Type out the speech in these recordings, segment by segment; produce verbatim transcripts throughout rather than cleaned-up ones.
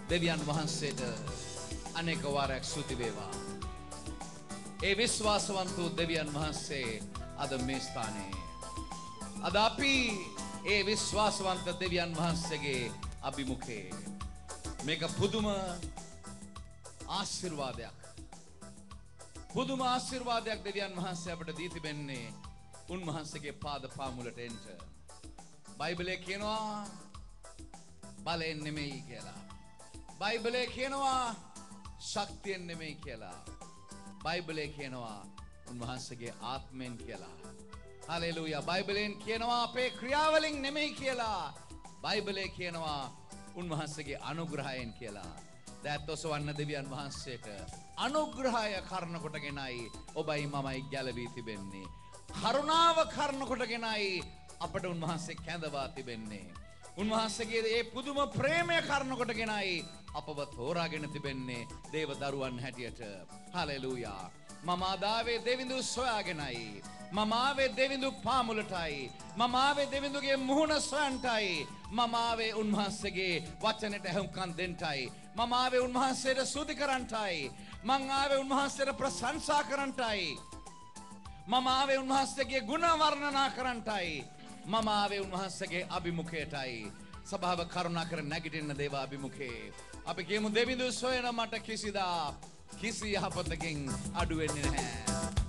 දෙවියන් වහන්සේට අනේක වාරයක් ස්තුති වේවා. ඒ විශ්වාසවන්ත දෙවියන් වහන්සේ අද මේ ස්ථානයේ අද අපි ඒ විශ්වාසවන්ත දෙවියන් වහන්සේගේ අභිමුඛයේ මේක පුදුම ආශිර්වාදයක් පුදුම ආශිර්වාදයක් දෙවියන් වහන්සේ අපට දී තිබෙන්නේ උන්වහන්සේගේ පාද පාමුලට එන්න. බයිබලයේ කියනවා බලයෙන් නෙමෙයි කියලා. බයිබලයේ කියනවා ශක්තියෙන් නෙමෙයි කියලා. බයිබලයේ කියනවා උන්වහන්සේගේ ආත්මෙන් කියලා. හලෙලූයා. බයිබලයෙන් කියනවා අපේ ක්‍රියාවලින් නෙමෙයි කියලා. බයිබලයේ කියනවා උන්වහන්සේගේ අනුග්‍රහයෙන් කියලා. දැත් ඔසවන්න දෙවියන් වහන්සේට අනුග්‍රහය කරන කොටගෙනයි ඔබයි මමයි ගැලවී තිබෙන්නේ. කරුණාව කරන කොටගෙනයි අපට උන්වහන්සේ කැඳවා තිබෙන්නේ. උන්වහන්සේගේ මේ පුදුම ප්‍රේමය කරන කොටගෙනයි අපව තෝරාගෙන තිබෙන්නේ දේව දරුවන් හැටියට. හලෙලූයා. මම ආදාවේ දෙවිඳු සොයාගෙනයි. මම ආවේ දෙවිඳු පාමුලටයි. මම ආවේ දෙවිඳුගේ මුහුණ සොයන්ටයි. මම ආවේ උන්වහන්සේගේ වචනට ඇහුම්කන් දෙන්නටයි. මම ආවේ උන්වහන්සේට ස්තුති කරන්නටයි. මම ආවේ උන්වහන්සේට ප්‍රශංසා කරන්නටයි. මම ආවේ උන්වහන්සේගේ ගුණ වර්ණනා කරන්නටයි. මම ආවේ උන්වහන්සේගේ අභිමුඛයටයි. සභාව කරුණාකර නැගිටින්න දේව අභිමුඛේ. අපි කියමු දෙවිඳු සොයන මට කිසිදා කිසි යහපතකින් අඩු වෙන්නේ නැහැ.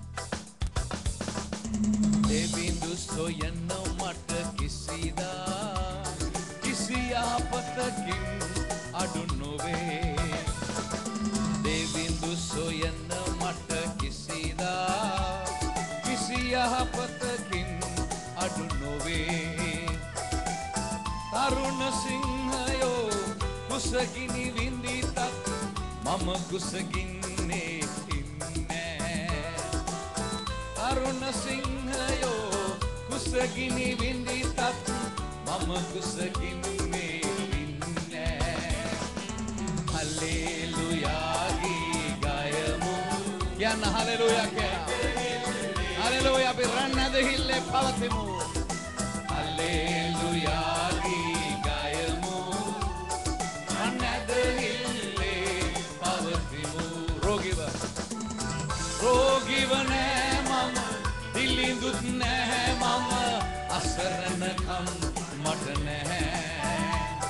දෙවිඳු සොයන මට කිසිදා කිසි යහපතකින් අඩු නොවේ. දෙවිඳු සොයන මට කිසිදා කිසි යහපතකින් අඩු නොවේ. තරුණ සිංහයෝ කුසගිනි විඳිතත් මම කුසගින්නේ ඉන්නේ. තරුණ සිංහයෝ කුසගිනි විඳිතත් මම කුසගින්නේ ඉන්නේ. හල්ලෙලූයා ගයමු යන්න හල්ලෙලූයා කියලා. හල්ලෙලූයා අපි රන් ඇදහිල්ලේ පවතිමු. හල්ලෙලූයා ගයමු රන් ඇදහිල්ලේ පවතිමු. රෝගීව රෝගීව නෑ මම දිලිඳුත් නැහැ මම අසරණකම් මට නැහැ.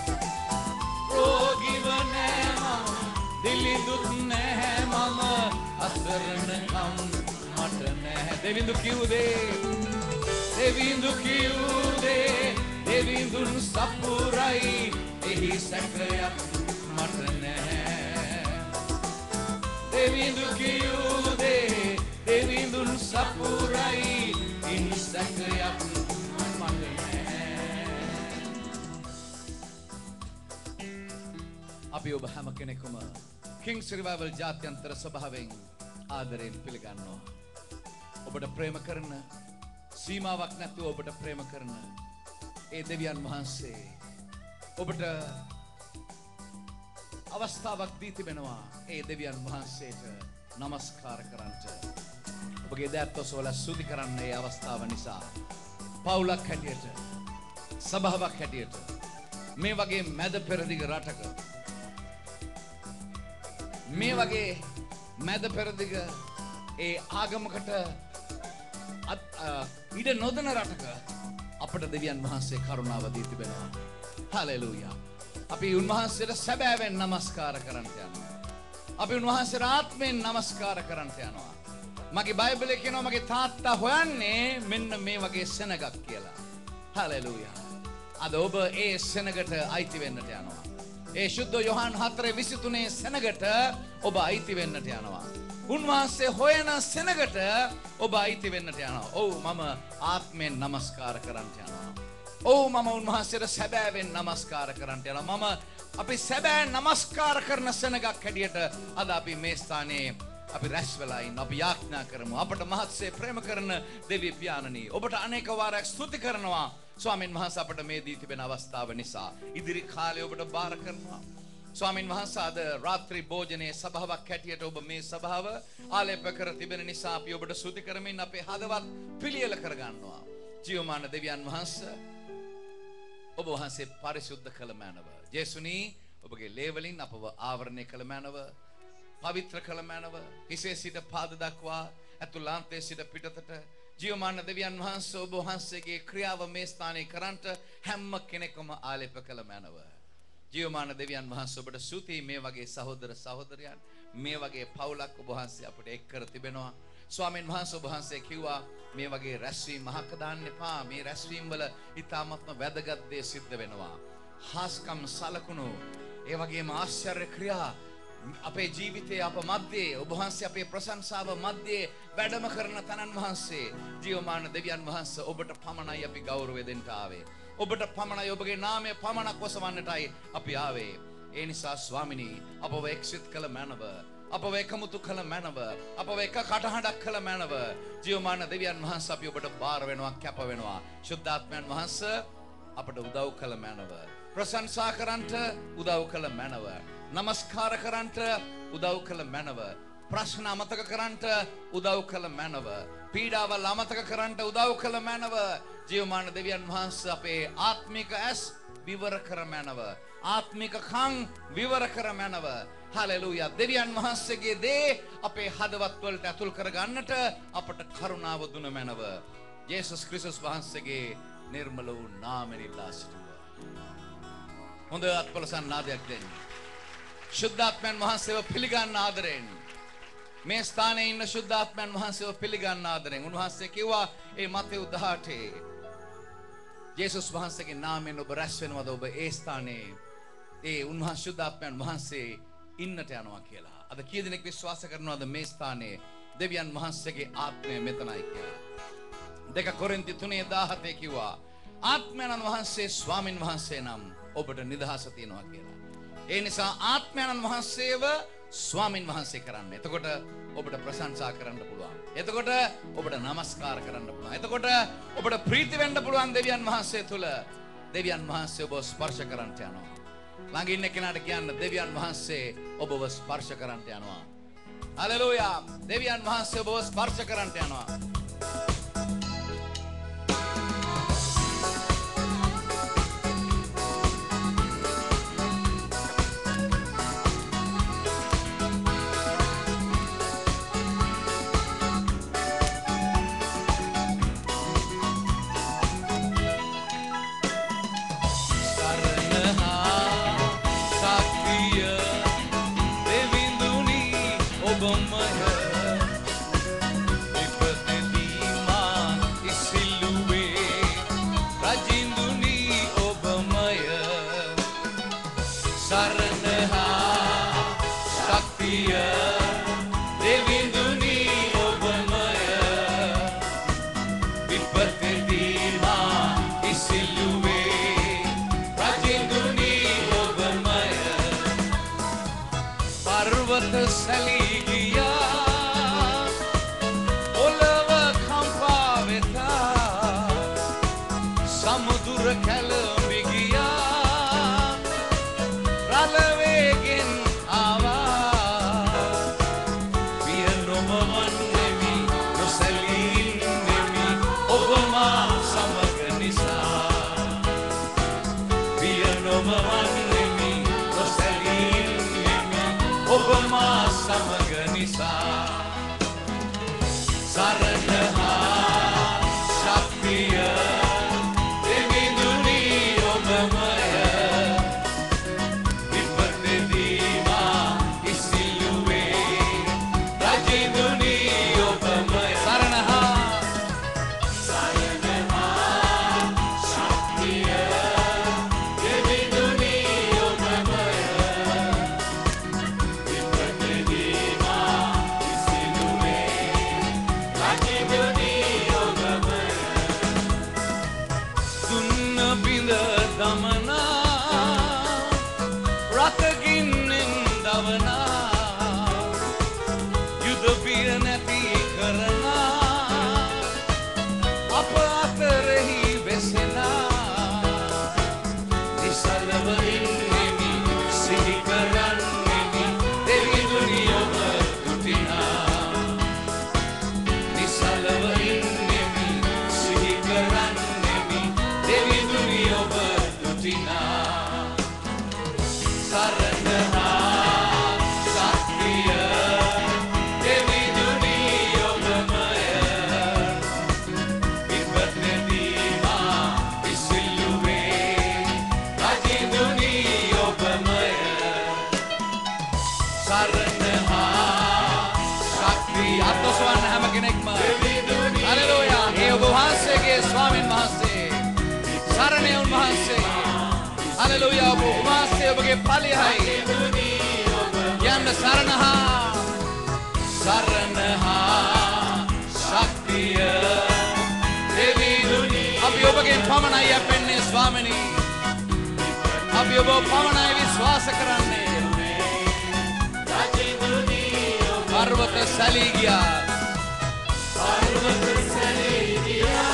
රෝගීව නෑ මම දිලිඳුත් නැහැ මම අසරණකම් මට නැහැ. දෙවිඳු කිව්දේ දෙවිඳු කිව්දේ දෙවිඳුන් සපුරයි එහි සැකයක් මට නැහැ. දෙවිඳු කිව්දේ දෙවිඳුන් සපුරයි එහි සැකයක් මට නැහැ. අපි ඔබ හැම කෙනෙකුම කිංස් රිවයිවල් ජාත්‍යන්තර සභාවෙන් ආදරයෙන් පිළිගන්නවා. ඔබට ප්‍රේම කරන සීමාවක් නැතුව ඔබට ප්‍රේම කරන ඒ දෙවියන් වහන්සේ ඔබට අවස්ථාවක් දී තිබෙනවා. ඒ දෙවියන් වහන්සේට නමස්කාර කරන්නට ඔබගේ දෑත් ඔසවලා ස්තුති කරන්න ඒ අවස්ථාව නිසා. පවුලක් හැටියට සභාවක් හැටියට මේ වගේ මැද පෙරදිග රටක මේ වගේ මැද පෙරදිග ඒ ආගමකට ඉඩ නොදන රටක අපට දෙවියන් වහන්සේ කරුණාව දී තිබෙනවා. හලෙලූයා. අපි උන්වහන්සේට සැබෑවෙන් නමස්කාර කරන්නට යනවා. අපි උන්වහන්සේට ආත්මයෙන් නමස්කාර කරන්නට යනවා. මගේ බයිබලයේ කියනවා මගේ තාත්තා හොයන්නේ මෙන්න මේ වගේ සෙනගක් කියලා. හලෙලූයා. අද ඔබ ඒ සෙනගට අයිති වෙන්නට යනවා. ඒ ශුද්ධ යොහන් හතරේ විසිතුනේ සෙනගට ඔබ අයිති වෙන්නට යනවා. උන්වහන්සේ හොයන සෙනගට ඔබ අයිති වෙන්නට යනවා. ඔව් මම ආත්මයෙන් නමස්කාර කරන්නට යනවා. ඔව් මම උන්වහන්සේට සැබෑවෙන් නමස්කාර කරන්නට යනවා. මම අපි සැබෑ නමස්කාර කරන සෙනගක් හැටියට අද අපි මේ ස්ථානයේ අපි රැස් වෙලා ඉන්න. අපි යාඥා කරමු. අපට මහත්සේ ප්‍රේම කරන දෙවි පියාණනි ඔබට අනේක වාරයක් ස්තුති කරනවා. ස්වාමින් වහන්සේ අපට මේ දී තිබෙන අවස්ථාව නිසා ඉදිරි කාලේ ඔබට බාර කරනවා. ස්වාමින් වහන්සේ අද රාත්‍රී භෝජනයේ සභාවක් හැටියට ඔබ මේ සභාව ආලේප කර තිබෙන නිසා අපි ඔබට ස්තුති කරමින් අපේ හදවත් පිළියෙල කරගන්නවා. ජීවමාන දෙවියන් වහන්සේ ඔබ වහන්සේ පරිසුද්ධ කළ මැනව. ජේසුනි ඔබගේ ලේ වලින් අපව ආවරණය කළ මැනව, පවිත්‍ර කළ මැනව, හිසේ සිට පාද දක්වා ඇතුළාන්තයේ සිට පිටතට ජීවමාන දෙවියන් වහන්සේ ඔබ වහන්සේගේ ක්‍රියාව මේ ස්ථානයේ කරන්ට හැම කෙනෙකුම ආලේප කළ මැනව. ජීවමාන දෙවියන් වහන්සේ ඔබට ස්තුතියි. මේ වගේ සහෝදර සහෝදරයන්, මේ වගේ පවුලක් ඔබ වහන්සේ අපිට එක් කර තිබෙනවා. ස්වාමීන් වහන්සේ ඔබ වහන්සේ කිව්වා මේ වගේ රැස්වීම මහක දාන්න එපා. මේ රැස්වීම වල ඉතාමත්ම වැදගත් දේ සිද්ධ වෙනවා. හාස්කම් සලකුණු, ඒ වගේම ආශ්චර්ය ක්‍රියා අපේ ජීවිතයේ අප මැද්දේ ඔබ වහන්සේ අපේ ප්‍රශංසාව මැද්දේ වැඩම කරන තනන් වහන්සේ ජීවමාන දෙවියන් වහන්සේ ඔබට පමණයි අපි ගෞරවය දෙන්න ආවේ. ඔබට පමණයි, ඔබගේ නාමය පමණක් ඔසවන්නටයි අපි ආවේ. ඒ නිසා ස්වාමිනී, අපව එක්සිත කළ මැනව, අපව එකමුතු කළ මැනව, අපව එක කටහඬක් කළ මැනව ජීවමාන දෙවියන් වහන්සේ අපි ඔබට බාර වෙනවා, කැප වෙනවා. ශුද්ධාත්මයන් වහන්සේ අපට උදව් කළ මැනව, ප්‍රශංසා කරන්ට උදව් කළ මැනව, නමස්කාර කරන්ට උදව් කළ මැනව, ප්‍රශ්න අමතක කරන්ට උදව් කළ මැනව, පීඩාවල් අමතක කරන්ට උදව් කළ මැනව ජීවමාන දෙවියන් වහන්සේ අපේ ආත්මික ඇස් විවර කර මැනව, ආත්මික කන් විවර කර මැනව. හලෙලූයා. දෙවියන් වහන්සේගේ දේ අපේ හදවත් වලට ඇතුල් කර ගන්නට අපට කරුණාව දුන මැනව. යේසුස් ක්‍රිස්තුස් වහන්සේගේ නිර්මල වූ නාමයෙන් ඉල්ලා සිටිනවා. හොඳ අත්පොලසන් නාදයක් දෙන්න. ශුද්ධාත්මයන් වහන්සේව පිළිගන්න ආදරෙන්, මේ ස්ථානයේ ඉන්න ශුද්ධාත්මයන් වහන්සේව පිළිගන්න ආදරෙන් උන්වහන්සේ කිව්වා ඒ මතෙව් දහඅටේ යේසුස් වහන්සේගේ නාමයෙන් ඔබ රැස් වෙනවද? ඔබ ඒ ස්ථානයේ ඒ උන්වහන්සේ ශුද්ධාත්මයන් වහන්සේ ඉන්නට යනවා කියලා. අද කී දෙනෙක් විශ්වාස කරනවද මේ ස්ථානයේ දෙවියන් වහන්සේගේ ආත්මය මෙතනයි කියලා? දෙක කොරින්ති තුනේ දහහතේ කිව්වා ආත්මයන් වහන්සේ ස්වාමින් වහන්සේ නම් ඔබට නිදහස තියෙනවා කියලා. ඒ නිසා ආත්මයන් වහන්සේව ස්වාමින් වහන්සේ කරන්න. එතකොට ඔබට ප්‍රශංසා කරන්න පුළුවන්. එතකොට ඔබට නමස්කාර කරන්න පුළුවන්. එතකොට ඔබට ප්‍රීති වෙන්න පුළුවන් දෙවියන් වහන්සේ තුල. දෙවියන් වහන්සේ ඔබ ස්පර්ශ කරන්නට යනවා. ළඟ ඉන්න කෙනාට කියන්න දෙවියන් වහන්සේ ඔබව ස්පර්ශ කරන්නට යනවා. හලෙලූයා. දෙවියන් වහන්සේ ඔබව ස්පර්ශ කරන්නට යනවා. Sar ඔබගේ ඵලයයි යන්න සරණ හා සරණ හා ශක්තිය දෙවිඳුනි අපි ඔබගෙන් පමණයි යැපෙන්නේ ස්වාමිනී අපි ඔබ පමණයි විශ්වාස කරන්නේ පර්වත සැලී ගියා පර්වත සැලී ගියා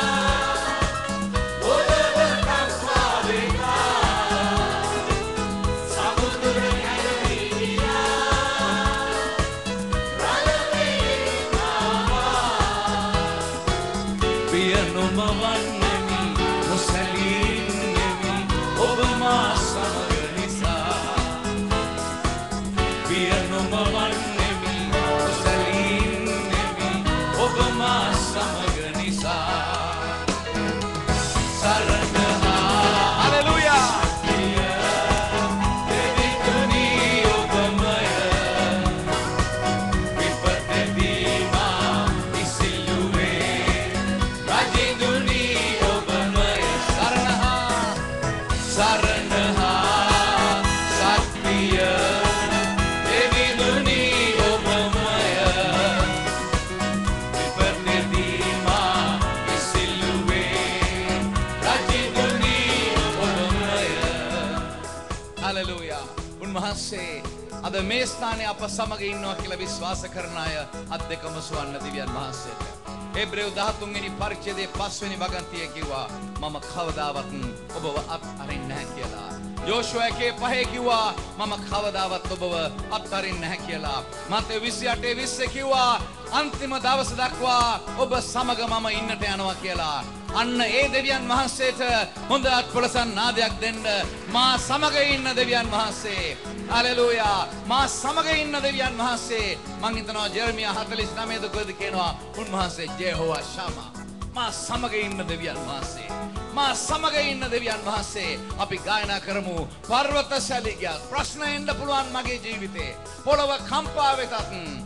අද මේ ස්ථානයේ අප සමග ඉන්නවා කියලා විශ්වාස කරන අය අත් දෙකම සුවන්න දිව්‍යන් වහන්සේට. එබ්‍රේව දහතුන් වෙනි පරිච්ඡේදයේ පස් වෙනි වගන්තියේ කිව්වා මම කවදාවත් ඔබව අත්හරින්නේ නැහැ කියලා. යෝෂුවා එකේ පහේ කිව්වා මම කවදාවත් ඔබව අත්හරින්නේ නැහැ කියලා. මතේ විසි අටේ විස්ස කිව්වා අන්තිම දවස දක්වා ඔබ සමග මම ඉන්නට යනවා කියලා. අන්න ඒ දෙවියන් වහන්සේට හොඳ අත්පොලසන් නාදයක් දෙන්න මා සමග ඉන්න දෙවියන් වහන්සේ හලෙලූයා මා සමග ඉන්න දෙවියන් වහන්සේ මං හිතනවා ජෙරමියා හතළිස් නවය දුකද කියනවා උන්වහන්සේ ජෙහෝවා ශාමා මා සමග ඉන්න දෙවියන් වහන්සේ මා සමග ඉන්න දෙවියන් වහන්සේ අපි ගායනා කරමු පර්වත සැලී ගියා ප්‍රශ්න එන්න පුළුවන් මගේ ජීවිතේ පොළව කම්පා වෙතත්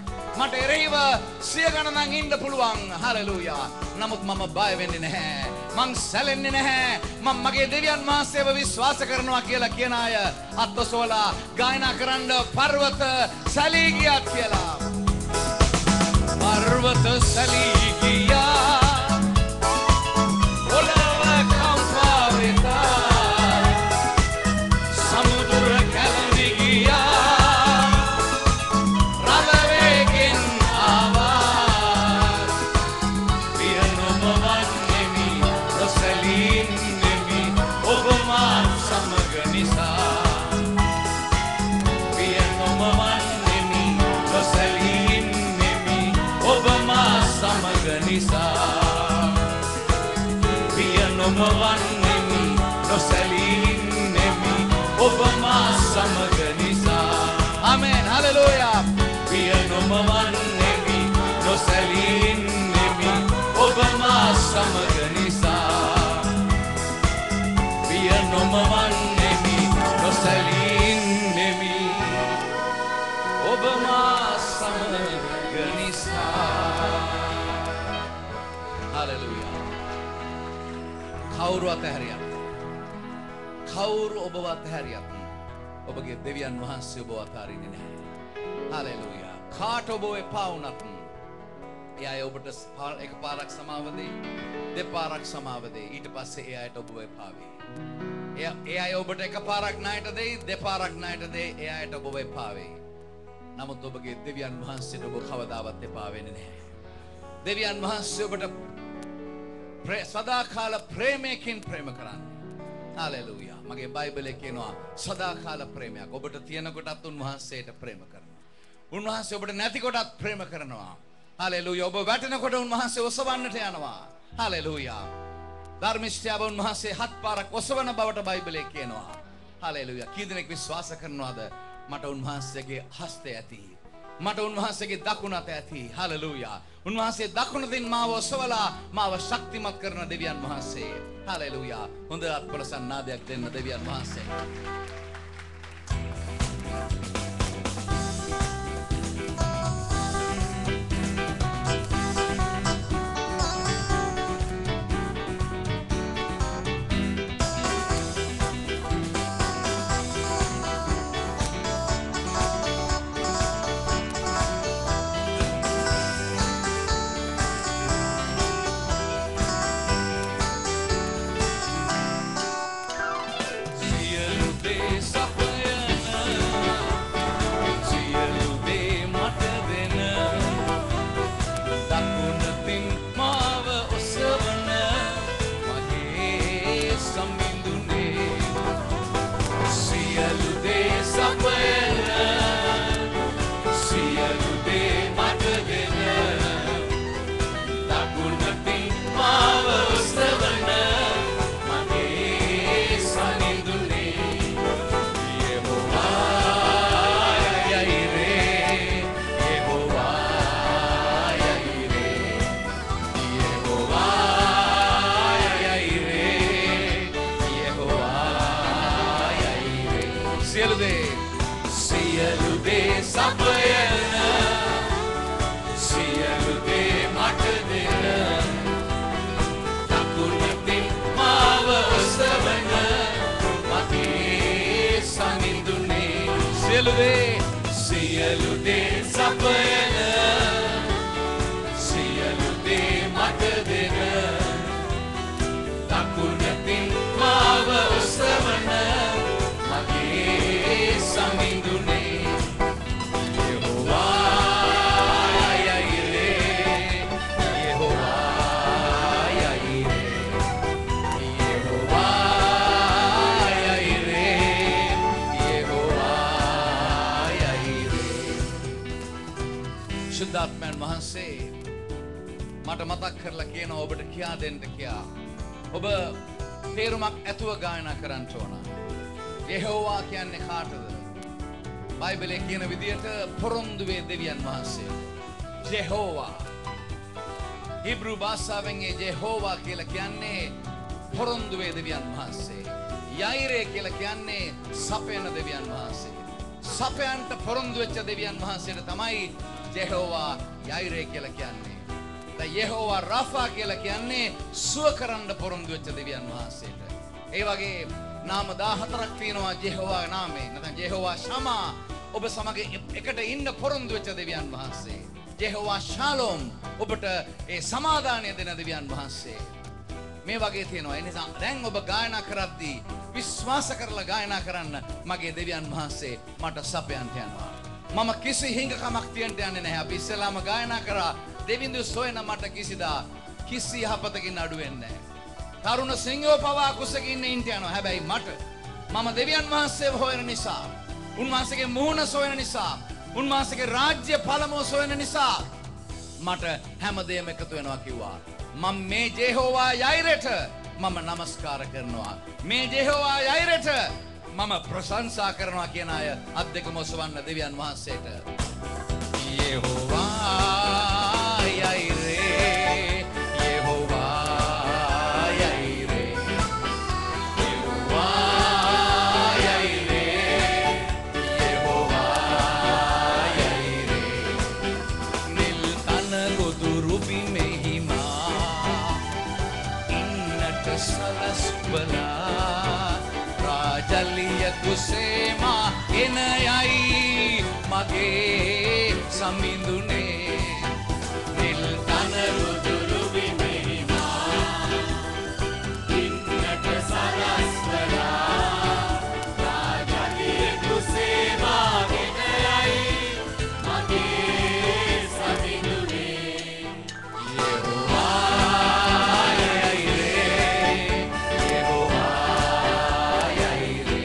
මට එරෙහිව සිය ගණනක් ඉන්න පුළුවන් හලෙලූයා නමුත් මම බය වෙන්නේ නැහැ මං සැලෙන්නේ නැහැ මම මගේ දෙවියන් වහන්සේව විශ්වාස කරනවා කියලා කියන අය අත්ොසවලා ගායනා කරන්න පර්වත සැලී ගියා කියලා පර්වත සැලී ගියා පොළව කම්පා වෙතා සමුද්‍ර කැළඹි ගියා නොමවන්නෙමි නොසැලීන්නෙමි ඔබ මා සමග නිසා ආමෙන් හලෙලූයා පිය නොමවන්නෙමි නොසැලීන්නෙමි ඔබ මා සමග නිසා පිය නොමවන්නෙමි නොසැලීන්නෙමි ඔබ මා සමග නිසා හලෙලූයා කවුරු අතහැරියත් කවුරු ඔබව අතහැරියත් ඔබගේ දෙවියන් වහන්සේ ඔබව අතාරින්නේ නැහැ. හලෙලූයා. කාට ඔබ එපා වුණත් ඒ අය ඔබට එකපාරක් සමාව දෙයි, දෙපාරක් සමාව දෙයි. ඊට පස්සේ ඒ අයට ඔබව එපා වෙයි. ඒ ඒ අය ඔබට එකපාරක් ණයට දෙයි, දෙපාරක් ණයට දෙයි. ඒ අයට ඔබව එපා වෙයි. නමුත් ඔබගේ දෙවියන් වහන්සේට ඔබ කවදාවත් එපා වෙන්නේ නැහැ. දෙවියන් වහන්සේ ඔබට සදාකාල ප්‍රේමයකින් ප්‍රේම කරන්නේ. හලෙලූයා. මගේ බයිබලයේ කියනවා සදාකාල ප්‍රේමයක්. ඔබට තියෙන කොටත් උන්වහන්සේට ප්‍රේම කරනවා. උන්වහන්සේ ඔබට නැති කොටත් ප්‍රේම කරනවා. හලෙලූයා. ඔබ වැටෙනකොට උන්වහන්සේ ඔසවන්නට යනවා. හලෙලූයා. ධර්මිෂ්ඨයව උන්වහන්සේ හත් පාරක් ඔසවන බවට බයිබලයේ කියනවා. හලෙලූයා. කී දෙනෙක් විශ්වාස කරනවද මට උන්වහන්සේගේ හස්තය ඇති? මට උන්වහන්සේගේ දකුණ අත ඇති. හලෙලූයා. උන්වහන්සේ දකුණින් මාව ඔසවලා මාව ශක්තිමත් කරන දෙවියන් වහන්සේ. හලෙලූයා. හොඳ අත්පොලසන් නාදයක් දෙන්න දෙවියන් වහන්සේ. සියලු දේ සියලු දේ සපයන සියලු දේ මට දෙන දකුණින් මාව ඔසවන මගේ සමිඳුනේ සියලු දේ සියලු දේ සපයන සියලු දේ මට දෙන දකුණින් මාව ඔසවන මගේ සමිඳුනේ යෙහෝවා යයිරේ යෙහෝවා යයිරේ යෙහෝවා යයිරේ යෙහෝවා යයිරේ සුද්ධාත්මයන් වහන්සේ මට මතක් කරලා කියනවා ඔබට කියා දෙන්න කියා ඔබ තේරුමක් ඇතුව ගායනා කරන්න ඕන. යෙහෝවා කියන්නේ කාටද? බයිබලයේ කියන විදිහට පොරොන්දුවේ දෙවියන් වහන්සේ. යෙහෝවා. හිබ්‍රු භාෂාවෙන් යෙහෝවා කියලා කියන්නේ පොරොන්දුවේ දෙවියන් වහන්සේ. යයිරේ කියලා කියන්නේ සපයන දෙවියන් වහන්සේ. සපයන්ට පොරොන්දු වෙච්ච දෙවියන් වහන්සේට තමයි යෙහෝවා යයිරේ කියලා කියන්නේ. යෙහෝවා රාෆා කියලා කියන්නේ සුව කරන්න පොරොන්දු වෙච්ච දෙවියන් වහන්සේට. ඒ වගේ නාම දාහතරක් තියෙනවා යෙහෝවා නාමේ. නැත්නම් යෙහෝවා ශමා ඔබ සමග එකට ඉන්න පොරොන්දු වෙච්ච දෙවියන් වහන්සේ. යෙහෝවා ශාලෝම් ඔබට ඒ සමාදානය දෙන දෙවියන් වහන්සේ. මේ වගේ තියෙනවා. ඒ නිසා දැන් ඔබ ගායනා කරද්දී විශ්වාස කරලා ගායනා කරන්න මගේ දෙවියන් වහන්සේ මට සපයන්ට යනවා. මම කිසි හිඟකමක් තියන්න යන්නේ නැහැ. අපි ඉස්සෙල්ලාම ගායනා කරා දෙවිඳු සොයන මට කිසිදා කිසි යහපතකින් අඩු වෙන්නේ නැහැ. තරුණ සිංහෝ පවා කුසකින් ඉන්න යනවා. හැබැයි මට මම දෙවියන් වහන්සේව හොයන නිසා, උන්වහන්සේගේ මුහුණ සොයන නිසා, උන්වහන්සේගේ රාජ්‍ය පළමුව සොයන නිසා මට හැමදේම එකතු වෙනවා කිව්වා. මම මේ යෙහෝවා යයිරට මම නමස්කාර කරනවා. මේ යෙහෝවා යයිරට මම ප්‍රශංසා කරනවා කියන අය අත් දෙකම ඔසවන්න දෙවියන් වහන්සේට. යෙහෝවා යයිරේ යෙහෝවා යයිරේ යෙහෝවා යයිරේ යෙහෝවා යයිරේ නිල් තන ගොදුරු බිමෙහි මා ඉන්නට සලස්වලා රාජලිය කුසේමා එන යයි මගේ සමිඳුනේ නිල් තන රුදුරු බිමෙහි මා ඉන්නට සලස්වලා රාජලිය කුසේමා එන යයි මගේ සමිඳුනේ යෙහෝවා යයිරේ යෙහෝවා යයිරේ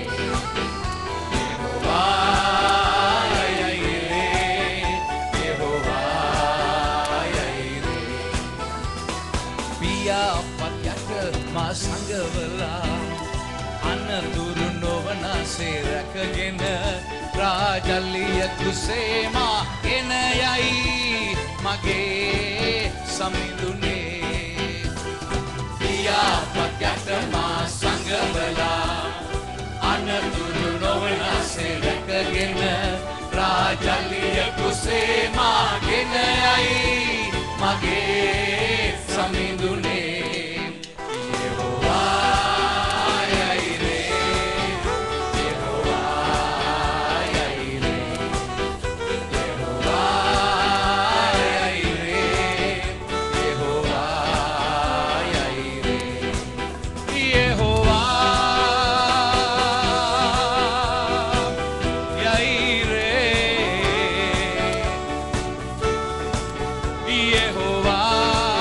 සංගවලා අනතුරු නොවනසේ රැකගෙන රාජලිය කුසේමා එන යයි මගේ සමිඳුනේ පියාපත් යට මා සංගවලා අනතුරු නොවනසේ රැකගෙන රාජලිය කුසේමා එන යයි මගේ සමිඳුනේ Yehovah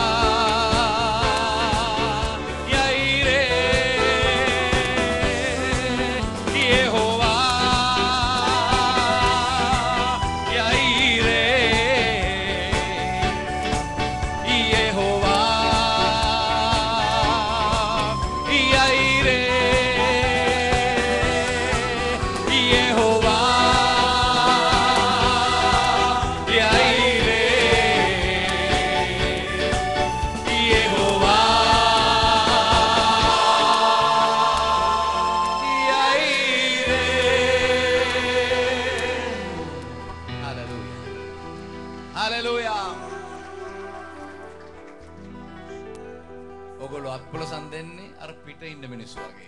Hallelujah. ඔගොල්ලෝ අත්පොලසන් දෙන්නේ අර පිට ඉන්න මිනිස්සු වගේ.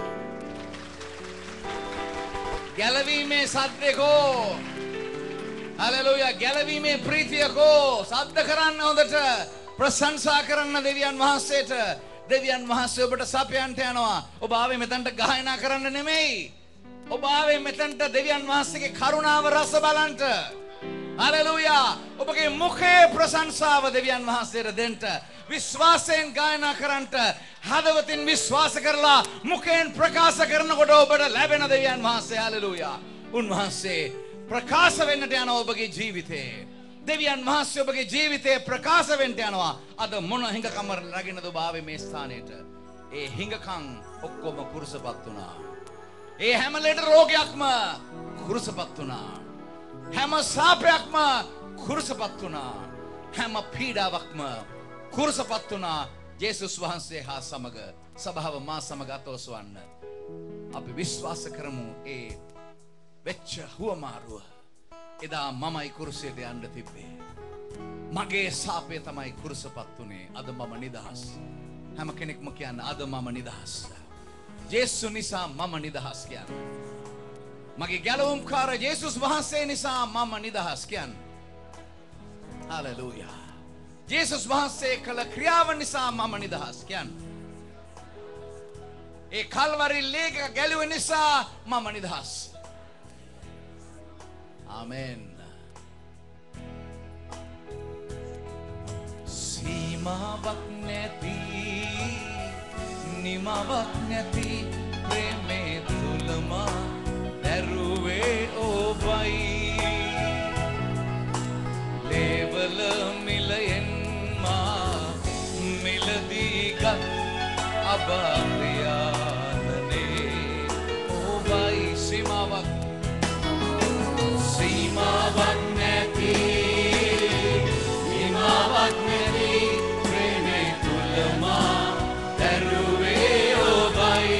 ගැලවීමේ සද්දේකෝ. Hallelujah. ගැලවීමේ ප්‍රීතියකෝ. සද්ද කරන්න හොඳට. ප්‍රශංසා කරන්න දෙවියන් වහන්සේට. දෙවියන් වහන්සේ ඔබට සපයන්ට යනවා. ඔබ ආවේ මෙතනට ගායනා කරන්න නෙමෙයි. ඔබ ආවේ මෙතනට දෙවියන් වහන්සේගේ කරුණාව රස බලන්ට. Hallelujah. ඔබගේ මුඛයේ ප්‍රශංසාව දෙවියන් වහන්සේට දෙන්න. විශ්වාසයෙන් ගායනා කරන්නට. හදවතින් විශ්වාස කරලා මුඛයෙන් ප්‍රකාශ කරනකොට ඔබට ලැබෙන දෙවියන් වහන්සේ. Hallelujah. උන්වහන්සේ ප්‍රකාශ වෙන්නට යන ඔබගේ ජීවිතේ. දෙවියන් වහන්සේ ඔබගේ ජීවිතේ ප්‍රකාශ වෙන්න යනවා. අද මොන හිඟකම රැගෙනද ඔබ ආවේ මේ ස්ථානෙට? ඒ හිඟකම් ඔක්කොම කුරුසපත් වුණා. ඒ හැම ලෙඩ රෝගයක්ම කුරුසපත් වුණා. හැම සාපයක්ම කුරුසපත් වුණා. හැම පීඩාවක්ම කුරුසපත් වුණා. ජේසුස් වහන්සේ හා සමග සභාව මා සමග අතෝසවන්න. අපි විශ්වාස කරමු ඒ වෙච්ච හුවමාරුව එදා මමයි කුරුසයට යන්න තිබ්බේ. මගේ සාපය තමයි කුරුසපත් වුණේ. අද මම නිදහස්. හැම කෙනෙක්ම කියන්න අද මම නිදහස්. ජේසුස් නිසා මම නිදහස් කියන්න. මගේ ගැලවුම්කාර ජේසුස් වහන්සේ නිසා මම නිදහස් කියන්න. හලෙලූයා. ජේසුස් වහන්සේ කළ ක්‍රියාව නිසා මම නිදහස් කියන්න. ඒ කල්වරි ලේක ගැලුව නිසා මම නිදහස්. ආමෙන්. සීමාවක් නැති නිමාවක් නැති ප්‍රේමේ තුලම දරුවේ ඔබයි. ලේවල මිලයෙන් මා මිලදීගත් අබාප්‍රියාදනේ ඔබයි. සීමාවක් සීමාවක් නැති නිමාවක් නැති ප්‍රේමේ තුලම දරුවේ ඔබයි.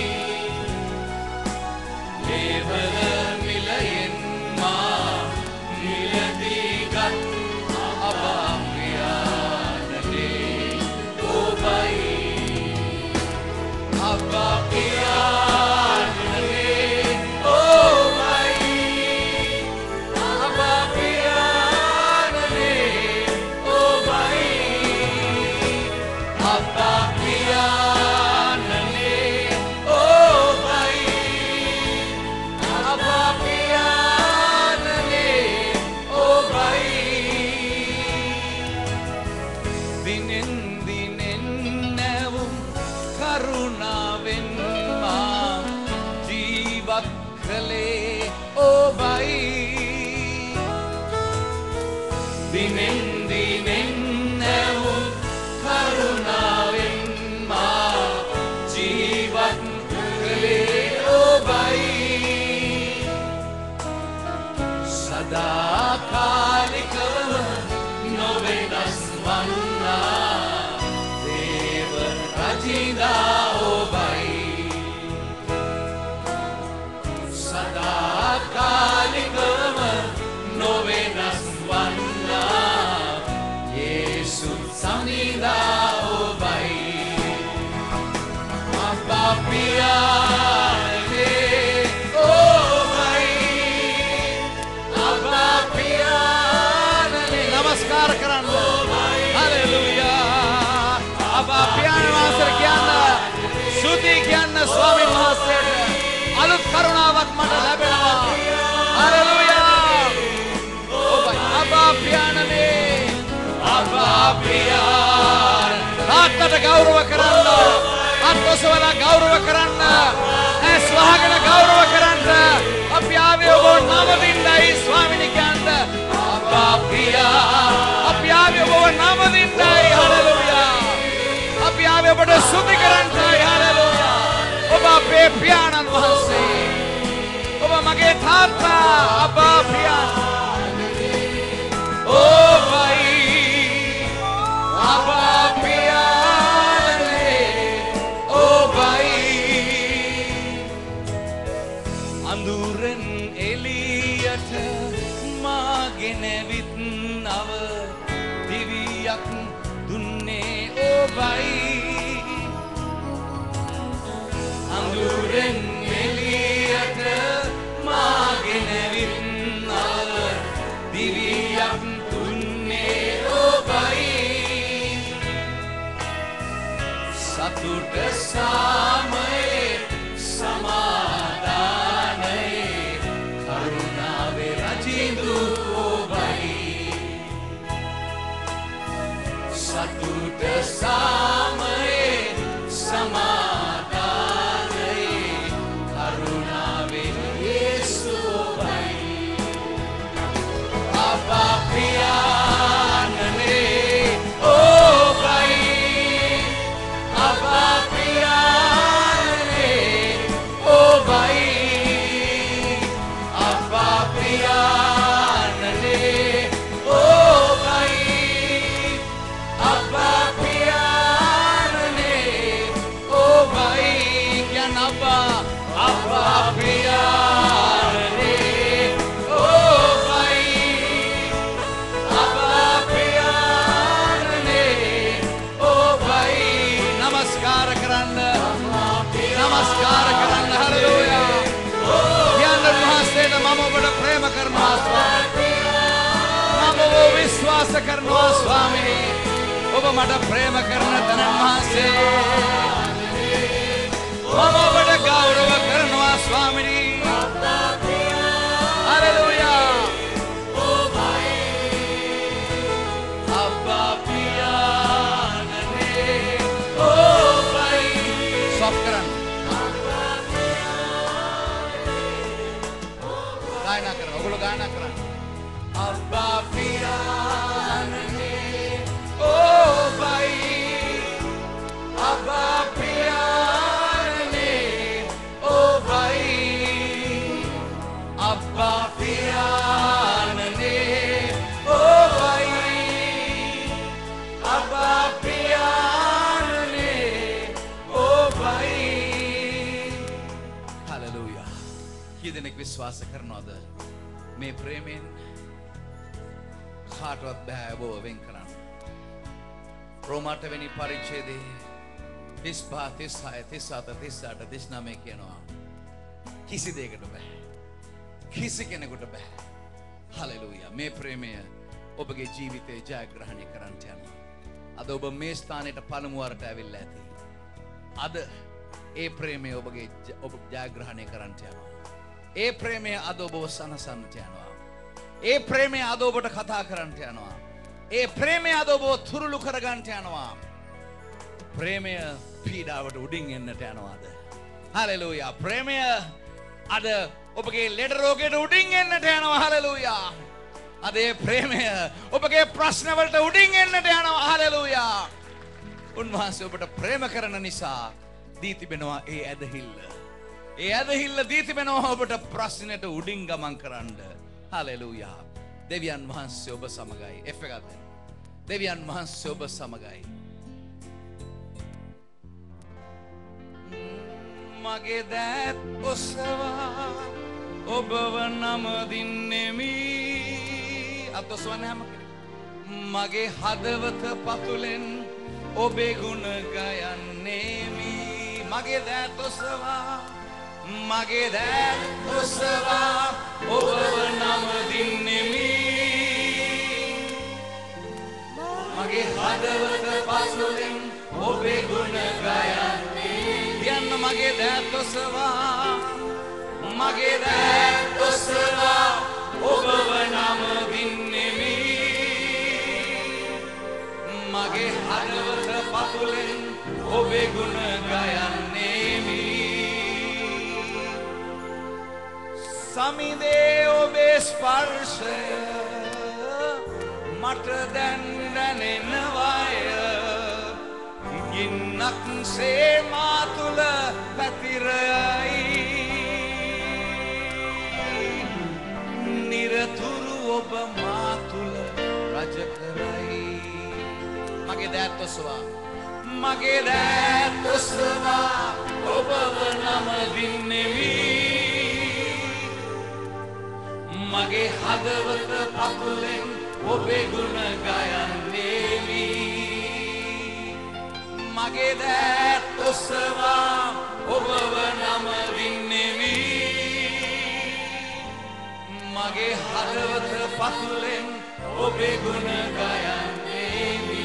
ලේවල මිලයෙන් මා මිලදීගත් අබාප්‍රියාදනේ ඔබයි. අබාප්‍රියාදනේ ඔබයි. අබාප්‍රියාදනේ ඔබයි. අබාප්‍රියාදනේ ඔබයි. අබාප්‍රියාදනේ ඔබයි. දිනෙන් දිනෙන් නැවුම් කරුණාවෙන් මා ජීවත් කළේ ඔබයි. දිනෙන් දිනෙන් නැවුම් කරුණාවෙන් මා ජීවත් කළේ ඔබයි. සදාකාලිකව නොවෙනස් වන්නා දේව රජිනා ඔබයි. සදාකාලිකව නොවෙනස් වන්නා යේසුස් සමිඳා ඔබයි. අපා පියාණනේ ඔබයි. අපා පියාණනේ නමස්කාර කරන්න. හලෙලූයා. අපා පියාණන් වහන්සේට කියන්න ස්තුති කියන්න ස්වාමීන් වහන්සේට. අලුත් කරුණාවක් මට ලැබෙනවා. හලෙලූයා. ඔබයි අපා පියාණනේ. අපා පියාණන් තාත්තට ගෞරව කරන්න. අත්ඔසවලා ගෞරව කරන්න. ඇස් වහගෙන ගෞරව කරන්න. අපි ආවේ ඔබ නමදින්නයි ස්වාමීනි කියන්න. අපා පියා අපි ආවේ ඔබ නමදින්නයි. හලෙලූයා. අපි ආවේ ඔබට ස්තුති කරන්නයි. හලෙලූයා. ඔබ අපේ පියාණන් වහන්සේ. ඔබ මගේ තාත්තා. අපා පියාණන් ඔබයි. අපා පියාණනේ ඔබයි. අඳුරෙන් එළියට මාගෙන විත්නා නව දිවියක් දුන්නේ ඔබයි අඳුරෙන් එළියට මාගෙන විත් නව දිවියක් දුන්නේ ඔබයි සතුට සාමයේ සමාදානයේ කරුණාවේ රජිඳු ඔබයි සතුට සාමයේ සමාදානයේ කරුණාවේ යේසු ඔබයි අපා පියාණනේ ඔබයි අපා පියාණනේ ඔබයි අපා පියාණනේ ඔබයි අපා පියාණනේ ඔබයි කියන අපා අපා පියාණනේ ඔබයි අපා පියාණනේ ඔබයි නමස්කාර කරන්න නමස්කාර කරන්න හලෙලූයා යන්න මහසේන මම ඔබට ප්‍රේම කරනවා ස්වාමී මම ඔබ විශ්වාස කරනවා ස්වාමී ඔබ මට ප්‍රේම කරන තනන් මහසේ මම ඔබට ගෞරව කරනවා ස්වාමී හලෙලූයා අප්පා පියාණනේ ඔබයි සොෆ් කරන්න गाना करो ओगलो गाना करा अब्बा पियाने ओ भाई अब्बा पियाने ओ भाई अब्बा पियाने ओ भाई अब्बा पियाने ओ भाई हालेलुया किदेනෙක් විශ්වාස කරනවද මේ ප්‍රේමයෙන් කාටවත් බෑ ඔබව වෙන් කරන්න රෝමාට වෙනි පරිච්ඡේදයේ තිස් පහ තිස් හය තිස් හත තිස් අට තිස් නවය කියනවා කිසි දෙයකට බෑ කිසි කෙනෙකුට බෑ හලෙලූයා මේ ප්‍රේමය ඔබගේ ජීවිතේ ජයග්‍රහණය කරන්නට යනවා අද ඔබ මේ ස්ථානයට පළමු වරට ඇවිල්ලා ඇති අද ඒ ප්‍රේමය ඔබගේ ඔබ ජයග්‍රහණය කරන්නට යනවා ඒ ප්‍රේමය අද ඔබව සනසන්නට යනවා ඒ ප්‍රේමය අද ඔබට කතා කරන්නට යනවා ඒ ප්‍රේමය අද ඔබව තුරුළු කරගන්නට යනවා ප්‍රේමය පීඩාවට උඩින් එන්නට යනවාද හලෙලූයා ප්‍රේමය අද ඔබගේ ලෙඩ රෝගයට උඩින් එන්නට යනවා හලෙලූයා අද ඒ ප්‍රේමය ඔබගේ ප්‍රශ්න වලට උඩින් එන්නට යනවා හලෙලූයා උන්වහන්සේ ඔබට ප්‍රේම කරන නිසා දී තිබෙනවා ඒ ඇදහිල්ල ඒ ඇදහිල්ල දී තිබෙනවා ඔබට ප්‍රශ්නෙට උඩින් ගමන් කරන්න හලෙලූයා දෙවියන් වහන්සේ ඔබ සමගයි එෆ් එකක් දෙන්න දෙවියන් වහන්සේ ඔබ සමගයි මගේ දෑත් ඔසවා ඔබව නමදින්නෙමි අත් ඔසවන්න හැම කෙනෙක් මගේ හදවත පතුලෙන් ඔබේ ගුණ ගයන්නෙමි මගේ දෑත් ඔසවා මගේ දෑත් ඔසවා ඔබව නමදින්නෙමි මගේ හදවත පතුලෙන් ඔබේ ගුණ ගයන්නෙමි යන්න මගේ දෑත් ඔසවා මගේ දෑත් ඔසවා ඔබව නමදින්නෙමි මගේ හදවත පතුලෙන් ඔබේ ගුණ ගයන්නෙමි සමිදේ ඔබේ ස්පර්ශය මට දැන් දැනෙනවාය ගින්නක් සේ මා තුළ පැතිරයි නිරතුරු ඔබ මා තුළ රජ කරයි මගේ දෑත් ඔසවා මගේ දෑත් ඔසවා ඔබව නමදින්නෙමි මගේ හදවත පතුලෙන් ඔබේ ගුණ ගයන්නේමි මගේ දෑත් ඔසවා ඔබව නම වින්නෙමි මගේ හදවත පතුලෙන් ඔබේ ගුණ ගයන්නේමි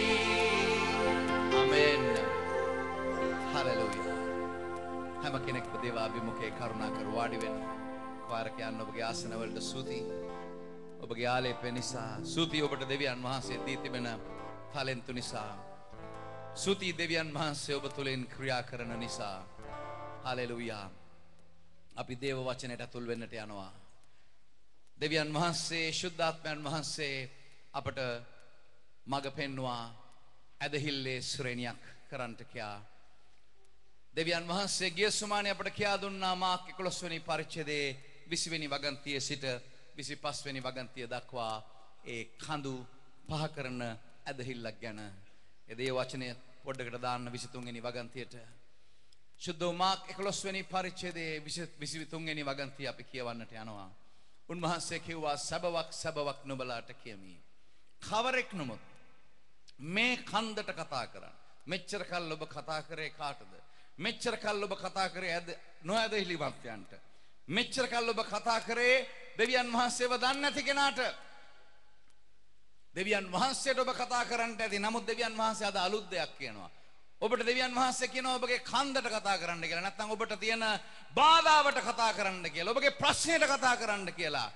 ආමෙන් හලෙලූයා හැම කෙනෙක්ම දේව අභිමුඛයේ කරුණාකර වාඩි වෙන්න වාරකයන් ඔබගේ ආසනවලට ස්තුති ඔබගේ ආලේපය නිසා ස්තුති ඔබට දෙවියන් වහන්සේ දී තිබෙන තාලෙන්තු නිසා ස්තුති දෙවියන් වහන්සේ ඔබ තුලින් ක්‍රියා කරන නිසා හලෙලූයා අපි දේව වචනයට ඇතුල් වෙන්නට යනවා දෙවියන් වහන්සේ ශුද්ධාත්මයන් වහන්සේ අපට මඟ පෙන්වුවා ඇදහිල්ලේ ශ්‍රේණියක් කරන්නට කියා දෙවියන් වහන්සේ ගිය සුමානේ අපට කියා දුන්නා මාක් එකොළොස් වෙනි පරිච්ඡේදයේ විසි වෙනි වගන්තියේ සිට විසි පහ වෙනි වගන්තිය දක්වා ඒ කඳු පහ කරන ඇදහිල්ලක් ගැන ඒ දේ වචනය පොඩ්ඩකට දාන්න විසි තුන් වෙනි වගන්තියට ශුද්ධ මාක් එකොළොස් වෙනි පරිච්ඡේදයේ විසි තුන් වෙනි වගන්තිය අපි කියවන්නට යනවා උන්වහන්සේ කිව්වා සබවක් සබවක් නුඹලාට කියමි කවරෙක් නමුත් මේ කන්දට කතා කරන්න මෙච්චර කල් ඔබ කතා කරේ කාටද මෙච්චර කල් ඔබ කතා කරේ ඇද නොඇදහිලිවන්තයන්ට මෙච්චර කල් ඔබ කතා කරේ දෙවියන් වහන්සේව දන්නේ නැති කෙනාට දෙවියන් වහන්සේට ඔබ කතා කරන්නට ඇති නමුත් දෙවියන් වහන්සේ අද අලුත් දෙයක් කියනවා ඔබට දෙවියන් වහන්සේ කියනවා ඔබගේ කන්දට කතා කරන්න කියලා නැත්නම් ඔබට තියෙන බාධාවට කතා කරන්න කියලා ඔබගේ ප්‍රශ්නෙට කතා කරන්න කියලා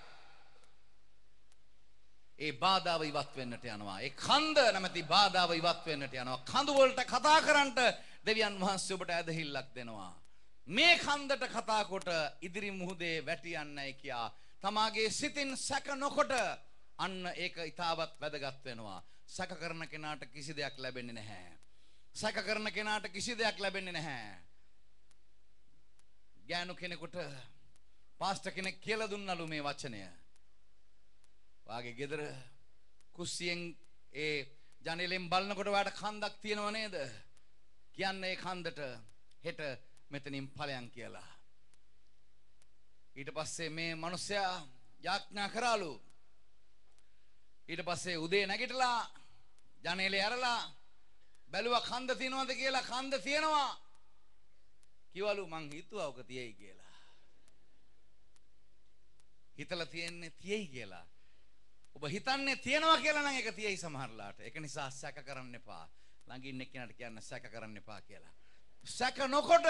ඒ බාධාව ඉවත් වෙන්නට යනවා ඒ කන්ද නැමැති බාධාව ඉවත් වෙන්නට යනවා කඳු වලට කතා කරන්නට දෙවියන් වහන්සේ ඔබට ඇදහිල්ලක් දෙනවා මේ කන්දට කතා කොට ඉදිරි මුහුදේ වැටියන්නයි කියා තමාගේ සිතින් සැක නොකොට අන්න ඒක ඊටවත් වැදගත් වෙනවා සැක කරන කෙනාට කිසි දෙයක් ලැබෙන්නේ නැහැ සැක කරන කෙනාට කිසි දෙයක් ලැබෙන්නේ නැහැ ගෑනු කෙනෙකුට පාස්ටර් කෙනෙක් කියලා දුන්නලු මේ වචනය වාගේ ගෙදර කුස්සියෙන් ඒ ජනේලෙන් බලනකොට ඔයාලට කන්දක් තියෙනව නේද කියන්නේ ඒ කන්දට හෙට මෙතනින් ඵලයන් කියලා ඊට පස්සේ මේ මිනිස්සයා යාඥා කරාලු ඊට පස්සේ උදේ නැගිටලා ජනේලේ ඇරලා බැලුවා කන්ද තියනවද කියලා කන්ද තියෙනවා කිවලු මං හිතුවා ඔක තියෙයි කියලා හිතලා තියෙන්නේ තියෙයි කියලා ඔබ හිතන්නේ තියෙනවා කියලා නම් ඒක තියෙයි සමහරලාට ඒක නිසා සැක කරන්න එපා ළඟ ඉන්න කෙනාට කියන්න සැක කරන්න එපා කියලා සැක නොකොට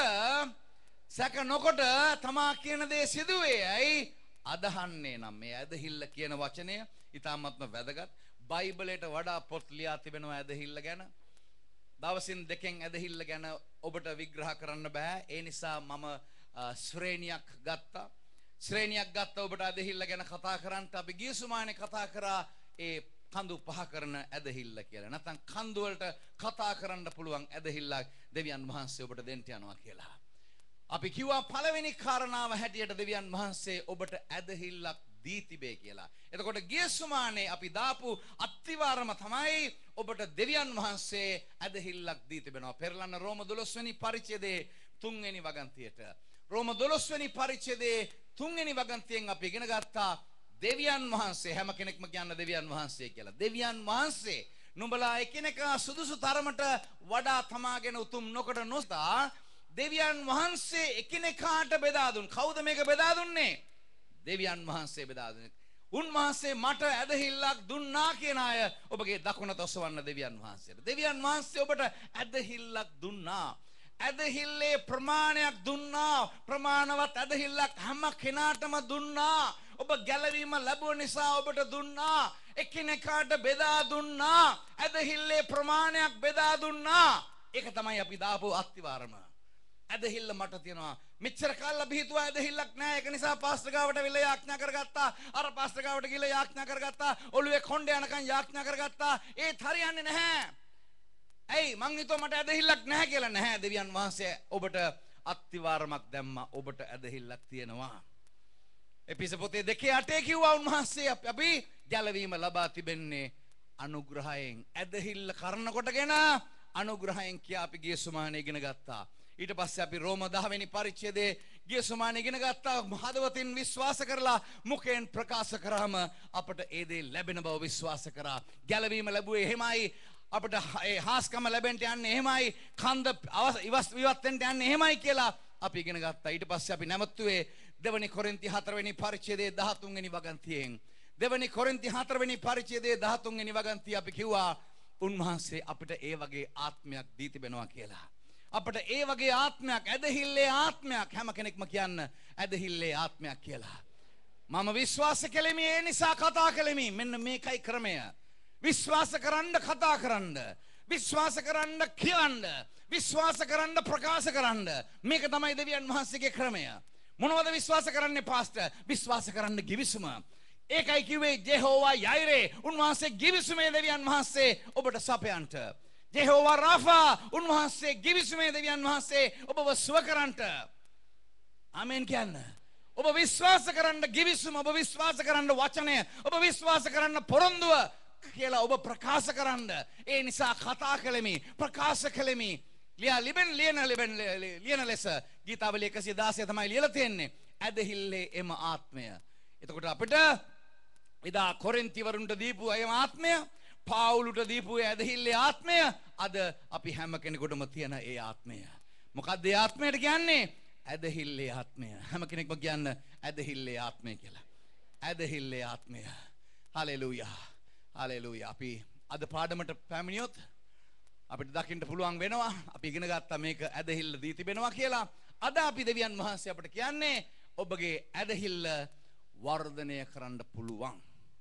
සැක නොකොට තමා කියන දේ සිදුවේ ඇයි අදහන්නේ නම් මේ ඇදහිල්ල කියන වචනය ඉතාමත්ම වැදගත් බයිබලයට වඩා පොත් ලියා තිබෙනවා ඇදහිල්ල ගැන දවසින් දෙකෙන් ඇදහිල්ල ගැන ඔබට විග්‍රහ කරන්න බෑ ඒ නිසා මම ශ්‍රේණියක් ගත්තා ශ්‍රේණියක් ගත්තා ඔබට ඇදහිල්ල ගැන කතා කරන්න අපි ගිය සුමානේ කතා කරා ඒ කඳු පහ කරන ඇදහිල්ල කියලා නැත්නම් කඳු වලට කතා කරන්න පුළුවන් ඇදහිල්ලක් දෙවියන් වහන්සේ ඔබට දෙන්න යනවා කියලා අපි කිව්වා පළවෙනි කාරණාව හැටියට දෙවියන් වහන්සේ ඔබට ඇදහිල්ලක් දී තිබේ කියලා. එතකොට ගිය සුමානේ අපි දාපු අත්තිවාරම තමයි ඔබට දෙවියන් වහන්සේ ඇදහිල්ලක් දී තිබෙනවා. පෙරලන්න රෝම දොළොස් වෙනි පරිච්ඡේදයේ තුන් වෙනි වගන්තියට. රෝම දොළොස් වෙනි පරිච්ඡේදයේ තුන් වෙනි වගන්තියෙන් අපි ඉගෙන ගත්තා දෙවියන් වහන්සේ හැම කෙනෙක්ම කියන්න දෙවියන් වහන්සේ කියලා. දෙවියන් වහන්සේ නුඹලා එකිනෙකා සුදුසු තරමට වඩා තමාගෙන උතුම් නොකොට නොස්තා දෙවියන් වහන්සේ එකිනෙකාට බෙදා දුන්. කවුද මේක බෙදා දුන්නේ? දෙවියන් වහන්සේ බෙදා දුන්නේ. උන්වහන්සේ මට ඇදහිල්ලක් දුන්නා කියන අය ඔබගේ දකුණට ඔසවන්න දෙවියන් වහන්සේට. දෙවියන් වහන්සේ ඔබට ඇදහිල්ලක් දුන්නා. ඇදහිල්ලේ ප්‍රමාණයක් දුන්නා. ප්‍රමාණවත් ඇදහිල්ලක් හැම කෙනාටම දුන්නා. ඔබ ගැලවීම ලැබුව නිසා ඔබට දුන්නා. එකිනෙකාට බෙදා දුන්නා. ඇදහිල්ලේ ප්‍රමාණයක් බෙදා දුන්නා. ඒක තමයි අපි දාපු අත්තිවාරම. ඇදහිල්ල මට තියෙනවා. මෙච්චර කාල අපි හිතුවා ඇදහිල්ලක් නැහැ. ඒක නිසා පාස්ටර් ගාවට විල යාඥා කරගත්තා. අර පාස්ටර් ගාවට ගිහලා යාඥා කරගත්තා. ඔළුවේ කොණ්ඩේ යනකන් යාඥා කරගත්තා. ඒත් හරියන්නේ නැහැ. ඇයි මං හිතුවා මට ඇදහිල්ලක් නැහැ කියලා. නැහැ. දෙවියන් වහන්සේ ඔබට අත්තිවාරමක් දැම්මා. ඔබට ඇදහිල්ලක් තියෙනවා. එපිස පොතේ දෙකේ අටේ කිව්වා උන්වහන්සේ අපි ගැලවීම ලබා තිබෙන්නේ අනුග්‍රහයෙන්. ඇදහිල්ල කරන කොටගෙන අනුග්‍රහයෙන් කියා අපි ගිය සුමානේ ඉගෙන ගත්තා. ඊට පස්සේ අපි රෝම දහ වෙනි පරිච්ඡේදයේ ගිය සුමානේ ඉගෙන ගත්තා හදවතින් විශ්වාස කරලා මුඛයෙන් ප්‍රකාශ කරාම අපට ඒ දේ ලැබෙන බව විශ්වාස කරා. ගැලවීම ලැබුවේ එහෙමයි. අපට ඒ හාස්කම ලැබෙන්න යන්නේ එහෙමයි. කන්ද ඉවත් වෙන්න යන්නේ එහෙමයි කියලා අපි ඉගෙන ගත්තා. ඊට පස්සේ අපි නැවතුනේ දෙවනි කොරින්ති හතර වෙනි පරිච්ඡේදයේ දහතුන් වෙනි වගන්තියෙන්. දෙවනි කොරින්ති හතර වෙනි පරිච්ඡේදයේ දහතුන් වෙනි වගන්තිය අපි කිව්වා උන්වහන්සේ අපිට ඒ වගේ ආත්මයක් දී තිබෙනවා කියලා. අපිට ඒ වගේ ආත්මයක්, ඇදහිල්ලේ ආත්මයක්, හැම කෙනෙක්ම කියන්න ඇදහිල්ලේ ආත්මයක් කියලා. මම විශ්වාස කෙලෙමි, ඒ නිසා කතා කෙලෙමි. මෙන්න මේකයි ක්‍රමය. විශ්වාස කරන්න, කතා කරන්න, විශ්වාස කරන්න, කියන්න, විශ්වාස කරන්න, ප්‍රකාශ කරන්න. මේක තමයි දෙවියන් වහන්සේගේ ක්‍රමය. මොනවද විශ්වාස කරන්නේ පාස්ටර්? විශ්වාස කරන්න ගිවිසුම. ඒකයි කිව්වේ ජෙහෝවා යයිරේ, උන්වහන්සේ ගිවිසුමේ දෙවියන් වහන්සේ ඔබට සපයන්ට. ජෙහෝවා රාෆා, උන්වහන්සේ ගිවිසුමේ දෙවියන් වහන්සේ ඔබව සුව කරන්නට. ආමෙන් කියන්න. ඔබ විශ්වාස කරන්න ගිවිසුම, ඔබ විශ්වාස කරන්න වචනය, ඔබ විශ්වාස කරන්න පොරොන්දුව කියලා ඔබ ප්‍රකාශ කරන්න. ඒ නිසා කතා කළෙමි, ප්‍රකාශ කළෙමි. ලියා ලිබෙන් ලියන ලිබෙන් ලියන ලෙස ගීතාවලිය එකසිය දාසය තමයි ලියලා තියෙන්නේ. ඇදහිල්ලේ එම ආත්මය. එතකොට අපිට එදා කොරින්තිවරුන්ට දීපු අයම ආත්මය, පාවුලුට දීපු ඇදහිල්ලේ ආත්මය අද අපි හැම කෙනෙකුටම තියෙන ඒ ආත්මය. මොකක්ද ඒ ආත්මයට කියන්නේ? ඇදහිල්ලේ ආත්මය. හැම කෙනෙක්ම කියන්න ඇදහිල්ලේ ආත්මය කියලා. ඇදහිල්ලේ ආත්මය. හලෙලූයා. හලෙලූයා. අපි අද පාඩමට පැමිණියොත් අපිට දකින්න පුළුවන් වෙනවා අපි ඉගෙන ගත්තා මේක ඇදහිල්ල දී තිබෙනවා කියලා. අද අපි දෙවියන් වහන්සේ අපිට කියන්නේ ඔබගේ ඇදහිල්ල වර්ධනය කරන්න පුළුවන්.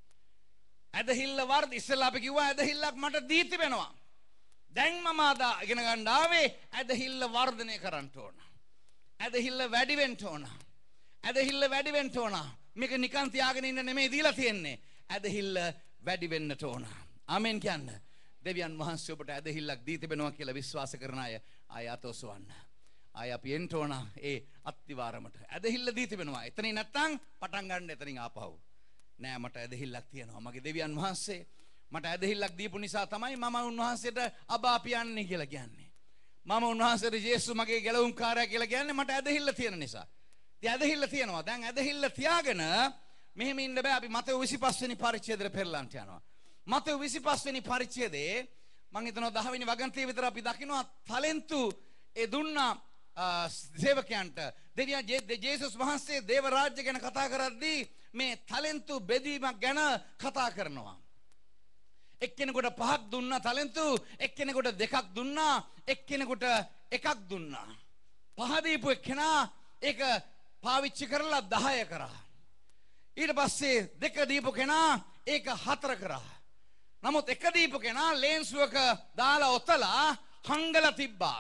ඇදහිල්ල වර්ධ ඉස්සෙල්ලා අපි කිව්වා ඇදහිල්ලක් මට දී තිබෙනවා. දැන් මම අද ඉගෙන ගන්න ආවේ ඇදහිල්ල වර්ධනය කරන්න ඕන. ඇදහිල්ල වැඩි වෙන්න ඕන. ඇදහිල්ල වැඩි වෙන්න ඕන. මේක නිකන් තියාගෙන ඉන්න නෙමෙයි දීලා තියෙන්නේ. ඇදහිල්ල වැඩි වෙන්නට ඕන. ආමෙන් කියන්න. දෙවියන් වහන්සේ ඔබට ඇදහිල්ලක් දී තිබෙනවා කියලා විශ්වාස කරන අය ආය අතෝසවන්න. ආය අපි එන්න ඕන ඒ අත්තිවාරමට. ඇදහිල්ල දී තිබෙනවා. එතනින් නැත්තම් පටන් ගන්න එතනින් ආපහු. නෑ මට ඇදහිල්ලක් තියෙනවා. මගේ දෙවියන් වහන්සේ මට ඇදහිල්ලක් දීපු නිසා තමයි මම උන්වහන්සේට අබාපියන්නේ කියලා කියන්නේ. මම උන්වහන්සේට යේසු මගේ ගැලවුම්කාරයා කියලා කියන්නේ මට ඇදහිල්ල තියෙන නිසා. ඉතින් ඇදහිල්ල තියෙනවා. දැන් ඇදහිල්ල තියාගෙන මෙහෙම ඉන්න බෑ. අපි මතෙව් විසිපස් වෙනි පරිච්ඡේදයට පෙරලන්ට යනවා. මතෙව් විසිපස් වෙනි පරිච්ඡේදයේ මම හිතනවා දහ වෙනි වගන්තිය විතර අපි දකිනවා තලෙන්තු ඒ දුන්නා සේවකයන්ට. දෙවියන් ජේසුස් වහන්සේ දේව රාජ්‍ය ගැන කතා කරද්දී මේ තලෙන්තු බෙදීමක් ගැන කතා කරනවා. එක්කෙනෙකුට පහක් දුන්නා තලෙන්තු, එක්කෙනෙකුට දෙකක් දුන්නා, එක්කෙනෙකුට එකක් දුන්නා. පහ දීපු එක්කෙනා ඒක පාවිච්චි කරලා දහය කරා. ඊට පස්සේ දෙක දීපු කෙනා ඒක හතර කරා. නමුත් එක දීපු කෙනා ලේන්සුවක දාලා ඔතලා හංගලා තිබ්බා.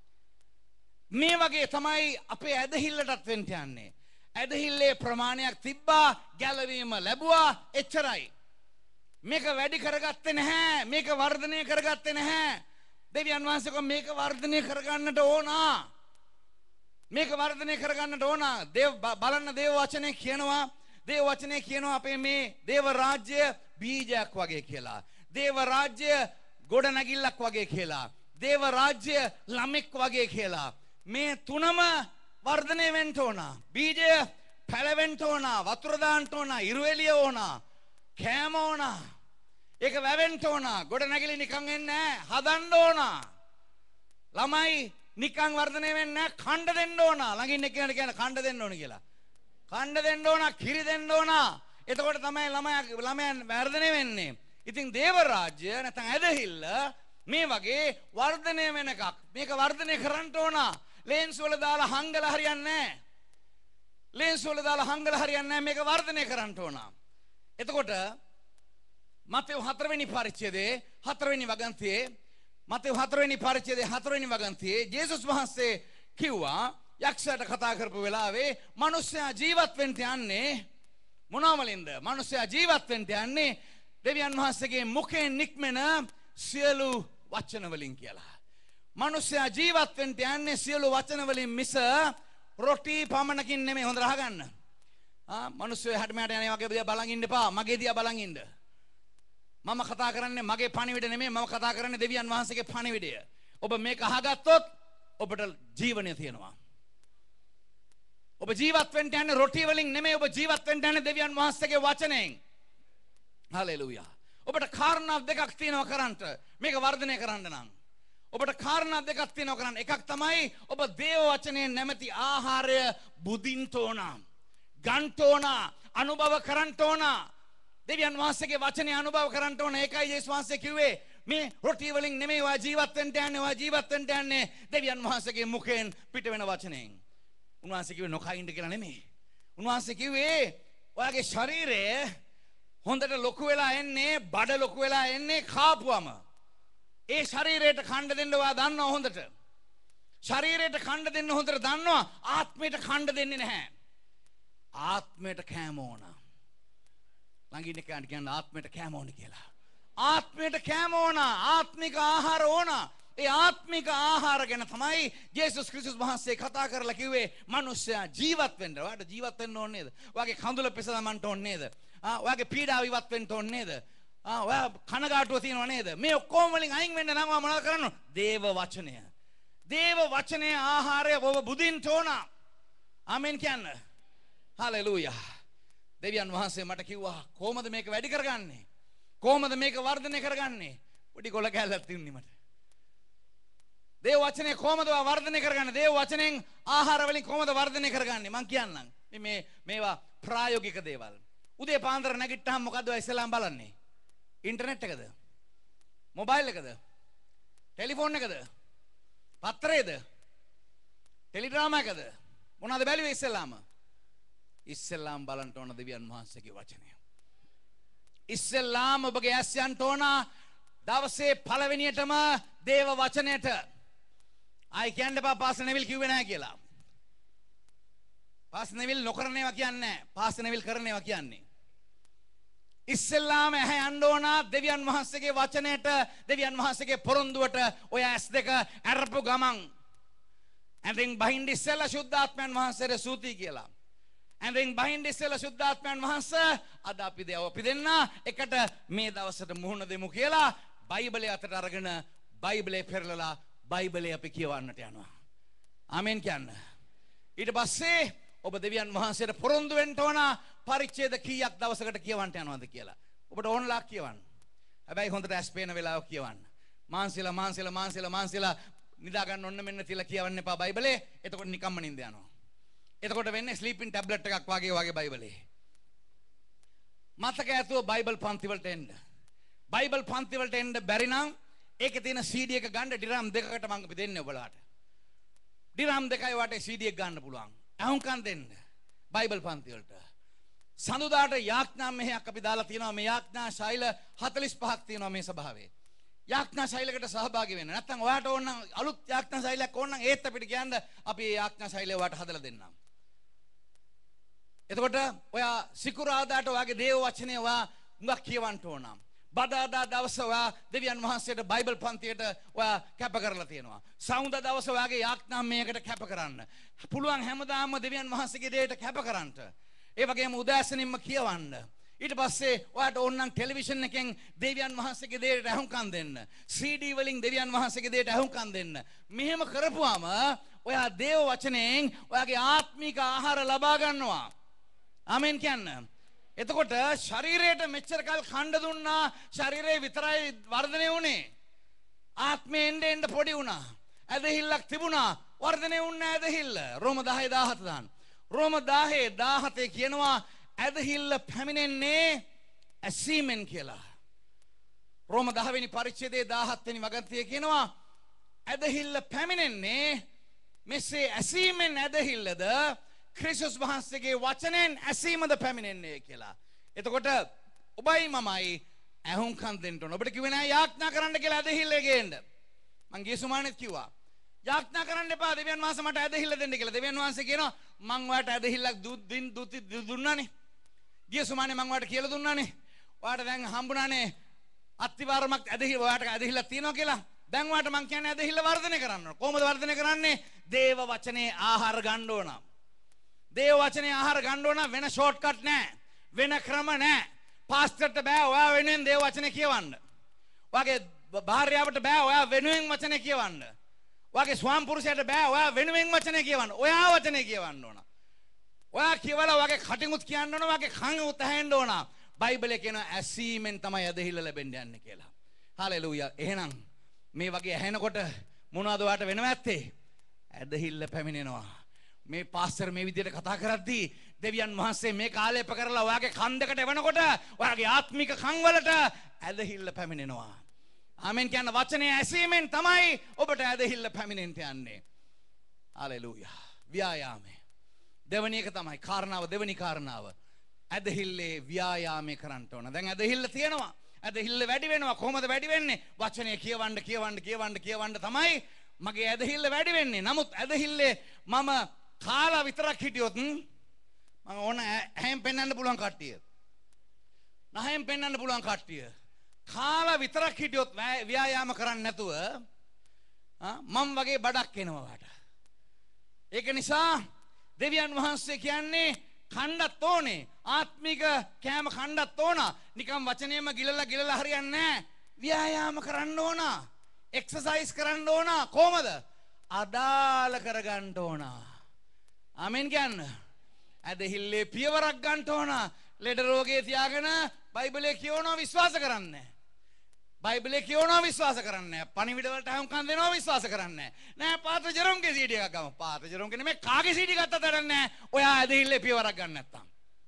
මේ වගේ තමයි අපේ ඇදහිල්ලටත් වෙන්න යන්නේ. ඇදහිල්ලේ ප්‍රමාණයක් තිබ්බා, ගැලවීම ලැබුවා, එච්චරයි. මේක වැඩි කරගත්තේ නැහැ, මේක වර්ධනය කරගත්තේ නැහැ. දෙවියන් වහන්සේ කිව්වා මේක වර්ධනය කරගන්නට ඕන. මේක වර්ධනය කරගන්නට ඕන. දේව බලන්න දේව වචනේ කියනවා, දේව වචනේ කියනවා අපේ මේ දේව රාජ්‍ය බීජයක් වගේ කියලා. දේව රාජ්‍ය ගොඩනැගිල්ලක් වගේ කියලා. දේව රාජ්‍ය ළමෙක් වගේ කියලා. මේ තුනම වර්ධනය වෙන්න ඕන. බීජය පැලවෙන්න ඕන, වතුර දාන්න ඕන, ඉරු එළිය ඕන, කෑම ඕන. ඒක වැවෙන්න ඕන. ගොඩනැගිලි නිකන් එන්නේ නැහැ. හදන්න ඕන. ළමයි නිකන් වර්ධනය වෙන්නේ නැහැ. කණ්ඩ දෙන්න ඕන. ළඟින් එක්කෙනාට කියන කණ්ඩ දෙන්න ඕන කියලා. කණ්ඩ දෙන්න ඕන, කිරි දෙන්න ඕන. එතකොට තමයි ළමයා ළමයන් වර්ධනය වෙන්නේ. ඉතින් දේව රාජ්‍ය නැත්නම් ඇදහිල්ල මේ වගේ වර්ධනය වෙන එකක්. මේක වර්ධනය කරන්න ඕන. ලේන්ස් වල දාලා හංගලා හරියන්නේ නැහැ. ලේන්ස් වල දාලා හංගලා හරියන්නේ නැහැ. මේක වර්ධනය කරන්න ඕන. එතකොට මතෙව් හතර වෙනි පරිච්ඡේදයේ හතර වෙනි වගන්තියේ මතෙව් හතර වෙනි පරිච්ඡේදයේ හතර වෙනි වගන්තියේ ජේසුස් වහන්සේ කිව්වා යක්ෂයාට කතා කරපු වෙලාවේ මිනිස්සයා ජීවත් වෙන්න යන්නේ මොනවලින්ද? මිනිස්සයා ජීවත් වෙන්න යන්නේ දෙවියන් වහන්සේගේ මුඛයෙන් නික්මෙන සියලු වචන වලින් කියලා. මිනිස්සයා ජීවත් වෙන්න යන්නේ සියලු වචන වලින් මිස රොටි පමණකින් නෙමෙයි. හොඳට අහගන්න. ආ මිනිස්සු එහාට මෙහාට යන්නේ වගේ දිහා බලන් ඉන්න එපා. මගේ දිහා බලන් ඉන්න. මම කතා කරන්නේ මගේ පණිවිඩ නෙමෙයි. මම කතා කරන්නේ දෙවියන් වහන්සේගේ පණිවිඩය. ඔබ මේක අහගත්තොත් ඔබට ජීවනය තියෙනවා. ඔබ ජීවත් වෙන්න යන්නේ රොටි වලින් නෙමෙයි ඔබ ජීවත් වෙන්න යන්නේ දෙවියන් වහන්සේගේ වචනයෙන්. හලෙලූයා. ඔබට කාරණා දෙකක් තියෙනවා කරන්නට. මේක වර්ධනය කරන්න නම්. ඔබට කාරණා දෙකක් තියෙනවා කරන්න. එකක් තමයි ඔබ දේව වචනයේ නැමැති ආහාරය බුදින්ට ඕන. ගන්ට ඕන. අනුභව කරන්නට ඕන. දෙවියන් වහන්සේගේ වචනේ අනුභව කරන්නට ඕන. ඒකයි යේසුස් වහන්සේ කිව්වේ මේ රොටි වලින් නෙමෙයි වා ජීවත් වෙන්න යන්නේ වා ජීවත් වෙන්න යන්නේ දෙවියන් වහන්සේගේ මුඛයෙන් පිට වෙන වචනයෙන්. උන්වහන්සේ කිව්වේ නොකයින්ද කියලා නෙමෙයි. උන්වහන්සේ කිව්වේ ඔයාගේ ශරීරය හොඳට ලොකු වෙලා එන්නේ බඩ ලොකු වෙලා එන්නේ කාපුවම. ඒ ශරීරයට කණ්ඩ දෙන්න ඔයා දන්නවා හොඳට. ශරීරයට කණ්ඩ දෙන්න හොඳට දන්නවා ආත්මයට කණ්ඩ දෙන්නේ නැහැ. ආත්මයට කෑම ඕන. ළඟින් එකකට කියන්න ආත්මයට කෑම ඕන කියලා. ආත්මයට කෑම ඕන. ආත්මික ආහාර ඕන. ඒ ආත්මික ආහාර ගැන තමයි යේසුස් ක්‍රිස්තුස් වහන්සේ කතා කරලා කිව්වේ මිනිස්සයා ජීවත් වෙන්න. ඔයාට ජීවත් වෙන්න ඕනේ නේද? ඔයාගේ කඳුල පෙසදමන්න ඕනේ නේද? ආ ඔයාගේ පීඩාව ඉවත් වෙන්න ඕනේ නේද? ආ ඔයා කනගාටුව තියෙනව නේද? මේ ඔක්කොම වලින් අයින් වෙන්න නම් ඔයා මොනවද කරන්න ඕන? දේව වචනය. දේව වචනේ ආහාරය ඔබ බුදින්න ඕන. ආමෙන් කියන්න. හලෙලූයා. දෙවියන් වහන්සේ මට කිව්වා කොහොමද මේක වැඩි කරගන්නේ? කොහොමද මේක වර්ධනය කරගන්නේ? පොඩි කොළ කැල්ලක් තියුනේ මට. දේව වචනේ කොහොමද වර්ධනය කරගන්නේ? දේව වචනෙන් ආහාර වලින් කොහොමද වර්ධනය කරගන්නේ? මං කියන්නම්. මේ මේවා ප්‍රායෝගික දේවල්. උදේ පාන්දර නැගිට්ටාම මොකද්ද ඔය ඉස්සෙල්ලාම බලන්නේ? ඉන්ටර්නෙට් එකද? මොබයිල් එකද? ටෙලිෆෝන් එකද? පත්‍රයේද? ටෙලිග්‍රාම එකද? මොනවද බැලුවේ ඉස්සෙල්ලාම? ඉස්සෙල්ලාම බලන්න ඕන දෙවියන් වහන්සේගේ වචනය. ඉස්සෙල්ලාම ඔබගේ ඇස් යන්න ඕන දවසේ පළවෙනියටම දේව වචනයට. ආයි කියන්න එපා පාස්ටර් නෙවිල් කිව්වේ නැහැ කියලා. පාස්ටර් නෙවිල් නොකරන ඒවා කියන්නේ නැහැ. පාස්ටර් නෙවිල් කරන ඒවා කියන්නේ. ඉස්සෙල්ලාම ඇහැ යන්න ඕන දෙවියන් වහන්සේගේ වචනයට, දෙවියන් වහන්සේගේ පොරොන්දුවට. ඔය ඇස් දෙක අරපු ගමන් ඇඳෙන් බහින්ද ඉස්සෙල්ලා සුද්ධාත්මයන් වහන්සේට සූති කියලා. ඇඳෙන් බහින්ද ඉස්සෙල්ලා සුද්ධාත්මයන් වහන්සේ අද අපි දෙව අපි දෙන්න එකට මේ දවසට මුහුණ දෙමු කියලා බයිබලයේ අතට අරගෙන බයිබලයේ පෙරලලා බයිබලයේ අපි කියවන්නට යනවා. ආමෙන් කියන්න. ඊට පස්සේ ඔබ දෙවියන් වහන්සේට පොරොන්දු වෙන්න ඕන පරිච්ඡේද කීයක් දවසකට කියවන්න යනවද කියලා. ඔබට ඕනලා කියවන්න. හැබැයි හොඳට ඇස් පේන වෙලාවක කියවන්න. මාන්සිලා මාන්සිලා මාන්සිලා මාන්සිලා නිදා ගන්න ඔන්න මෙන්න තියලා කියවන්න එපා බයිබලේ. එතකොට නිකම්ම නින්ද යනවා. එතකොට වෙන්නේ ස්ලීපින් ටැබ්ලට් එකක් වගේ වගේ බයිබලේ. මතක ඇතුව බයිබල් පන්ති වලට එන්න. බයිබල් පන්ති වලට එන්න බැරි නම් ඒකේ තියෙන සී ඩී එක ගන්න ඩිරම් දෙකකට මම අපි දෙන්නේ ඔයාලට. ඩිරම් දෙකයි වට සී ඩී එක ගන්න පුළුවන්. අහුම්කම් දෙන්න. බයිබල් පන්ති වලට. සඳුදාට යාඥා මෙහෙයක් අපි දාලා තියෙනවා. මේ යාඥා ශෛල හතළිස් පහක් තියෙනවා මේ සභාවේ. යාඥා ශෛලයකට සහභාගී වෙන්න. නැත්නම් ඔයාට ඕන නම් අලුත් යාඥා ශෛලයක් ඕන නම් ඒත් අපිට කියන්න අපි ඒ යාඥා ශෛලය ඔයාට හදලා දෙන්නම්. එතකොට ඔයා සිකුරාදාට ඔයාගේ දේව වචනේ ඔයා මුගක් කියවන්න ඕන. බදාදා දවස ඔයා දෙවියන් වහන්සේට බයිබල් පන්තියට ඔයා කැප කරලා තියෙනවා. සවුන්දා දවස ඔයාගේ යාඥා මේකට කැප කරන්න. පුළුවන් හැමදාම දෙවියන් වහන්සේගේ දේට කැප කරන්න. ඒ වගේම උදෑසනින්ම කියවන්න. ඊට පස්සේ ඔයාට ඕනනම් ටෙලිවිෂන් එකෙන් දෙවියන් වහන්සේගේ දේට අහුම්කම් දෙන්න. සී ඩී වලින් දෙවියන් වහන්සේගේ දේට අහුම්කම් දෙන්න. මෙහෙම කරපුවාම ඔයා දේව වචනයෙන් ඔයාගේ ආත්මික ආහාර ලබා ගන්නවා. ආමෙන් කියන්න. එතකොට ශරීරයට මෙච්චර කල් කණ්ඩ දුන්නා ශරීරේ විතරයි වර්ධනය වුණේ. ආත්මේ එන්න එන්න පොඩි වුණා. ඇදහිල්ලක් තිබුණා. වර්ධනය වුණේ ඇදහිල්ල. රෝම දහය දාහත දාන්න. රෝම දහය දාහතේ කියනවා ඇදහිල්ල පැමිණෙන්නේ ඇසීමෙන් කියලා. රෝම දහ වෙනි පරිච්ඡේදයේ දාහත් වෙනි වගන්තිය කියනවා ඇදහිල්ල පැමිණෙන්නේ මෙසේ ඇසීමෙන් ඇදහිල්ලද ක්‍රිස්තුස් වහන්සේගේ වචනෙන් ඇසීමද පැමිණෙන්නේ කියලා. එතකොට ඔබයි මමයි ඇහුම්කන් දෙන්න ඕන. ඔබට කිව්වේ නෑ යාඥා කරන්න කියලා ඇදහිල්ලේ ගේන්න. මං ගිය සුමානෙත් කිව්වා. යාඥා කරන්න එපා දෙවියන් වහන්සේ මට ඇදහිල්ල දෙන්න කියලා. දෙවියන් වහන්සේ කියනවා මං ඔයාලට ඇදහිල්ලක් දුන්නානේ. ගිය සුමානේ මං ඔයාලට කියලා දුන්නානේ. ඔයාලට දැන් හම්බුණානේ අත්තිවාරමක් ඇදහිල්ල ඔයාලට ඇදහිල්ලක් තියෙනවා කියලා. දැන් ඔයාලට මං කියන්නේ ඇදහිල්ල වර්ධනය කරන්න ඕන. කොහොමද වර්ධනය කරන්නේ? දේව වචනේ ආහාර ගන්න ඕන. දේව වචනේ ආහාර ගන්න ඕන. වෙන ෂෝට්කට් නැහැ. වෙන ක්‍රම නැහැ. පාස්ටර්ට බෑ ඔයා වෙනුවෙන් දේව වචනේ කියවන්න. ඔයාගේ භාර්යාවට බෑ ඔයා වෙනුවෙන් වචනේ කියවන්න. ඔයාගේ ස්වාම පුරුෂයාට බෑ ඔයා වෙනුවෙන් වචනේ කියවන්න. ඔයා වචනේ කියවන්න ඕන. ඔයා කියවලා වගේ කටිමුත් කියන්න ඕන වගේ කන් උත් ඇහෙන්න ඕන. බයිබලයේ කියනවා ඇසීමෙන් තමයි ඇදහිල්ල ලැබෙන්න යන්නේ කියලා. හලෙලූයා. එහෙනම් මේ වගේ ඇහෙනකොට මොනවද ඔයාට වෙනව ඇත්තේ? ඇදහිල්ල පැමිණෙනවා. මේ පාස්ටර් මේ විදිහට කතා කරද්දී දෙවියන් වහන්සේ මේ කාලේප කරලා ඔයාගේ කන් දෙකට එවනකොට ඔයාගේ ආත්මික කන් වලට ඇදහිල්ල පැමිණෙනවා. ආමෙන් කියන වචනේ ඇසීමෙන් තමයි ඔබට ඇදහිල්ල පැමිණෙන්න යන්නේ. හලෙලූයා. ව්‍යායාමය. දෙවැනි එක තමයි කාරණාව දෙවැනි කාරණාව. ඇදහිල්ලේ ව්‍යායාමය කරන්න ඕන. දැන් ඇදහිල්ල තියෙනවා. ඇදහිල්ල වැඩි වෙනවා. කොහොමද වැඩි වෙන්නේ? වචනේ කියවන්න කියවන්න කියවන්න කියවන්න තමයි මගේ ඇදහිල්ල වැඩි වෙන්නේ. නමුත් ඇදහිල්ලේ මම කාලා විතරක් හිටියොත් මම ඕන හැම පෙන්වන්න පුළුවන් කට්ටිය. නහයෙන් පෙන්වන්න පුළුවන් කට්ටිය. කාලා විතරක් හිටියොත් ව්‍යායාම කරන්නේ නැතුව මම වගේ බඩක් එනවා වාට. ඒක නිසා දෙවියන් වහන්සේ කියන්නේ කණ්ඩත් ඕනේ. ආත්මික කෑම කණ්ඩත් ඕන. නිකම් වචනේම ගිලලා ගිලලා හරියන්නේ නැහැ. ව්‍යායාම කරන්න ඕන. එක්සර්සයිස් කරන්න ඕන. කොහමද? අදාළ කරගන්න ඕන. ආමෙන් කියන්න. ඇදහිල්ලේ පියවරක් ගන්න ඕන. ලෙඩ රෝගේ තියාගෙන බයිබලයේ කියවනවා විශ්වාස කරන්නේ. බයිබලයේ කියවනවා විශ්වාස කරන්නේ. පණිවිඩ වලට හුම්කම් දෙනවා විශ්වාස කරන්නේ. නෑ පාත්‍ර ජෙරොම්ගේ සීඩි එකක් ගමු. පාත්‍ර ජෙරොම්ගේ නෙමෙයි කාගේ සීඩි ගත්තත් වැඩක් නෑ. ඔයා ඇදහිල්ලේ පියවරක් ගන්න නැත්තම්.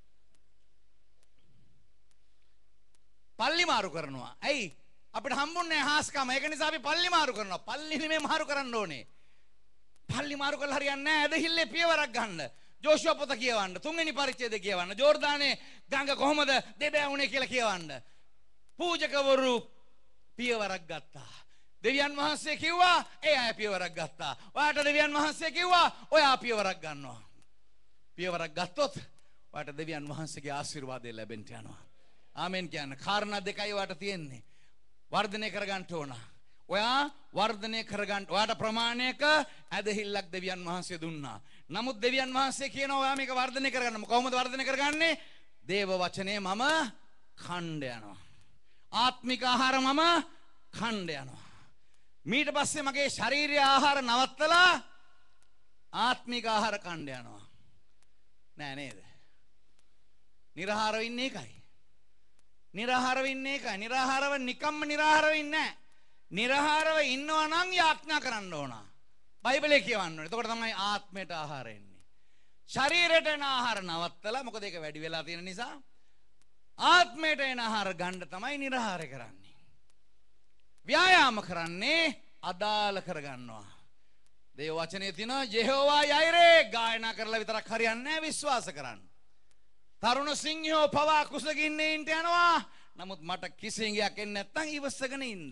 පල්ලි මාරු කරනවා. ඇයි? අපිට හම්බුන්නේ හාස්කම. ඒක නිසා අපි පල්ලි මාරු කරනවා. පල්ලි නෙමෙයි මාරු කරන්න ඕනේ. පල්ලි මාරු කරලා හරියන්නේ නැහැ. ඇදහිල්ලේ පියවරක් ගන්න. ජෝෂුව පොත කියවන්න. තුන්වෙනි පරිච්ඡේදය කියවන්න. ජෝර්දානේ ගඟ කොහොමද දෙබෑ වුනේ කියලා කියවන්න. පූජකවරු පියවරක් ගත්තා. දෙවියන් වහන්සේ කිව්වා ඒ අය පියවරක් ගත්තා. ඔයාට දෙවියන් වහන්සේ කිව්වා ඔයා පියවරක් ගන්නවා. පියවරක් ගත්තොත් ඔයාට දෙවියන් වහන්සේගේ ආශිර්වාදය ලැබෙන්න යනවා. ආමෙන් කියන්න. කාරණා දෙකයි ඔයාට තියෙන්නේ. වර්ධනය කරගන්න ඕන. ඔයා වර්ධනය කරගන්න. ඔයාට ප්‍රමාණයක ඇදහිල්ලක් දෙවියන් වහන්සේ දුන්නා. නමුත් දෙවියන් වහන්සේ කියනවා ඔයා මේක වර්ධනය කරගන්න. කොහොමද වර්ධනය කරගන්නේ? දේව වචනේ මම ඛණ්ඩ යනවා. ආත්මික ආහාර මම ඛණ්ඩ යනවා. ඊට පස්සේ මගේ ශාරීරික ආහාර නවත්තලා ආත්මික ආහාර ඛණ්ඩ යනවා. නෑ නේද? නිර්ආහාරව ඉන්නේ ඒකයි. නිර්ආහාරව ඉන්නේ ඒකයි. නිර්ආහාරව නිකම්ම නිර්ආහාරව ඉන්නේ නෑ. නිර්ආහාරව ඉන්නවා නම් යාඥා කරන්න ඕන. බයිබලයේ කියවන්න ඕනේ. එතකොට තමයි ආත්මයට ආහාර එන්නේ. ශරීරයට එන ආහාර නවත්තලා මොකද ඒක වැඩි වෙලා තියෙන නිසා ආත්මයට එන ආහාර ගන්න තමයි නිර්ආහාරය කරන්නේ. ව්‍යායාම කරන්නේ අදාළ කරගන්නවා. දේව වචනේ තියෙනවා යෙහෝවා යයිරේ ගායනා කරලා විතරක් හරියන්නේ නැහැ විශ්වාස කරන්න. තරුණ සිංහයෝ පවා කුසගින්නේ ඉන්න යනවා. නමුත් මට කිසිංගයක් එන්නේ නැත්නම් ඉවසගෙන ඉන්න.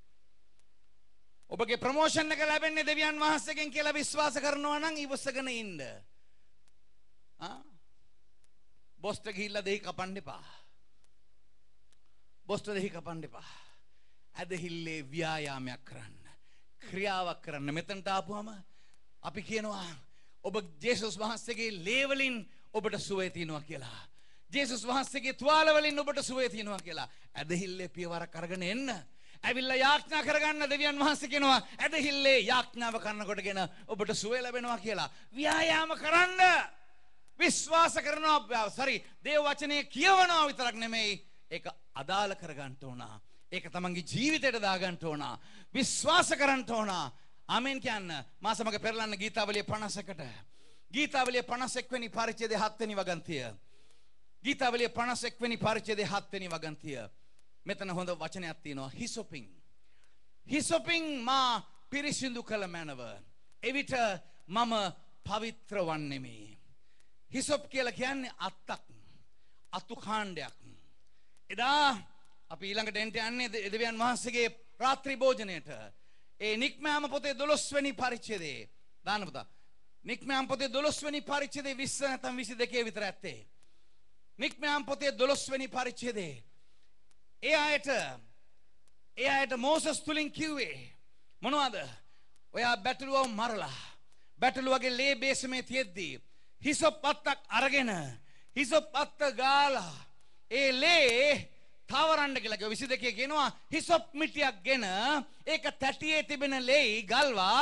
ඔබගේ ප්‍රොමෝෂන් එක ලැබෙන්නේ දෙවියන් වහන්සේගෙන් කියලා විශ්වාස කරනවා නම් ඉවසගෙන ඉන්න. ආ බොස්ට ගිහිල්ලා දෙහි කපන්න එපා. බොස්ට දෙහි කපන්න එපා. ඇදහිල්ලේ ව්‍යායාමයක් කරන්න. ක්‍රියාවක් කරන්න. මෙතනට ආපුවම අපි කියනවා ඔබ ජේසුස් වහන්සේගේ ලේ වලින් ඔබට සුවය තියෙනවා කියලා. ජේසුස් වහන්සේගේ තුවාල වලින් ඔබට සුවය තියෙනවා කියලා. ඇදහිල්ලේ පියවරක් අරගෙන එන්න. ඇවිල්ලා යාඥා කරගන්න දෙවියන් වහන්සේ කියනවා ඇදහිල්ලේ යාඥාව කරනකොටගෙන ඔබට සුවය ලැබෙනවා කියලා. ව්‍යායාම කරන්න. විශ්වාස කරනවා sorry දේව වචනේ කියවනවා විතරක් නෙමෙයි ඒක අදාළ කරගන්න ඕන. ඒක තමන්ගේ ජීවිතයට දාගන්න ඕන. විශ්වාස කරන්න ඕන. ආමෙන් කියන්න. මා සමග පෙරලන්න ගීතාවලිය පනස් එකට. ගීතාවලිය පනස් එක් වෙනි පරිච්ඡේදයේ හත් වෙනි වගන්තිය. ගීතාවලිය පනස් එක් වෙනි පරිච්ඡේදයේ හත් වෙනි වගන්තිය. මෙතන හොඳ වචනයක් තියෙනවා හිසොපින්. හිසොපින් මා පිරිසිදු කළ මැනව. එවිට මම පවිත්‍ර වන්නෙමි. හිසොප් කියලා කියන්නේ අත්තක්. අතු කාණ්ඩයක්. එදා අපි ඊළඟට එන්ට යන්නේ දෙවියන් වහන්සේගේ රාත්‍රී භෝජනයට. ඒ නික්මයාම පොතේ දොළොස් වෙනි පරිච්ඡේදයේ දාන්න පුතා. නික්මයාම පොතේ දොළොස් වෙනි පරිච්ඡේදයේ විස්ස නැත්නම් විසි දෙකේ විතර ඇත්තේ. නික්මයාම පොතේ දොළොස් වෙනි පරිච්ඡේදයේ ඒ අයට ඒ අයට මෝසස් තුලින් කිව්වේ මොනවද? ඔයා බැටළුවව මරලා බැටළුවගේ ලේ බේසමේ තියෙද්දී හිසොප් අත්තක් අරගෙන හිසොප් අත්ත ගාලා ඒ ලේ තවරන්න කියලා කිව්වා. විසි දෙකේ කියනවා හිසොප් මිටියක් ගෙන ඒක තැටියේ තිබෙන ලේ ගල්වා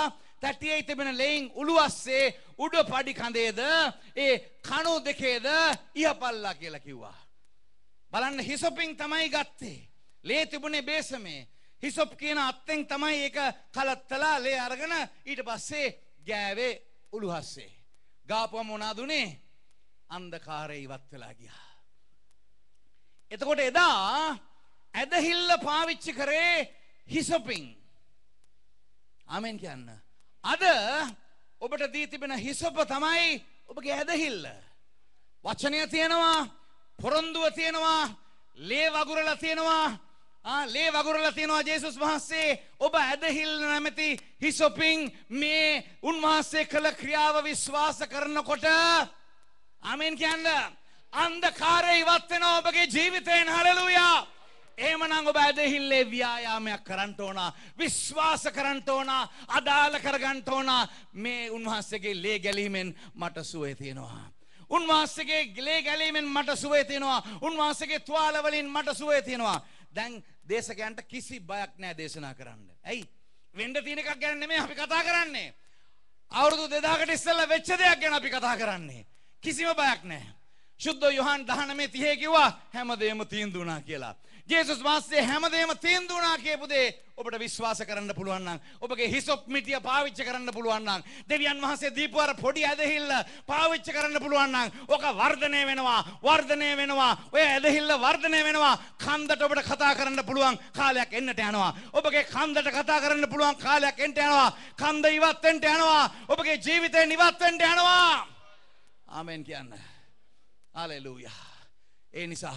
තැටියේ තිබෙන ලෙයින් උළුවස්සේ උඩ පඩි කඳේද ඒ කණු දෙකේද ඉහපල්ලා කියලා කිව්වා. බලන්න හිසොපින් තමයි ගත්තේ. ලේ තිබුණේ බේසමේ. හිසොප් කියන අත්තෙන් තමයි ඒක කලත්තලා ලේ අරගෙන ඊට පස්සේ ගෑවේ උළුහස්සේ. ගාපුවම මොනවද උනේ? අන්ධකාරය ඉවත් වෙලා ගියා. එතකොට එදා ඇදහිල්ල පාවිච්චි කරේ හිසොපින්. ආමෙන් කියන්න. අද ඔබට දී තිබෙන හිසොප තමයි ඔබගේ ඇදහිල්ල. වචනය තියෙනවා, පොරොන්දුව තියෙනවා, ලේ වගුරලා තියෙනවා. ආ ලේ වගුරලා තියෙනවා ජේසුස් වහන්සේ ඔබ ඇදහිල්ල නැමැති හිසොපින් මේ උන්වහන්සේ කළ ක්‍රියාව විශ්වාස කරනකොට ආමෙන් කියන්න අන්ධකාරය ඉවත් වෙනවා ඔබගේ ජීවිතයෙන්. හලෙලූයා. එහෙමනම් ඔබ ඇදහිල්ලේ ව්‍යායාමයක් කරන්න ඕන, විශ්වාස කරන්න ඕන, අදාළ කරගන්න ඕන. මේ උන්වහන්සේගේ ලේ ගැලීමෙන් මට සුවය තියෙනවා. උන්වහන්සේගේ ලේ ගැලීමෙන් මට සුවය තියෙනවා. උන්වහන්සේගේ තුවාල වලින් මට සුවය තියෙනවා. දැන් දේශකයන්ට කිසි බයක් නැහැ දේශනා කරන්න. ඇයි? වෙන්න තියෙන එකක් ගැන නෙමෙයි අපි කතා කරන්නේ. අවුරුදු දෙදාහකට ඉස්සෙල්ලා වෙච්ච දෙයක් ගැන අපි කතා කරන්නේ. කිසිම බයක් නැහැ. සුද්ධ යොහන් දහනවය තිහේ කිව්වා හැමදේම තීන්දුව වුණා කියලා. ජේසුස් වහන්සේ හැමදේම තීන්දුව වුණා කියපු දේ ඔබට විශ්වාස කරන්න පුළුවන් නම්, ඔබගේ හිසොප් මිටිය පාවිච්චි කරන්න පුළුවන් නම්, දෙවියන් වහන්සේ දීපු අර පොඩි ඇදහිල්ල පාවිච්චි කරන්න පුළුවන් නම්, ඔක වර්ධනය වෙනවා, වර්ධනය වෙනවා. ඔය ඇදහිල්ල වර්ධනය වෙනවා. කන්දට ඔබට කතා කරන්න පුළුවන් කාලයක් එන්නට යනවා. ඔබගේ කන්දට කතා කරන්න පුළුවන් කාලයක් එන්නට යනවා. කන්ද ඉවත් වෙන්න යනවා. ඔබගේ ජීවිතේ ඉවත් වෙන්න යනවා. ආමෙන් කියන්න. හලෙලූයා. ඒ නිසා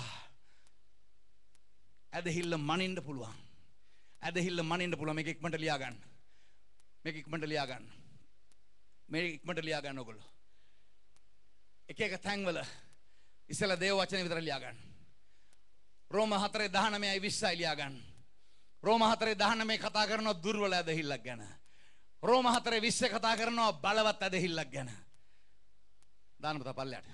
ඇදහිල්ල මනින්න පුළුවන්. ඇදහිල්ල මනින්න පුළුවන්. මේක ඉක්මනට ලියා ගන්න. මේක ඉක්මනට ලියා ගන්න. මේක ඉක්මනට ලියා ගන්න ඔයගොල්ලෝ. එක එක තැන්වල ඉස්සෙල්ලා දේව වචනේ විතර ලියා ගන්න. රෝම හතරේ දහනවයයි විස්සයි ලියා ගන්න. රෝම හතරේ දහනවය කතා කරනවා දුර්වල ඇදහිල්ලක් ගැන. රෝම හතරේ විස්ස කතා කරනවා බලවත් ඇදහිල්ලක් ගැන. දාන්න පුතා පල්ලයට.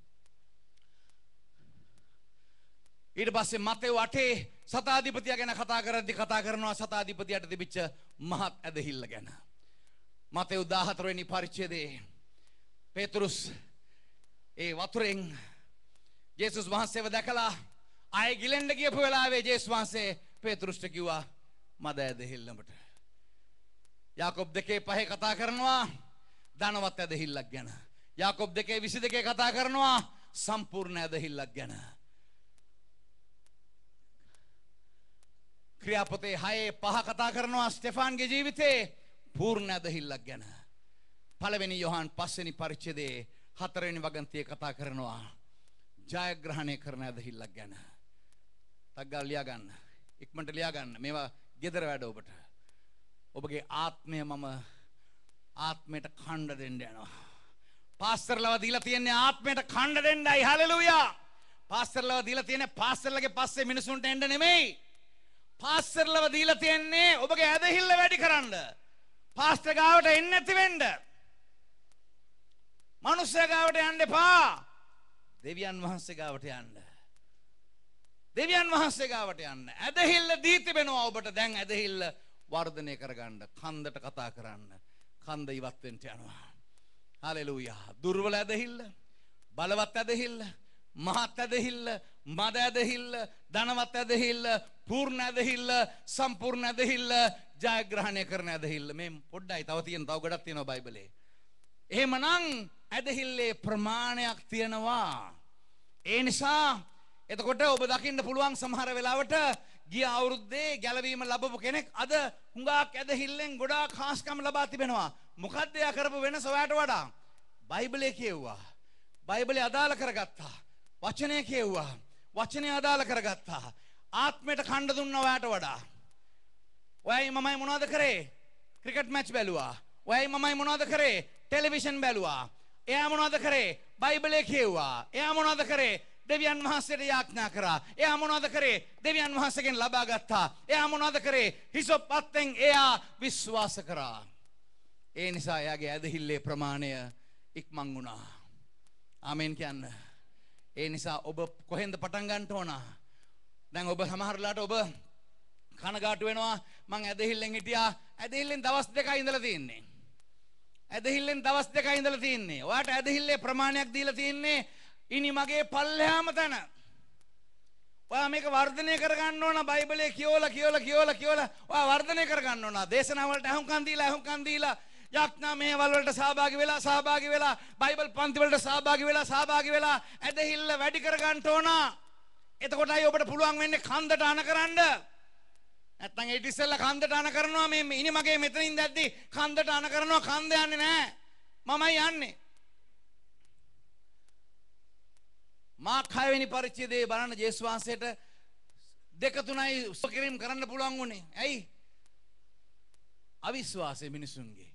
ඊට පස්සේ මතෙව් අටේ සතාධිපතියා ගැන කතා කරද්දී කතා කරනවා සතාධිපතියට තිබිච්ච මහත් ඇදහිල්ල ගැන. මතෙව් දාහතර වෙනි පරිච්ඡේදයේ පේතරුස් ඒ වතුරෙන් ජේසුස් වහන්සේව දැකලා ආයෙ ගිලෙන්න ගියපු වෙලාවේ ජේසුස් වහන්සේ පේතරුස්ට කිව්වා මද ඇදහිල්ලමට. යාකොබ් දෙකේ පහේ කතා කරනවා ධනවත් ඇදහිල්ලක් ගැන. යාකොබ් දෙකේ විසි දෙකේ කතා කරනවා සම්පූර්ණ ඇදහිල්ලක් ගැන. ක්‍රියාපොතේ හයේ පහ කතා කරනවා ස්ටෙෆාන්ගේ ජීවිතේ පූර්ණ ඇදහිල්ලක් ගැන. පළවෙනි යොහන් පස්වෙනි පරිච්ඡේදයේ හතරවෙනි වගන්තියේ කතා කරනවා ජයග්‍රහණය කරන ඇදහිල්ලක් ගැන. තග්ගල් ලියා ගන්න. ඉක්මනට ලියා ගන්න. මේවා gedara වැඩ ඔබට. ඔබගේ ආත්මය මම ආත්මයට ඛණ්ඩ දෙන්න යනවා. පාස්තරලව දීලා තියන්නේ ආත්මයට ඛණ්ඩ දෙන්නයි. හලෙලූයා. පාස්තරලව දීලා තියන්නේ පාස්තරලගේ පස්සේ මිනිසුන්ට එන්න නෙමෙයි. පාස්තරලව දීලා තියන්නේ ඔබගේ ඇදහිල්ල වැඩි කරන්න. පාස්තර ගාවට එන්නේ නැති වෙන්න. මනුස්සය ගාවට යන්න එපා. දෙවියන් වහන්සේ ගාවට යන්න. දෙවියන් වහන්සේ ගාවට යන්න. ඇදහිල්ල දී තිබෙනවා ඔබට. දැන් ඇදහිල්ල වර්ධනය කරගන්න. කන්දට කතා කරන්න. කන්ද ඉවත් වෙන්න යනවා. හලෙලූයා. දුර්වල ඇදහිල්ල, බලවත් ඇදහිල්ල, මහත් ඇදහිල්ල, මද ඇදහිල්ල, ධනවත් ඇදහිල්ල, පූර්ණ ඇදහිල්ල, සම්පූර්ණ ඇදහිල්ල, ජයග්‍රහණය කරන ඇදහිල්ල. මේ පොඩ්ඩයි තව තියෙන තව ගොඩක් තියෙනවා බයිබලේ. එහෙමනම් ඇදහිල්ලේ ප්‍රමාණයක් තියෙනවා. ඒ නිසා එතකොට ඔබ දකින්න පුළුවන් සමහර වෙලාවට ගිය අවුරුද්දේ ගැලවීම ලැබපු කෙනෙක් අද හුඟක් ඇදහිල්ලෙන් ගොඩාක් හාස්කම් ලබා තිබෙනවා. මොකද්ද යා කරපු වෙනස ඔයාට වඩා? බයිබලයේ කියුවා. බයිබලයේ අදාළ කරගත්තා. වචනය කියුවා. වචනය අදාළ කරගත්තා. ආත්මයට ඛණ්ඩ දුන්නා ඔයාට වඩා. ඔයයි මමයි මොනවද කරේ? ක්‍රිකට් මැච් බැලුවා. ඔයයි මමයි මොනවද කරේ? ටෙලිවිෂන් බැලුවා. එයා මොනවද කරේ? බයිබලයේ කියුවා. එයා මොනවද කරේ? දෙවියන් වහන්සේට යාඥා කරා. එයා මොනවද කරේ? දෙවියන් වහන්සේගෙන් ලබා ගත්තා. එයා මොනවද කරේ? හිසොප් අත්ෙන් එයා විශ්වාස කරා. ඒ නිසා එයාගේ ඇදහිල්ලේ ප්‍රමාණය ඉක්මන් වුණා. ආමෙන් කියන්න. ඒ නිසා ඔබ කොහෙන්ද පටන් ගන්න ඕන? දැන් ඔබ සමහරලාට ඔබ කනගාටු වෙනවා මං ඇදහිල්ලෙන් හිටියා. ඇදහිල්ලෙන් දවස් දෙකයි ඉඳලා තියෙන්නේ. ඇදහිල්ලෙන් දවස් දෙකයි ඉඳලා තින්නේ. ඔයාට ඇදහිල්ලේ ප්‍රමාණයක් දීලා තින්නේ ඉනි මගේ පල්ලෙහාම තැන. ඔයා මේක වර්ධනය කරගන්න ඕන. බයිබලයේ කියවලා කියවලා කියවලා කියවලා ඔයා වර්ධනය කරගන්න ඕන. දේශනා වලට අහුම්කම් දීලා අහුම්කම් දීලා යක්නා මේවල් වලට සහභාගී වෙලා සහභාගී වෙලා බයිබල් පන්ති වලට සහභාගී වෙලා සහභාගී වෙලා ඇදහිල්ල වැඩි කරගන්න ඕන. එතකොටයි ඔබට පුළුවන් වෙන්නේ කන්දට අන කරන්න. නැත්තම් ඒ ඉතිසෙල්ලා කන්දට අන කරනවා මේ ඉනි මගේ මෙතනින් දැද්දි කන්දට අන කරනවා කන්ද යන්නේ නැහැ. මමයි යන්නේ. මාක් හය වෙනි පරිච්ඡේදයේ බලන්න ජේසුස් වහන්සේට දෙක තුනයි සුවකිරීම කරන්න පුළුවන් වුණේ. ඇයි? අවිශ්වාසය මිනිසුන්ගේ.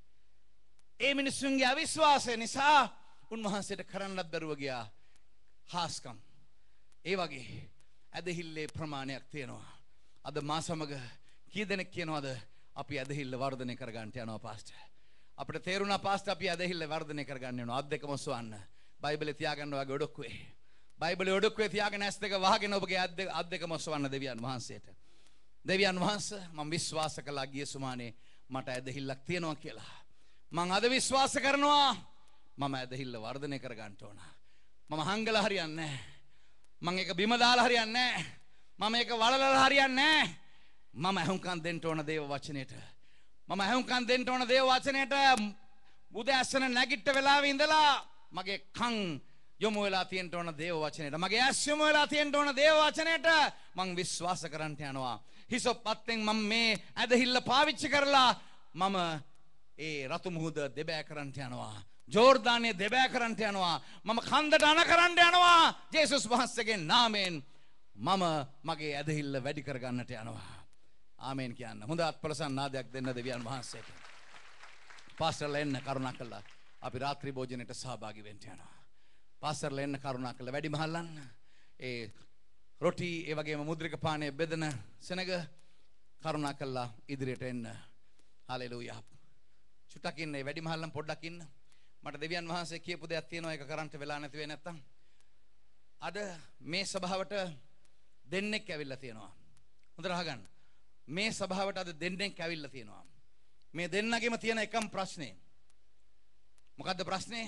ඒ මිනිසුන්ගේ අවිශ්වාසය නිසා උන්වහන්සේට කරන්නත් බැරුව ගියා. හාස්කම්. ඒ වගේ ඇදහිල්ලේ ප්‍රමාණයක් තියෙනවා. අද මා සමග කී දෙනෙක් කියනවාද අපි ඇදහිල්ල වර්ධනය කරගන්න යනවා පාස්ටර්. අපිට තේරුණා පාස්ටර් අපි ඇදහිල්ල වර්ධනය කරගන්න යනවා. අත් දෙකම ඔසවන්න. බයිබලේ තියාගන්න වගේ ඔඩොක්කුවේ. බයිබලේ ඔඩොක්කුවේ තියාගෙන ඇස් දෙක වහගෙන ඔබගේ අත් දෙක අත් දෙකම ඔසවන්න දෙවියන් වහන්සේට. දෙවියන් වහන්සේ මම විශ්වාස කළා ගිය සුමානේ මට ඇදහිල්ලක් තියෙනවා කියලා. මම අද විශ්වාස කරනවා මම ඇදහිල්ල වර්ධනය කරගන්න ඕන. මම හංගලා හරියන්නේ නැහැ. මම ඒක බිම දාලා හරියන්නේ නැහැ. මම ඒක වලලලා හරියන්නේ නැහැ. මම අහුම්කම් දෙන්න ඕන දේව වචනේට. මම අහුම්කම් දෙන්න ඕන දේව වචනේට. උදෑසන නැගිට වෙලාවේ ඉඳලා මගේ කන් යොමු වෙලා තියෙන්න ඕන දේව වචනේට. මගේ ඇස් යොමු වෙලා තියෙන්න ඕන දේව වචනේට. මම විශ්වාස කරන්න යනවා. හිසොප් පත්තෙන් මම මේ ඇදහිල්ල පාවිච්චි කරලා මම ඒ රතු මුහුද දෙබෑ කරන්න යනවා. ජෝර්දානයේ දෙබෑ කරන්න යනවා. මම කන්දට අන කරන්න යනවා. ජේසුස් වහන්සේගේ නාමයෙන් මම මගේ ඇදහිල්ල වැඩි කරගන්නට යනවා. ආමේන් කියන්න. හොඳ අත්පලසන් නාදයක් දෙන්න දෙවියන් වහන්සේට. පාස්ටර්ලා එන්න කරුණාකරලා අපි රාත්‍රී භෝජනයට සහභාගී වෙන්න යනවා. පාස්ටර්ලා එන්න කරුණාකරලා වැඩි මහල්ලන් ඒ රොටි ඒ වගේම මුද්‍රික පානය බෙදෙන සෙනග කරුණාකරලා ඉදිරියට එන්න. හලෙලූයා. චුට්ටක් ඉන්න ඒ වැඩි මහල්ලන් පොඩ්ඩක් ඉන්න. මට දෙවියන් වහන්සේ කියපු දෙයක් තියෙනවා ඒක කරන්ට වෙලා නැති වෙයි නැත්තම්. අද මේ සභාවට දෙන්නෙක් ඇවිල්ලා තියෙනවා. හොඳට අහගන්න. මේ සභාවට අද දෙන්නෙක් ඇවිල්ලා තියෙනවා. මේ දෙන්නගෙම තියෙන එකම ප්‍රශ්නේ. මොකද්ද ප්‍රශ්නේ?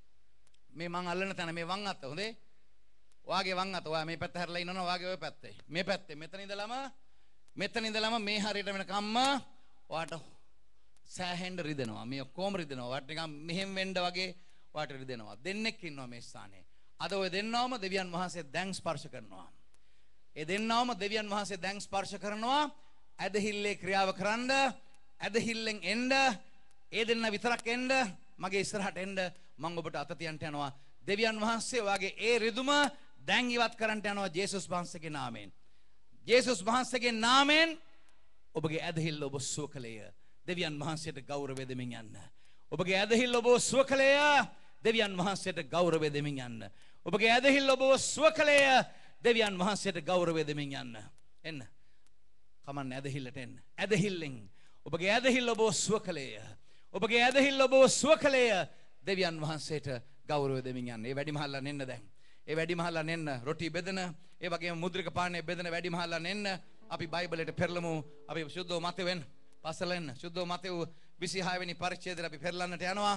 මේ මං අල්ලන තැන මේ වම් අත හොඳේ. ඔයාගේ වම් අත ඔයා මේ පැත්ත හැරලා ඉන්නවනේ ඔයාගේ ওই පැත්තේ. මේ පැත්තේ මෙතන ඉඳලම මෙතන ඉඳලම මේ හරියට වෙනකම්ම ඔයාට සෑහෙන්න රිදෙනවා. මේ ඔක්කොම රිදෙනවා. ඔයාට නිකන් මෙහෙම වෙන්න වගේ ඔයාට රිදෙනවා. දෙන්නෙක් ඉන්නවා මේ ස්ථානේ. අද ඔය දෙන්නවම දෙවියන් වහන්සේ දැන් ස්පර්ශ කරනවා. ඒ දෙන්නවම දෙවියන් වහන්සේ දැන් ස්පර්ශ කරනවා. ඇදහිල්ලේ ක්‍රියාව කරන්න, ඇදහිල්ලෙන් එන්න, ඒ දෙන්න විතරක් එන්න, මගේ ඉස්සරහට එන්න මම ඔබට අත තියන්න යනවා. දෙවියන් වහන්සේ ඔයාගේ ඒ රිදුම දැන් ඉවත් කරන්න යනවා ජේසුස් වහන්සේගේ නාමයෙන්. ජේසුස් වහන්සේගේ නාමයෙන් ඔබගේ ඇදහිල්ල ඔබ සුව කළේය. දෙවියන් වහන්සේට ගෞරවය දෙමින් යන්න. ඔබගේ ඇදහිල්ල ඔබ සුව කළේය. දෙවියන් වහන්සේට ගෞරවය දෙමින් යන්න. ඔබගේ ඇදහිල්ල ඔබ සුව කළේය. දෙවියන් වහන්සේට ගෞරවය දෙමින් යන්න. එන්න. කමන්න ඇදහිල්ලට එන්න. ඇදහිල්ලෙන් ඔබගේ ඇදහිල්ල ඔබ සුව කළේය. ඔබගේ ඇදහිල්ල ඔබ සුව කළේය. දෙවියන් වහන්සේට ගෞරවය දෙමින් යන්න. ඒ වැඩිමහල්ලන් එන්න දැන්. ඒ වැඩිමහල්ලන් එන්න රොටි බෙදෙන, ඒ වගේම මුද්‍රික පානය බෙදෙන වැඩිමහල්ලන් එන්න. අපි බයිබලයට පෙරලමු. අපි සුද්ධෝ මතෙවෙන් පසලෙන් සුද්ධෝ මතෙව් විසිහය වෙනි පරිච්ඡේදයට අපි පෙරලන්නට යනවා.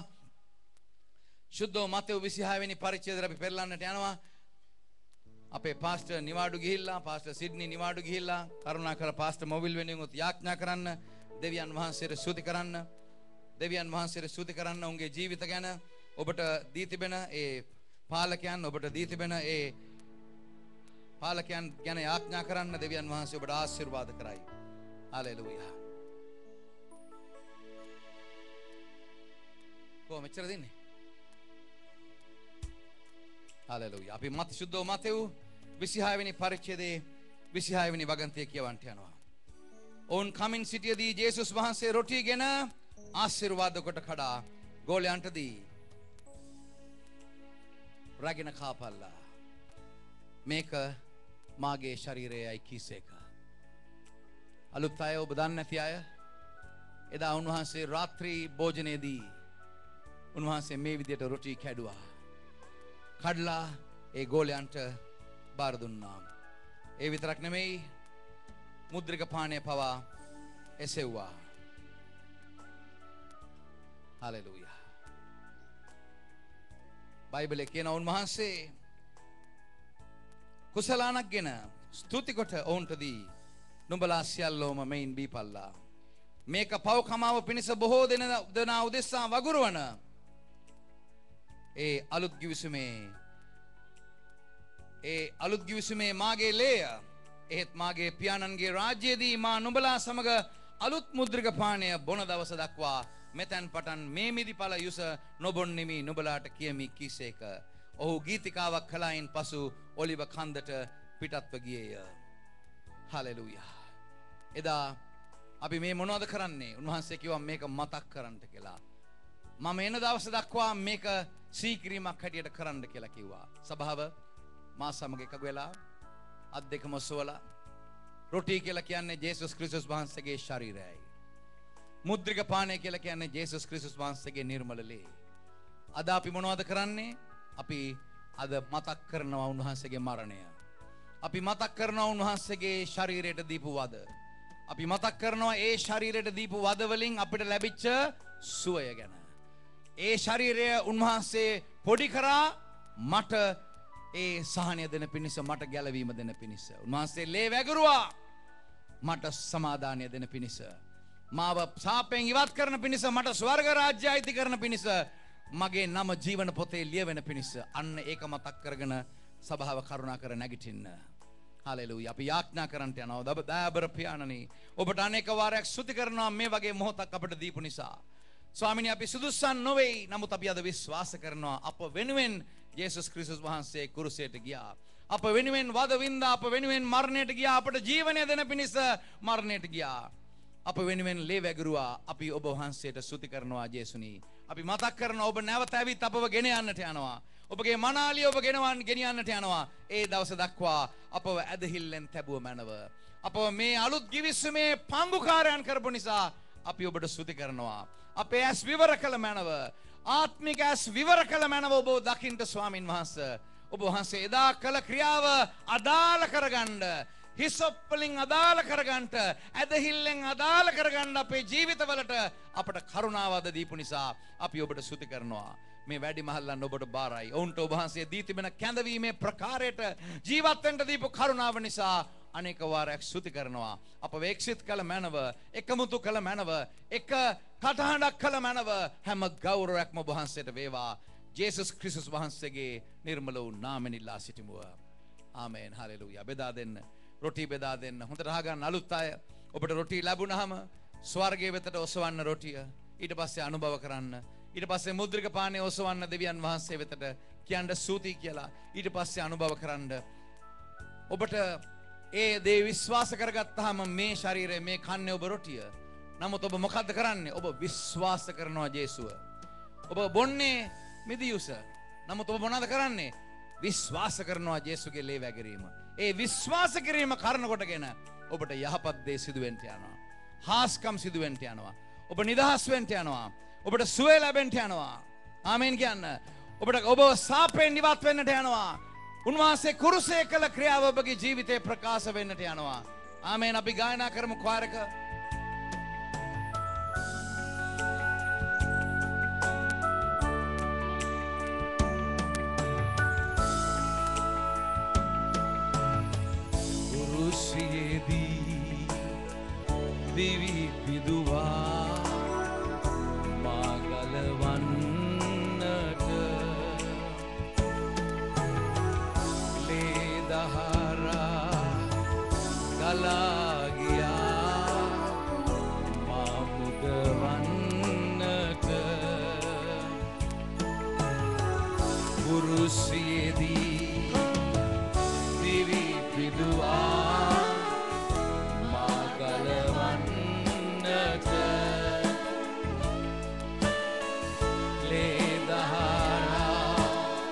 සුද්ධෝ මතෙව් විසිහය වෙනි පරිච්ඡේදයට අපි පෙරලන්නට යනවා. අපේ පාස්ටර් නිවාඩු ගිහිල්ලා, පාස්ටර් සිඩ්නි නිවාඩු ගිහිල්ලා කරුණාකර පාස්ටර් මොබිල් වෙනුවෙන් උත් යාඥා කරන්න. දෙවියන් වහන්සේට ස්තුති කරන්න. දෙවියන් වහන්සේට ස්තුති කරන්න. උන්ගේ ජීවිත ගැන ඔබට දී තිබෙන ඒ පාලකයන් ඔබට දී තිබෙන ඒ පාලකයන් ගැන යාඥා කරන්න. දෙවියන් වහන්සේ ඔබට ආශිර්වාද කරයි. හලෙලූයා. කොහොම මෙච්චර දෙන්නේ? හලෙලූයා. අපි මත් සුද්ධෝ මතෙව් විසිහය වෙනි පරිච්ඡේදයේ විසිහය වෙනි වගන්තිය කියවන්ට යනවා. ඔවුන් කමින් සිටියදී ජේසුස් වහන්සේ රොටිගෙන ආශිර්වාද කොට කඩා ගෝලයන්ට දී රැගෙන කාපල්ලා. මේක මාගේ ශරීරයයි කීසේක. අලුත් අය ඔබ දන්නේ නැති අය එදා උන්වහන්සේ රාත්‍රී භෝජනයේදී උන්වහන්සේ මේ විදියට රොටි කැඩුවා. කඩලා ඒ ගෝලයන්ට බාර දුන්නා. ඒ විතරක් නෙමෙයි මුද්‍රික පානය පවා එසෙව්වා. හලෙලූයා. බයිබලයේ කියන උන්වහන්සේ කුසලානක්ගෙන ස්තුති කොට ඔවුන්ට දී නුඹලා සියල්ලෝම මෙයින් බීපල්ලා. මේක පව කමාව පිණිස බොහෝ දෙන දෙනා උදෙසා වගුරුවන ඒ අලුත් ගිවිසුමේ ඒ අලුත් ගිවිසුමේ මාගේ ලේය එහෙත් මාගේ පියාණන්ගේ රාජ්‍යයේදී මා නුඹලා සමග අලුත් මුද්‍රික පානය බොන දවස දක්වා මෙතෙන් පටන් මේ මිදිපල යුස නොබොන්නෙමි නුඹලාට කියමි කීසේක. ඔහු ගීතිකාවක් කළායින් පසු ඔලිව කන්දට පිටත්ව ගියේය. හලෙලූයා. එදා අපි මේ මොනවද කරන්නේ? උන්වහන්සේ කිව්වා මේක මතක් කරන්නට කියලා. මම එන දවස දක්වා මේක සීක්‍රීමක් හැටියට කරන්න කියලා කිව්වා. සභාව මා සමග එකග වෙලා අත් දෙකම ඔසවලා රොටි කියලා කියන්නේ ජේසුස් ක්‍රිස්තුස් වහන්සේගේ ශරීරයයි. මුද්‍රික පානය කියලා කියන්නේ ජේසුස් ක්‍රිස්තුස් වහන්සේගේ නිර්මල ලේ. අද අපි මොනවද කරන්නේ? අපි අද මතක් කරනවා උන්වහන්සේගේ මරණය. අපි මතක් කරනවා උන්වහන්සේගේ ශරීරයට දීපු වද. අපි මතක් කරනවා ඒ ශරීරයට දීපු වද වලින් අපිට ලැබිච්ච සුවය ගැන. ඒ ශරීරය උන්වහන්සේ පොඩි කරා මට ඒ සහනය දෙන පිණිස, මට ගැලවීම දෙන පිණිස. උන්වහන්සේ ලේ වැගිරුවා මට සමාදානය දෙන පිණිස. මාව සාපෙන් ඉවත් කරන පිණිස, මට ස්වර්ග රාජ්‍ය අයිති කරන පිණිස, මගේ නම ජීවන පොතේ ලියවෙන පිණිස. අන්න ඒක මතක් කරගෙන සභාව කරුණා කර නැගිටින්න. හලෙලූයා. අපි යාඥා කරන්නට යනවා. දයාබර පියාණනි, ඔබට අනේක වාරයක් ස්තුති කරනවා මේ වගේ මොහොතක් අපට දීපු නිසා. ස්වාමිනේ, අපි සුදුස්සන් නොවේයි. නමුත් අපි අද විශ්වාස කරනවා අප වෙනුවෙන් ජේසුස් ක්‍රිස්තුස් වහන්සේ කුරුසයට ගියා. අප වෙනුවෙන් වද වින්දා. අප වෙනුවෙන් මරණයට ගියා. අපට ජීවනය දෙන පිණිස මරණයට ගියා. අප වෙනුවෙන් ලේ වැගිරුවා. අපි ඔබ වහන්සේට ස්තුති කරනවා ජේසුනි. අපි මතක් කරනවා ඔබ නැවත ඇවිත් අපව ගෙන යන්නට යනවා. ඔබගේ මනාලිය ඔබ ගෙනවන් ගෙනියන්නට යනවා. ඒ දවස දක්වා අපව ඇදහිල්ලෙන් තැබුව මැනව. අපව මේ අලුත් ගිවිසුමේ පංගුකාරයන් කරපු නිසා අපි ඔබට ස්තුති කරනවා. අපේ ඇස් විවර කළ මැනව, ආත්මික ඇස් විවර කළ මැනව ඔබ දකින්ට ස්වාමින් වහන්සේ. ඔබ වහන්සේ එදා කළ ක්‍රියාව අදාළ කරගන්න, හිසොප් වලින් අදාළ කරගන්න, ඇදහිල්ලෙන් අදාළ කරගන්න අපේ ජීවිතවලට අපට කරුණාව අද දීපු නිසා අපි ඔබට ස්තුති කරනවා. මේ වැඩි මහල්ලන් ඔබට බාරයි. ඔවුන්ට ඔබ වහන්සේ දී තිබෙන කැඳවීමේ ප්‍රකාරයට ජීවත් වෙන්න දීපු කරුණාව නිසා අනේක වාරයක් ස්තුති කරනවා. අප වේක්ෂිත කළ මැනව, එකමුතු කළ මැනව, එක කටහඬක් කළ මැනව හැම ගෞරවයක්ම ඔබ වහන්සේට වේවා. ජේසුස් ක්‍රිස්තුස් වහන්සේගේ නිර්මල වූ නාමයෙන් ඉල්ලා සිටිමුව. ආමේන්. හලෙලූයා. බෙදා දෙන්න. රොටි බෙදා දෙන්න. හොඳට අහගන්න අලුත් අය. ඔබට රොටි ලැබුණාම ස්වර්ගයේ වෙතට ඔසවන්න රොටිය. ඊට පස්සේ අනුභව කරන්න. ඊට පස්සේ මුද්‍රික පානය ඔසවන්න දෙවියන් වහන්සේ වෙතට කියන්න ස්තුතියි කියලා. ඊට පස්සේ අනුභව කරන්න. ඔබට ඒ දේ විශ්වාස කරගත්තාම මේ ශරීරය, මේ කන්නේ ඔබ රොටිය. නමුත් ඔබ මොකද්ද කරන්නේ? ඔබ විශ්වාස කරනවා ජේසුව. ඔබ බොන්නේ මිදියුස. නමුත් ඔබ මොනවද කරන්නේ? විශ්වාස කරනවා ජේසුගේ ලේ වැගිරීම. ඒ විශ්වාස කිරීම කරන කොටගෙන ඔබට යහපත් දේ සිදු වෙන්න යනවා. හාස්කම් සිදු වෙන්න යනවා. ඔබ නිදහස් වෙන්න යනවා. ඔබට සුවය ලැබෙන්න යනවා. ආමේන් කියන්න. ඔබට ඔබ සාපෙන් ඉවත් වෙන්නට යනවා. උන්වහන්සේ කුරුසේ කළ ක්‍රියාව ඔබගේ ජීවිතේ ප්‍රකාශ වෙන්නට යනවා. ආමේන්. අපි ගායනා කරමු කොයරක. කුරුසියේදී දිවි පිදුවා මාගලවන්නට ලේ දහරා ගලා ගියා මා මුදවන්නට. කුරුසියේදී දිවි පිදුවා මාගලවන්නට ලේ දහරා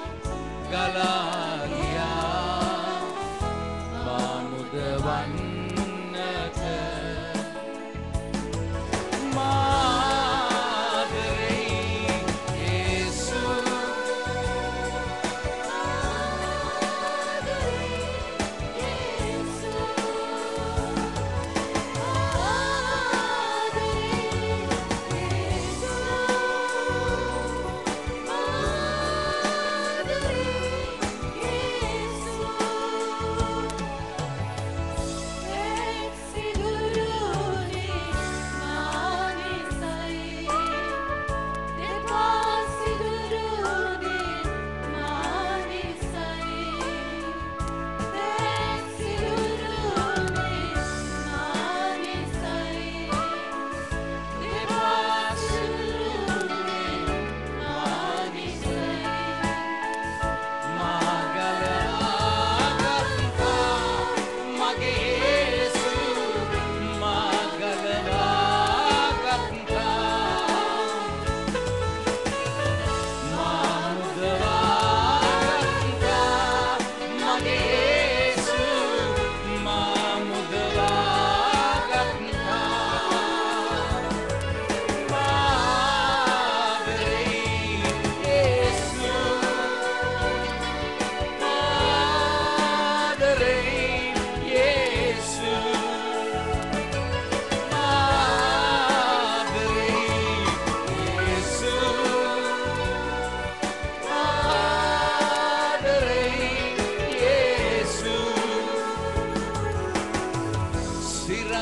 ගලා ගියා මා මුදවන්නට. මාදරේ යේසු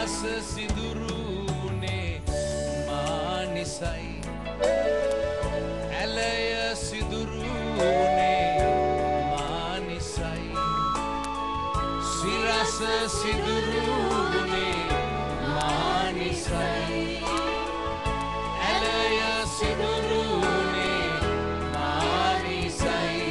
සිරස සිදුරුනේ මානිසයි ඇලය සිදුරුනේ මානිසයි සිරස සිදුරුනේ මානිසයි ඇලය සිදුරුනේ මානිසයි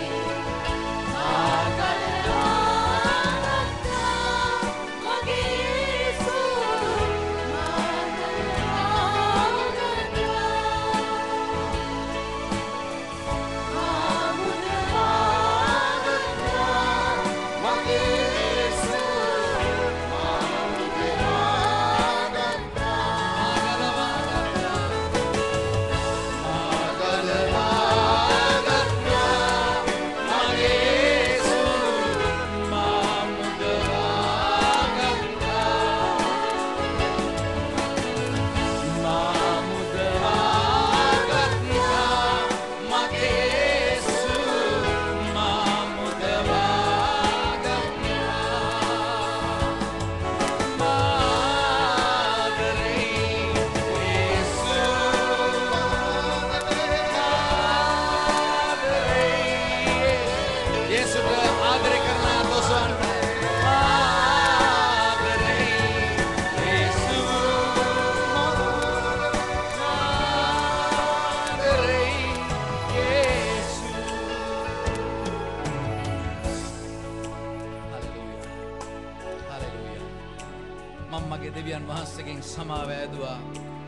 සමාව ඇදුවා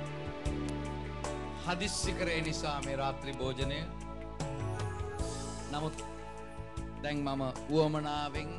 හදිස්සි කරේ නිසා මේ රාත්‍රී භෝජනය නමුත් දැන් මම උවමනාවෙන්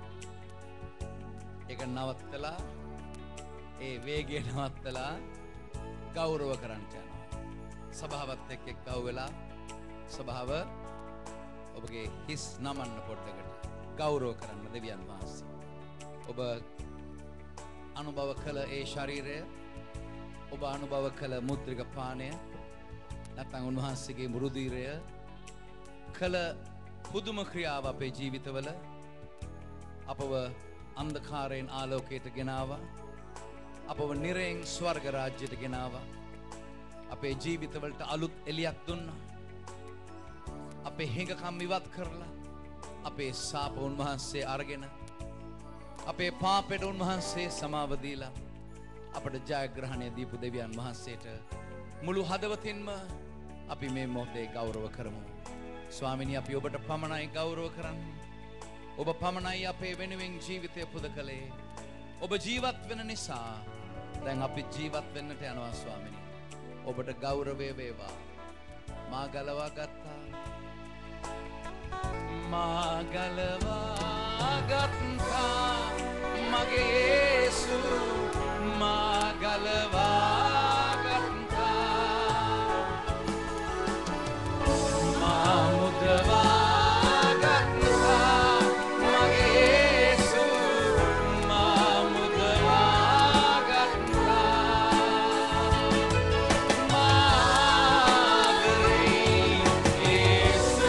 ඒක නවත්තලා ඒ වේගය නවත්තලා ගෞරව කරන්න යනවා සභාවත් එක්ක එක්කව වෙලා සභාව ඔබගේ හිස් නමන්න පොඩ්ඩකට ගෞරව කරන්න දෙවියන් වහන්සේ ඔබ අනුභව කළ ඒ ශරීරය ඔබ අනුභව කළ මුද්‍රික පානය නැත්නම් උන්වහන්සේගේ මෘදුීරය කළ පුදුම ක්‍රියාව අපේ ජීවිතවල අපව අන්ධකාරයෙන් ආලෝකයට ගෙනාවා අපව නිරයෙන් ස්වර්ග රාජ්‍යයට ගෙනාවා අපේ ජීවිතවලට අලුත් එළියක් දුන්නා අපේ හිඟකම් ඉවත් කරලා අපේ සාප උන්වහන්සේ අරගෙන අපේ පාපයට උන්වහන්සේ සමාව දීලා අපට ජයග්‍රහණය දීපු දෙවියන් වහන්සේට මුළු හදවතින්ම අපි මේ මොහොතේ ගෞරව කරමු. ස්වාමිනී අපි ඔබට පමණයි ගෞරව කරන්නේ. ඔබ පමණයි අපේ වෙනුවෙන් ජීවිතය පුද කළේ. ඔබ ජීවත් වෙන නිසා දැන් අපි ජීවත් වෙන්නට යනවා ස්වාමිනී. ඔබට ගෞරවය වේවා. මා ගලවා ගත්තා. මා ගලවා ගත්තා. මගේ යේසු මා ගලවා ගත්තා මා මුදවා ගත්තා මගේ යේසු මා මුදවා ගත්තා මාගරේ යේසු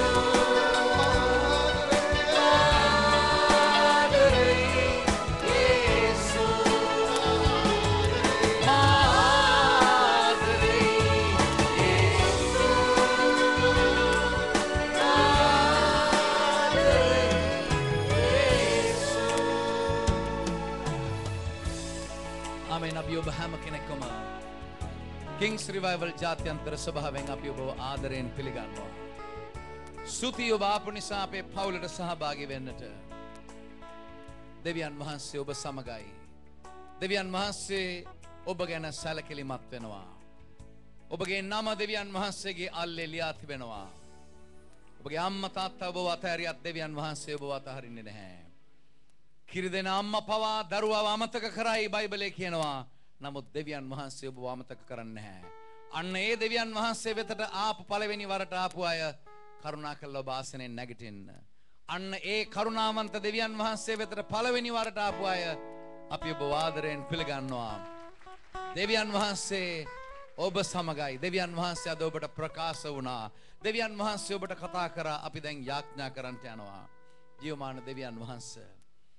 ඔබ හැම කෙනෙක්ම කිංස් රිවයිවල් ජාත්‍යන්තර සභාවෙන් අපි ඔබව ආදරයෙන් පිළිගන්නවා. ස්තුතියි ඔබ ආපු නිසා අපේ පවුලට සහභාගී වෙන්නට. දෙවියන් වහන්සේ ඔබ සමගයි. දෙවියන් වහන්සේ ඔබ ගැන සැලකිලිමත් වෙනවා. ඔබගේ නම දෙවියන් වහන්සේගේ අල්ලේ ලියා තිබෙනවා. ඔබගේ අම්මා තාත්තා ඔබව අතහැරියත් දෙවියන් වහන්සේ ඔබව අතහරින්නේ නැහැ. කිරිදෙන අම්මා පවා දරුවව අමතක කරයි බයිබලයේ කියනවා. නමුත් දෙවියන් වහන්සේ ඔබව අමතක කරන්නේ නැහැ. අන්න ඒ දෙවියන් වහන්සේ වෙතට ආපු පළවෙනි වරට ආපු අය කරුණාකරලා ඔබ ආසනෙන් නැගිටින්න. අන්න ඒ කරුණාවන්ත දෙවියන් වහන්සේ වෙතට පළවෙනි වරට ආපු අය අපි ඔබ ආදරයෙන් පිළිගන්නවා. දෙවියන් වහන්සේ ඔබ සමගයි. දෙවියන් වහන්සේ අද ඔබට ප්‍රකාශ වුණා. දෙවියන් වහන්සේ ඔබට කතා කරා. අපි දැන් යාඥා කරන්නට යනවා. ජීවමාන දෙවියන් වහන්සේ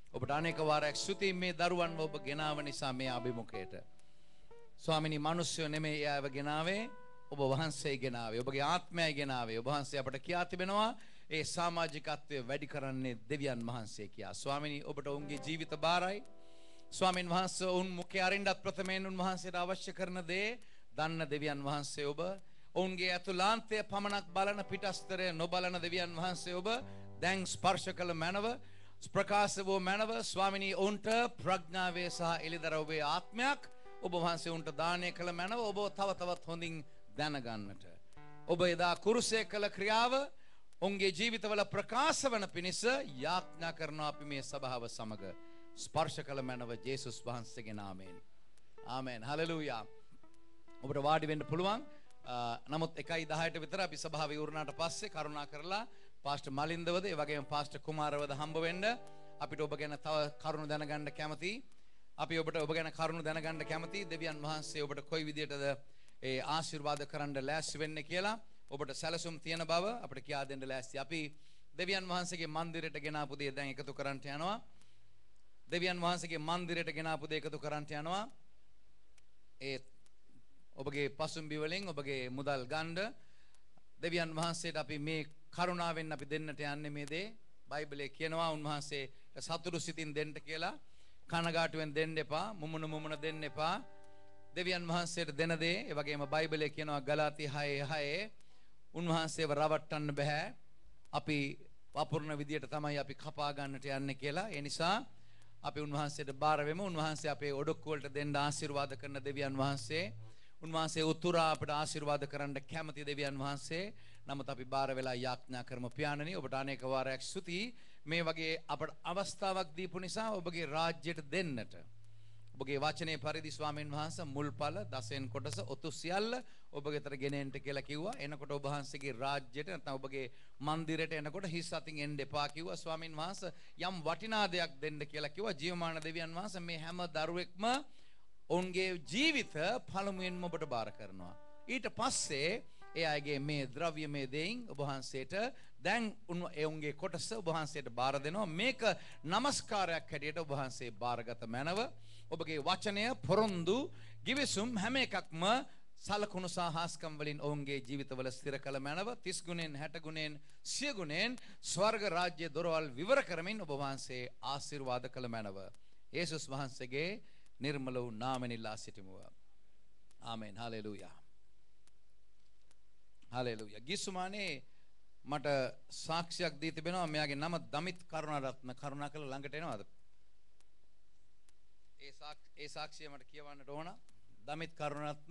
ඔබට අනේක වාරයක් ස්තුතියි මේ දරුවන්ව ඔබ ගෙනාව නිසා මේ අභිමුඛයට. ස්වාමිනී මිනිස්සු නෙමෙයි ආව ගෙනාවේ ඔබ වහන්සේ ගෙනාවේ. ඔබගේ ආත්මයයි ගෙනාවේ. ඔබ වහන්සේ අපට කියා තිබෙනවා ඒ සමාජිකත්වය වැඩි කරන්නේ දෙවියන් වහන්සේ කියා. ස්වාමිනී ඔබට ඔවුන්ගේ ජීවිත බාරයි. ස්වාමින් වහන්සේ ඔවුන් මුඛය අරින්නත් ප්‍රථමයෙන් උන්වහන්සේට අවශ්‍ය කරන දේ දන්න දෙවියන් වහන්සේ ඔබ. ඔවුන්ගේ ඇතුළාන්තය පමණක් බලන පිටස්තරය නොබලන දෙවියන් වහන්සේ ඔබ. දැන් ස්පර්ශ කළ මැනව ප්‍රකාශ වූ මැනව ස්වාමිනී ඔවුන්ට ප්‍රඥාවේ සහ එළිදරව්වේ ආත්මයක් ඔබ වහන්සේ උන්ට දානය කළ මැනව ඔබ තව තවත් හොඳින් දැනගන්නට. ඔබ එදා කුරුසේ කළ ක්‍රියාව ඔවුන්ගේ ජීවිතවල ප්‍රකාශ වන පිණිස යාඥා කරනවා අපි මේ සභාව සමග. ස්පර්ශ කළ මැනව ජේසුස් වහන්සේගේ නාමයෙන්. ආමෙන්. හලෙලූයා. ඔබට වාඩි වෙන්න පුළුවන්. නමුත් එකයි දහයට විතර අපි සභාව ඉවරනාට පස්සේ කරුණා කරලා පාස්ටර් මලින්දවද ඒ වගේම පාස්ටර් කුමාරවද හම්බ වෙන්න අපිට ඔබ ගැන තව කරුණු දැනගන්න කැමතියි. අපි ඔබට ඔබ ගැන කරුණු දැනගන්න කැමතියි. දෙවියන් වහන්සේ ඔබට කොයි විදියටද ඒ ආශිර්වාද කරන්න ලෑස්ති වෙන්නේ කියලා ඔබට සැලසුම් තියෙන බව අපිට කියා දෙන්න ලෑස්ති. අපි දෙවියන් වහන්සේගේ මන්දිරයට ගෙන ආපු දේ දැන් එකතු කරන්නට යනවා. දෙවියන් වහන්සේගේ මන්දිරයට ගෙන ආපු දේ එකතු කරන්නට යනවා. ඒ ඔබගේ පසුම්බි වලින් ඔබගේ මුදල් ගන්න දෙවියන් වහන්සේට අපි මේ කරුණාවෙන් අපි දෙන්නට යන්නේ මේ දේ. බයිබලයේ කියනවා උන්වහන්සේ සතුටු සිතින් දෙන්න කියලා. කනගාටුවෙන් දෙන්න එපා. මුමුණ මුමුණ දෙන්න එපා. දෙවියන් වහන්සේට දෙන දේ ඒ වගේම බයිබලයේ කියනවා ගලාති හය හය උන්වහන්සේව රවට්ටන්න බෑ. අපි වපුරන විදියට තමයි අපි කපා ගන්නට යන්නේ කියලා. ඒ නිසා අපි උන්වහන්සේට බාර වෙමු. උන්වහන්සේ අපේ ඔඩොක්කු වලට දෙන්න ආශිර්වාද කරන දෙවියන් වහන්සේ. උන්වහන්සේ උතුරා අපට ආශිර්වාද කරන්න කැමති දෙවියන් වහන්සේ. නමුත් අපි බාර වෙලා යාඥා කරමු. පියාණනි ඔබට අනේක වාරයක් ස්තුතියි මේ වගේ අපට අවස්ථාවක් දීපු නිසා ඔබගේ රාජ්‍යයට දෙන්නට. ඔබගේ වචනේ පරිදි ස්වාමීන් වහන්සේ මුල්පල දසෙන් කොටස ඔතු සියල්ල ඔබගෙතර ගෙනෙන්න කියලා කිව්වා. එනකොට ඔබ වහන්සේගේ රාජ්‍යයට නැත්නම් ඔබගේ මන්දිරයට එනකොට හිස් අතින් එන්න එපා කිව්වා. ස්වාමීන් වහන්සේ යම් වටිනා දෙයක් දෙන්න කියලා කිව්වා. ජීවමාන දෙවියන් වහන්සේ මේ හැම දරුවෙක්ම ඔවුන්ගේ ජීවිත පළමුවෙන්ම ඔබට බාර කරනවා. ඊට පස්සේ ඒ අයගේ මේ ද්‍රව්‍යමය දෙයින් ඔබ වහන්සේට දැන් ඔවුන්ගේ කොටස ඔබ වහන්සේට බාර දෙනවා. මේක নমස්කාරයක් හැටියට ඔබ වහන්සේ බාරගත මැනව. ඔබගේ වචනය පොරොන්දු ගිවිසුම් හැම එකක්ම සලකුණු සහ හාස්කම් වලින් ඔවුන්ගේ ජීවිතවල ස්ථිර කළ මැනව. තිස් ගුණෙන් හැට ගුණෙන් සිය ගුණෙන් ස්වර්ග රාජ්‍ය දොරවල් විවර කරමින් ඔබ වහන්සේ ආශිර්වාද කළ මැනව. යේසුස් වහන්සේගේ නිර්මල වූ නාමයෙන් ඉල්ලා සිටිමු. ආමෙන්. හලෙලූයා. හලෙලූයා. ගිස්සුමානේ මට සාක්ෂියක් දී තිබෙනවා. මෙයාගේ නම දමිත් කරුණාරත්න. කරුණාකර ළඟට එනවද? ඒ සාක් ඒ සාක්ෂිය මට කියවන්නට ඕන. දමිත් කරුණාරත්න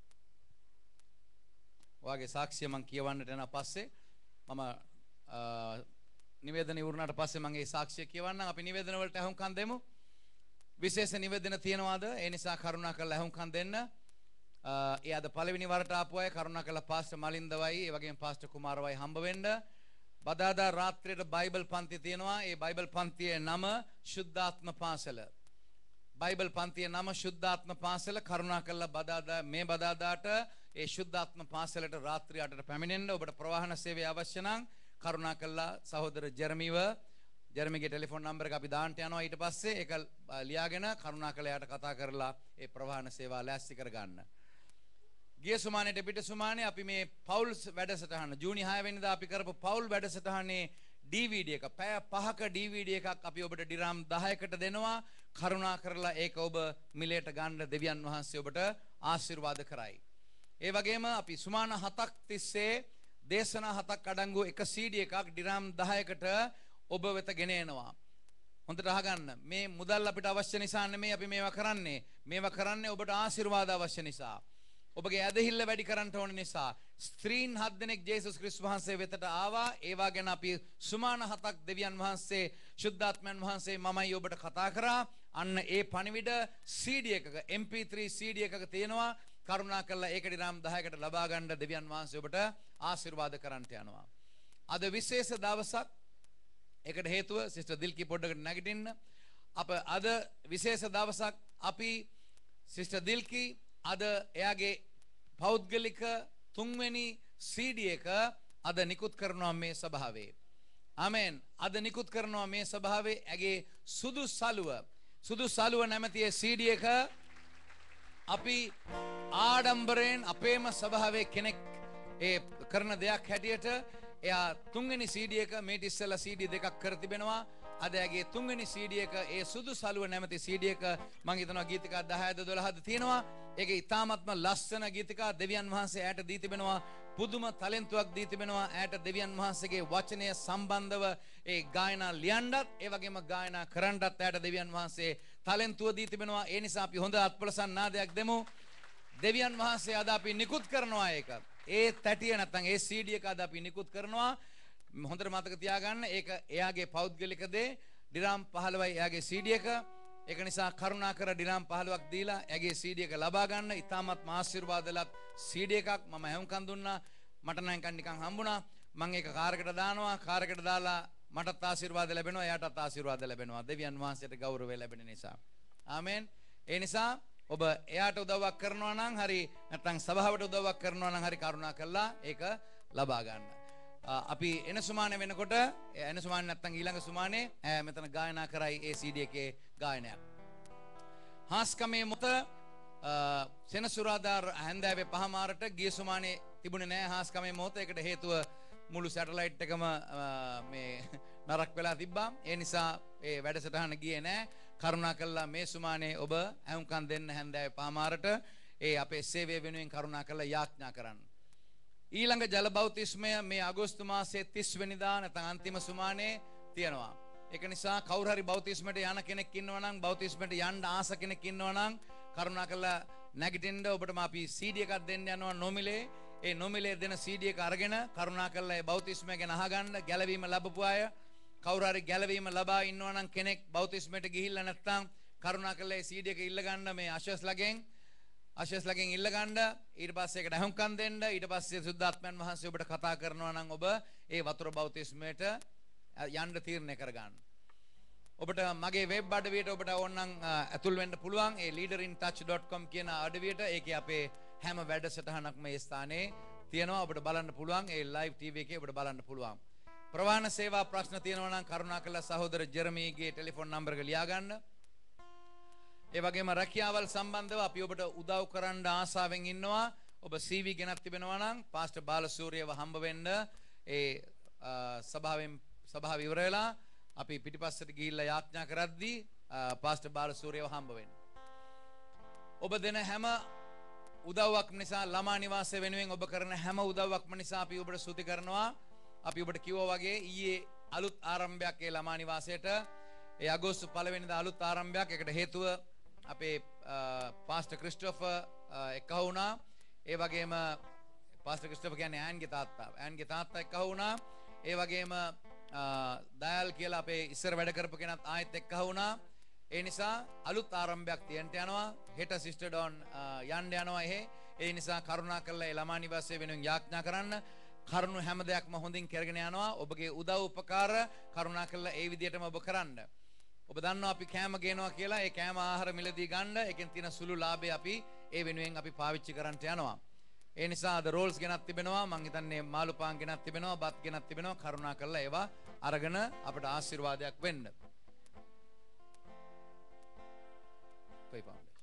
ඔයාගේ සාක්ෂිය මම කියවන්නට යන පස්සේ මම නිවේදන ඉවරනාට පස්සේ මම ඒ සාක්ෂිය කියවන්නම්. අපි නිවේදන වලට අහුම්කම් දෙමු. විශේෂ නිවේදන තියනවාද? ඒ නිසා කරුණාකරලා අහුම්කම් දෙන්න. ඒ අද පළවෙනි වරට ආපු අය කරුණාකරලා පාස්ටර් මලින්දවයි ඒ වගේම පාස්ටර් කුමාරවයි හම්බ වෙන්න. බදාදා රාත්‍රියේ බයිබල් පන්ති තියෙනවා. ඒ බයිබල් පන්තියේ නම සුද්ධාත්ම පාසල. බයිබල් පන්තියේ නම සුද්ධාත්ම පාසල. කරුණාකරලා බදාදා මේ බදාදාට ඒ සුද්ධාත්ම පාසලට රාත්‍රී අටට පැමිණෙන්න. ඔබට ප්‍රවාහන සේවය අවශ්‍ය නම් කරුණාකරලා සහෝදර ජර්මිව ජර්මිගේ ටෙලිෆෝන් නම්බර් එක අපි දාන්නට යනවා. ඊට පස්සේ ඒක ලියාගෙන කරුණාකරලා යාට කතා කරලා ඒ ප්‍රවාහන සේවාව ලෑස්ති කරගන්න. ගිය සුමානේට පිට සුමානේ අපි මේ පවුල් වැඩසටහන ජූනි හය වෙනිදා අපි කරපු පවුල් වැඩසටහනේ ඩී වී ඩී එක පැය පහක ඩී වී ඩී එකක් අපි ඔබට ඩිරාම් දහයකට දෙනවා. කරුණා කරලා ඒක ඔබ මිලයට ගන්න දෙවියන් වහන්සේ ඔබට ආශිර්වාද කරයි. ඒ වගේම අපි සුමාන හතක් තිස්සේ දේශනා හතක් අඩංගු එක සී ඩී එකක් ඩිරාම් දහයකට ඔබ වෙත ගෙන එනවා. හොඳට අහගන්න. මේ මුදල් අපිට අවශ්‍ය නිසා නෙමෙයි අපි මේවා කරන්නේ. මේවා කරන්නේ ඔබට ආශිර්වාද අවශ්‍ය නිසා. ඔබගේ ඇදහිල්ල වැඩි කරන්න ඕන නිසා. ස්ත්‍රීන් හත් දෙනෙක් ජේසුස් ක්‍රිස්තුස් වහන්සේ වෙතට ආවා. ඒවා ගැන අපි සුමාන හතක් දෙවියන් වහන්සේ ශුද්ධාත්මයන් වහන්සේ මමයි ඔබට කතා කරා. අන්න ඒ පණිවිඩ සී ඩී එකක එම් පී ත්‍රී සී ඩී එකක තියෙනවා. කරුණාකරලා ඒක ඩිරාම් දහයකට ලබා ගන්න දෙවියන් වහන්සේ ඔබට ආශිර්වාද කරන්නට යනවා. අද විශේෂ දවසක්. ඒකට හේතුව සිස්ටර් දිල්කි පොඩ්ඩකට නැගිටින්න. අප අද විශේෂ දවසක්. අපි සිස්ටර් දිල්කි අද එයාගේ පෞද්ගලික තුන්වෙනි සී ඩී එක අද නිකුත් කරනවා මේ සභාවේ. ආමෙන්. අද නිකුත් කරනවා මේ සභාවේ ඇගේ සුදු සලුව. සුදු සලුව නැමැති ඒ සී ඩී එක අපි ආඩම්බරයෙන් අපේම සභාවේ කෙනෙක් ඒ කරන දෙයක් හැටියට එයා තුන්වෙනි සී ඩී එක මේට ඉස්සෙල්ලා සී ඩී දෙකක් කර තිබෙනවා. අද ඇගේ තුන්වෙනි සී ඩී එක ඒ සුදු සලුව නැමැති සී ඩී එක මම හිතනවා ගීතිකා දහයද දොළහද තියෙනවා. ඒක ඉතාමත්ම ලස්සන ගීතිකා දෙවියන් වහන්සේ ඈට දී තිබෙනවා. පුදුම ටැලන්ටුවක් දී තිබෙනවා ඈට දෙවියන් වහන්සේගේ වචනය සම්බන්ධව ඒ ගායනා ලියන්නත් ඒ වගේම ගායනා කරන්නත් ඈට දෙවියන් වහන්සේ ටැලන්ටුව දී තිබෙනවා. ඒ නිසා අපි හොඳ අත්පොලසන් නාදයක් දෙමු. දෙවියන් වහන්සේ අද අපි නිකුත් කරනවා ඒක. ඒ තැටිය නැත්නම් ඒ සී ඩී එක අද අපි නිකුත් කරනවා. හොඳට මතක තියාගන්න ඒක එයාගේ පෞද්ගලික දේ. ඩිරාම් පහළොවයි එයාගේ සී ඩී එක. ඒක නිසා කරුණාකර ඩිරාම් පහළොවක් දීලා එයාගේ සී ඩී එක ලබා ගන්න. ඉතාමත් ආශිර්වාදලත් සී ඩී එකක් මම හැවුම්කන් දුන්නා. මට නම් නිකන් හම්බුණා. මම ඒක කාර්යකට දානවා. කාර්යකට දාලා මටත් ආශිර්වාද ලැබෙනවා. එයාටත් ආශිර්වාද ලැබෙනවා. දෙවියන් වහන්සේට ගෞරවය ලැබෙන නිසා. ආමෙන්. ඒ නිසා ඔබ එයාට උදව්වක් කරනවා නම් හරි නැත්නම් සභාවට උදව්වක් කරනවා නම් හරි කරුණා කළා ඒක ලබා ගන්න. අපි එන සුමානේ වෙනකොට එන සුමානේ නැත්නම් ඊළඟ සුමානේ මෙතන ගායනා කරයි ඒ සී ඩී එකේ ගායනයක්. හාස්කමේ මොත සෙනසුරාදා හැන්දෑවේ පහමාරට ගිය සුමානේ තිබුණේ නැහැ හාස්කමේ මොත. ඒකට හේතුව මුළු සැටලයිට් එකම මේ නරක් වෙලා තිබ්බා. ඒ නිසා ඒ වැඩසටහන ගියේ නැහැ. කරුණා කළා මේ සුමානේ ඔබ ඇහුම්කන් දෙන්න හැන්දෑවේ පහමාරට ඒ අපේ සේවය වෙනුවෙන් කරුණා කළා යාඥා කරන්න. ඊළඟ ජල බෞතිස්මය මේ අගෝස්තු මාසයේ තිස් වෙනිදා නැත්නම් අන්තිම සුමානේ තියෙනවා. ඒක නිසා කවුරු හරි බෞතිස්මයට යන කෙනෙක් ඉන්නවා නම් බෞතිස්මයට යන්න ආස කෙනෙක් ඉන්නවා නම් කරුණාකරලා නැගිටින්න. ඔබටම අපි සී ඩී එකක් දෙන්න යනවා නොමිලේ. ඒ නොමිලේ දෙන සී ඩී එක අරගෙන කරුණාකරලා ඒ බෞතිස්මය ගැන අහගන්න. ගැලවීම ලැබපු අය කවුරු හරි ගැලවීම ලබා ඉන්නවා නම් කෙනෙක් බෞතිස්මයට ගිහිල්ලා නැත්නම් කරුණාකරලා ඒ සී ඩී එක ඉල්ල ගන්න මේ අශස්ලගෙන් අශස්ලගෙන් ඉල්ල ගන්න. ඊට පස්සේ ඒකට අහුම්කම් දෙන්න. ඊට පස්සේ සුද්ධාත්මයන් වහන්සේ ඔබට කතා කරනවා නම් ඔබ ඒ වතුර බෞතිස්මයට යන්න තීරණය කරගන්න. ඔබට මගේ වෙබ් අඩවියට ඔබට ඕනනම් ඇතුල් වෙන්න පුළුවන්. ඒ leader in touch dot com කියන අඩවියට. ඒකේ අපේ හැම වැඩසටහනක්ම මේ ස්ථානයේ තියෙනවා. ඔබට බලන්න පුළුවන්. ඒ live ටීවී එකේ ඔබට බලන්න පුළුවන්. ප්‍රවාහන සේවා ප්‍රශ්න තියෙනවා නම් කරුණාකරලා සහෝදර ජෙරමීගේ ටෙලිෆෝන් නම්බර එක ලියා ගන්න. ඒ වගේම රැකියාවල් සම්බන්ධව අපි ඔබට උදව් කරන්න ආසාවෙන් ඉන්නවා. ඔබ සී වී ගෙනත් තිබෙනවා නම් පාස්ටර් බාලසූරියව හම්බ වෙන්න. ඒ සභාවෙන් සභාව ඉවර වෙලා අපි පිටිපස්සට ගිහිල්ලා යාඥා කරද්දී පාස්ටර් බාලසූරියව හම්බ වෙන්න. ඔබ දෙන හැම උදව්වක්ම නිසා ළමා නිවාසය වෙනුවෙන් ඔබ කරන හැම උදව්වක්ම නිසා අපි ඔබට ස්තුති කරනවා. අපි ඔබට කිව්වා වගේ ඊයේ අලුත් ආරම්භයක් ඒ ළමා නිවාසයට. ඒ අගෝස්තු පළවෙනිදා අලුත් ආරම්භයක්. ඒකට හේතුව අපේ පාස්ටර් ක්‍රිස්ටෝෆර් එක්ක වුණා. ඒ වගේම පාස්ටර් ක්‍රිස්ටෝෆර් කියන්නේ ඈන්ගේ තාත්තා. ඈන්ගේ තාත්තා එක්ක වුණා. ඒ වගේම දයාල් කියලා අපේ ඉස්සර වැඩ කරපු කෙනත් ආයෙත් එක්ක වුණා. ඒ නිසා අලුත් ආරම්භයක් තියෙන්න යනවා. හෙට සිස්ටර් ඩොන් යන්න යනවා එහෙ. ඒ නිසා කරුණා කරලා ඒ ළමා නිවාසය වෙනුවෙන් යාඥා කරන්න. කරුණු හැම දෙයක්ම හොඳින් කරගෙන යනවා. ඔබගේ උදව් උපකාර කරුණා කරලා ඒ විදිහටම ඔබ කරන්න. ඔබ දන්නවා අපි කෑම ගේනවා කියලා. ඒ කෑම ආහාර මිලදී ගන්න. ඒකෙන් තියෙන සුළු ලාභය අපි ඒ වෙනුවෙන් අපි පාවිච්චි කරන්නට යනවා. ඒ නිසා අද රෝල්ස් ගෙනත් තිබෙනවා. මං හිතන්නේ මාළු පාන් ගෙනත් තිබෙනවා. බත් ගෙනත් තිබෙනවා. කරුණා කරලා ඒවා අරගෙන අපට ආශිර්වාදයක් වෙන්න. Pay Foundation.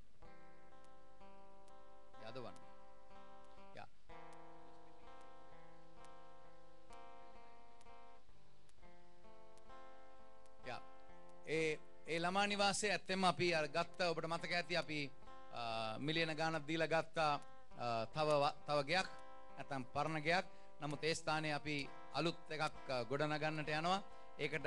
The other one. Yeah. Yeah. ඒ ඒ ළමා නිවාසයේ ඇත්තෙම අපි අර ගත්ත ඔබට මතක ඇති අපි මිලියන ගාණක් දීලා ගත්ත තව තව ගයක් නැත්නම් පරණ ගයක්. නමුත් ඒ ස්ථානයේ අපි අලුත් එකක් ගොඩනගන්නට යනවා. ඒකට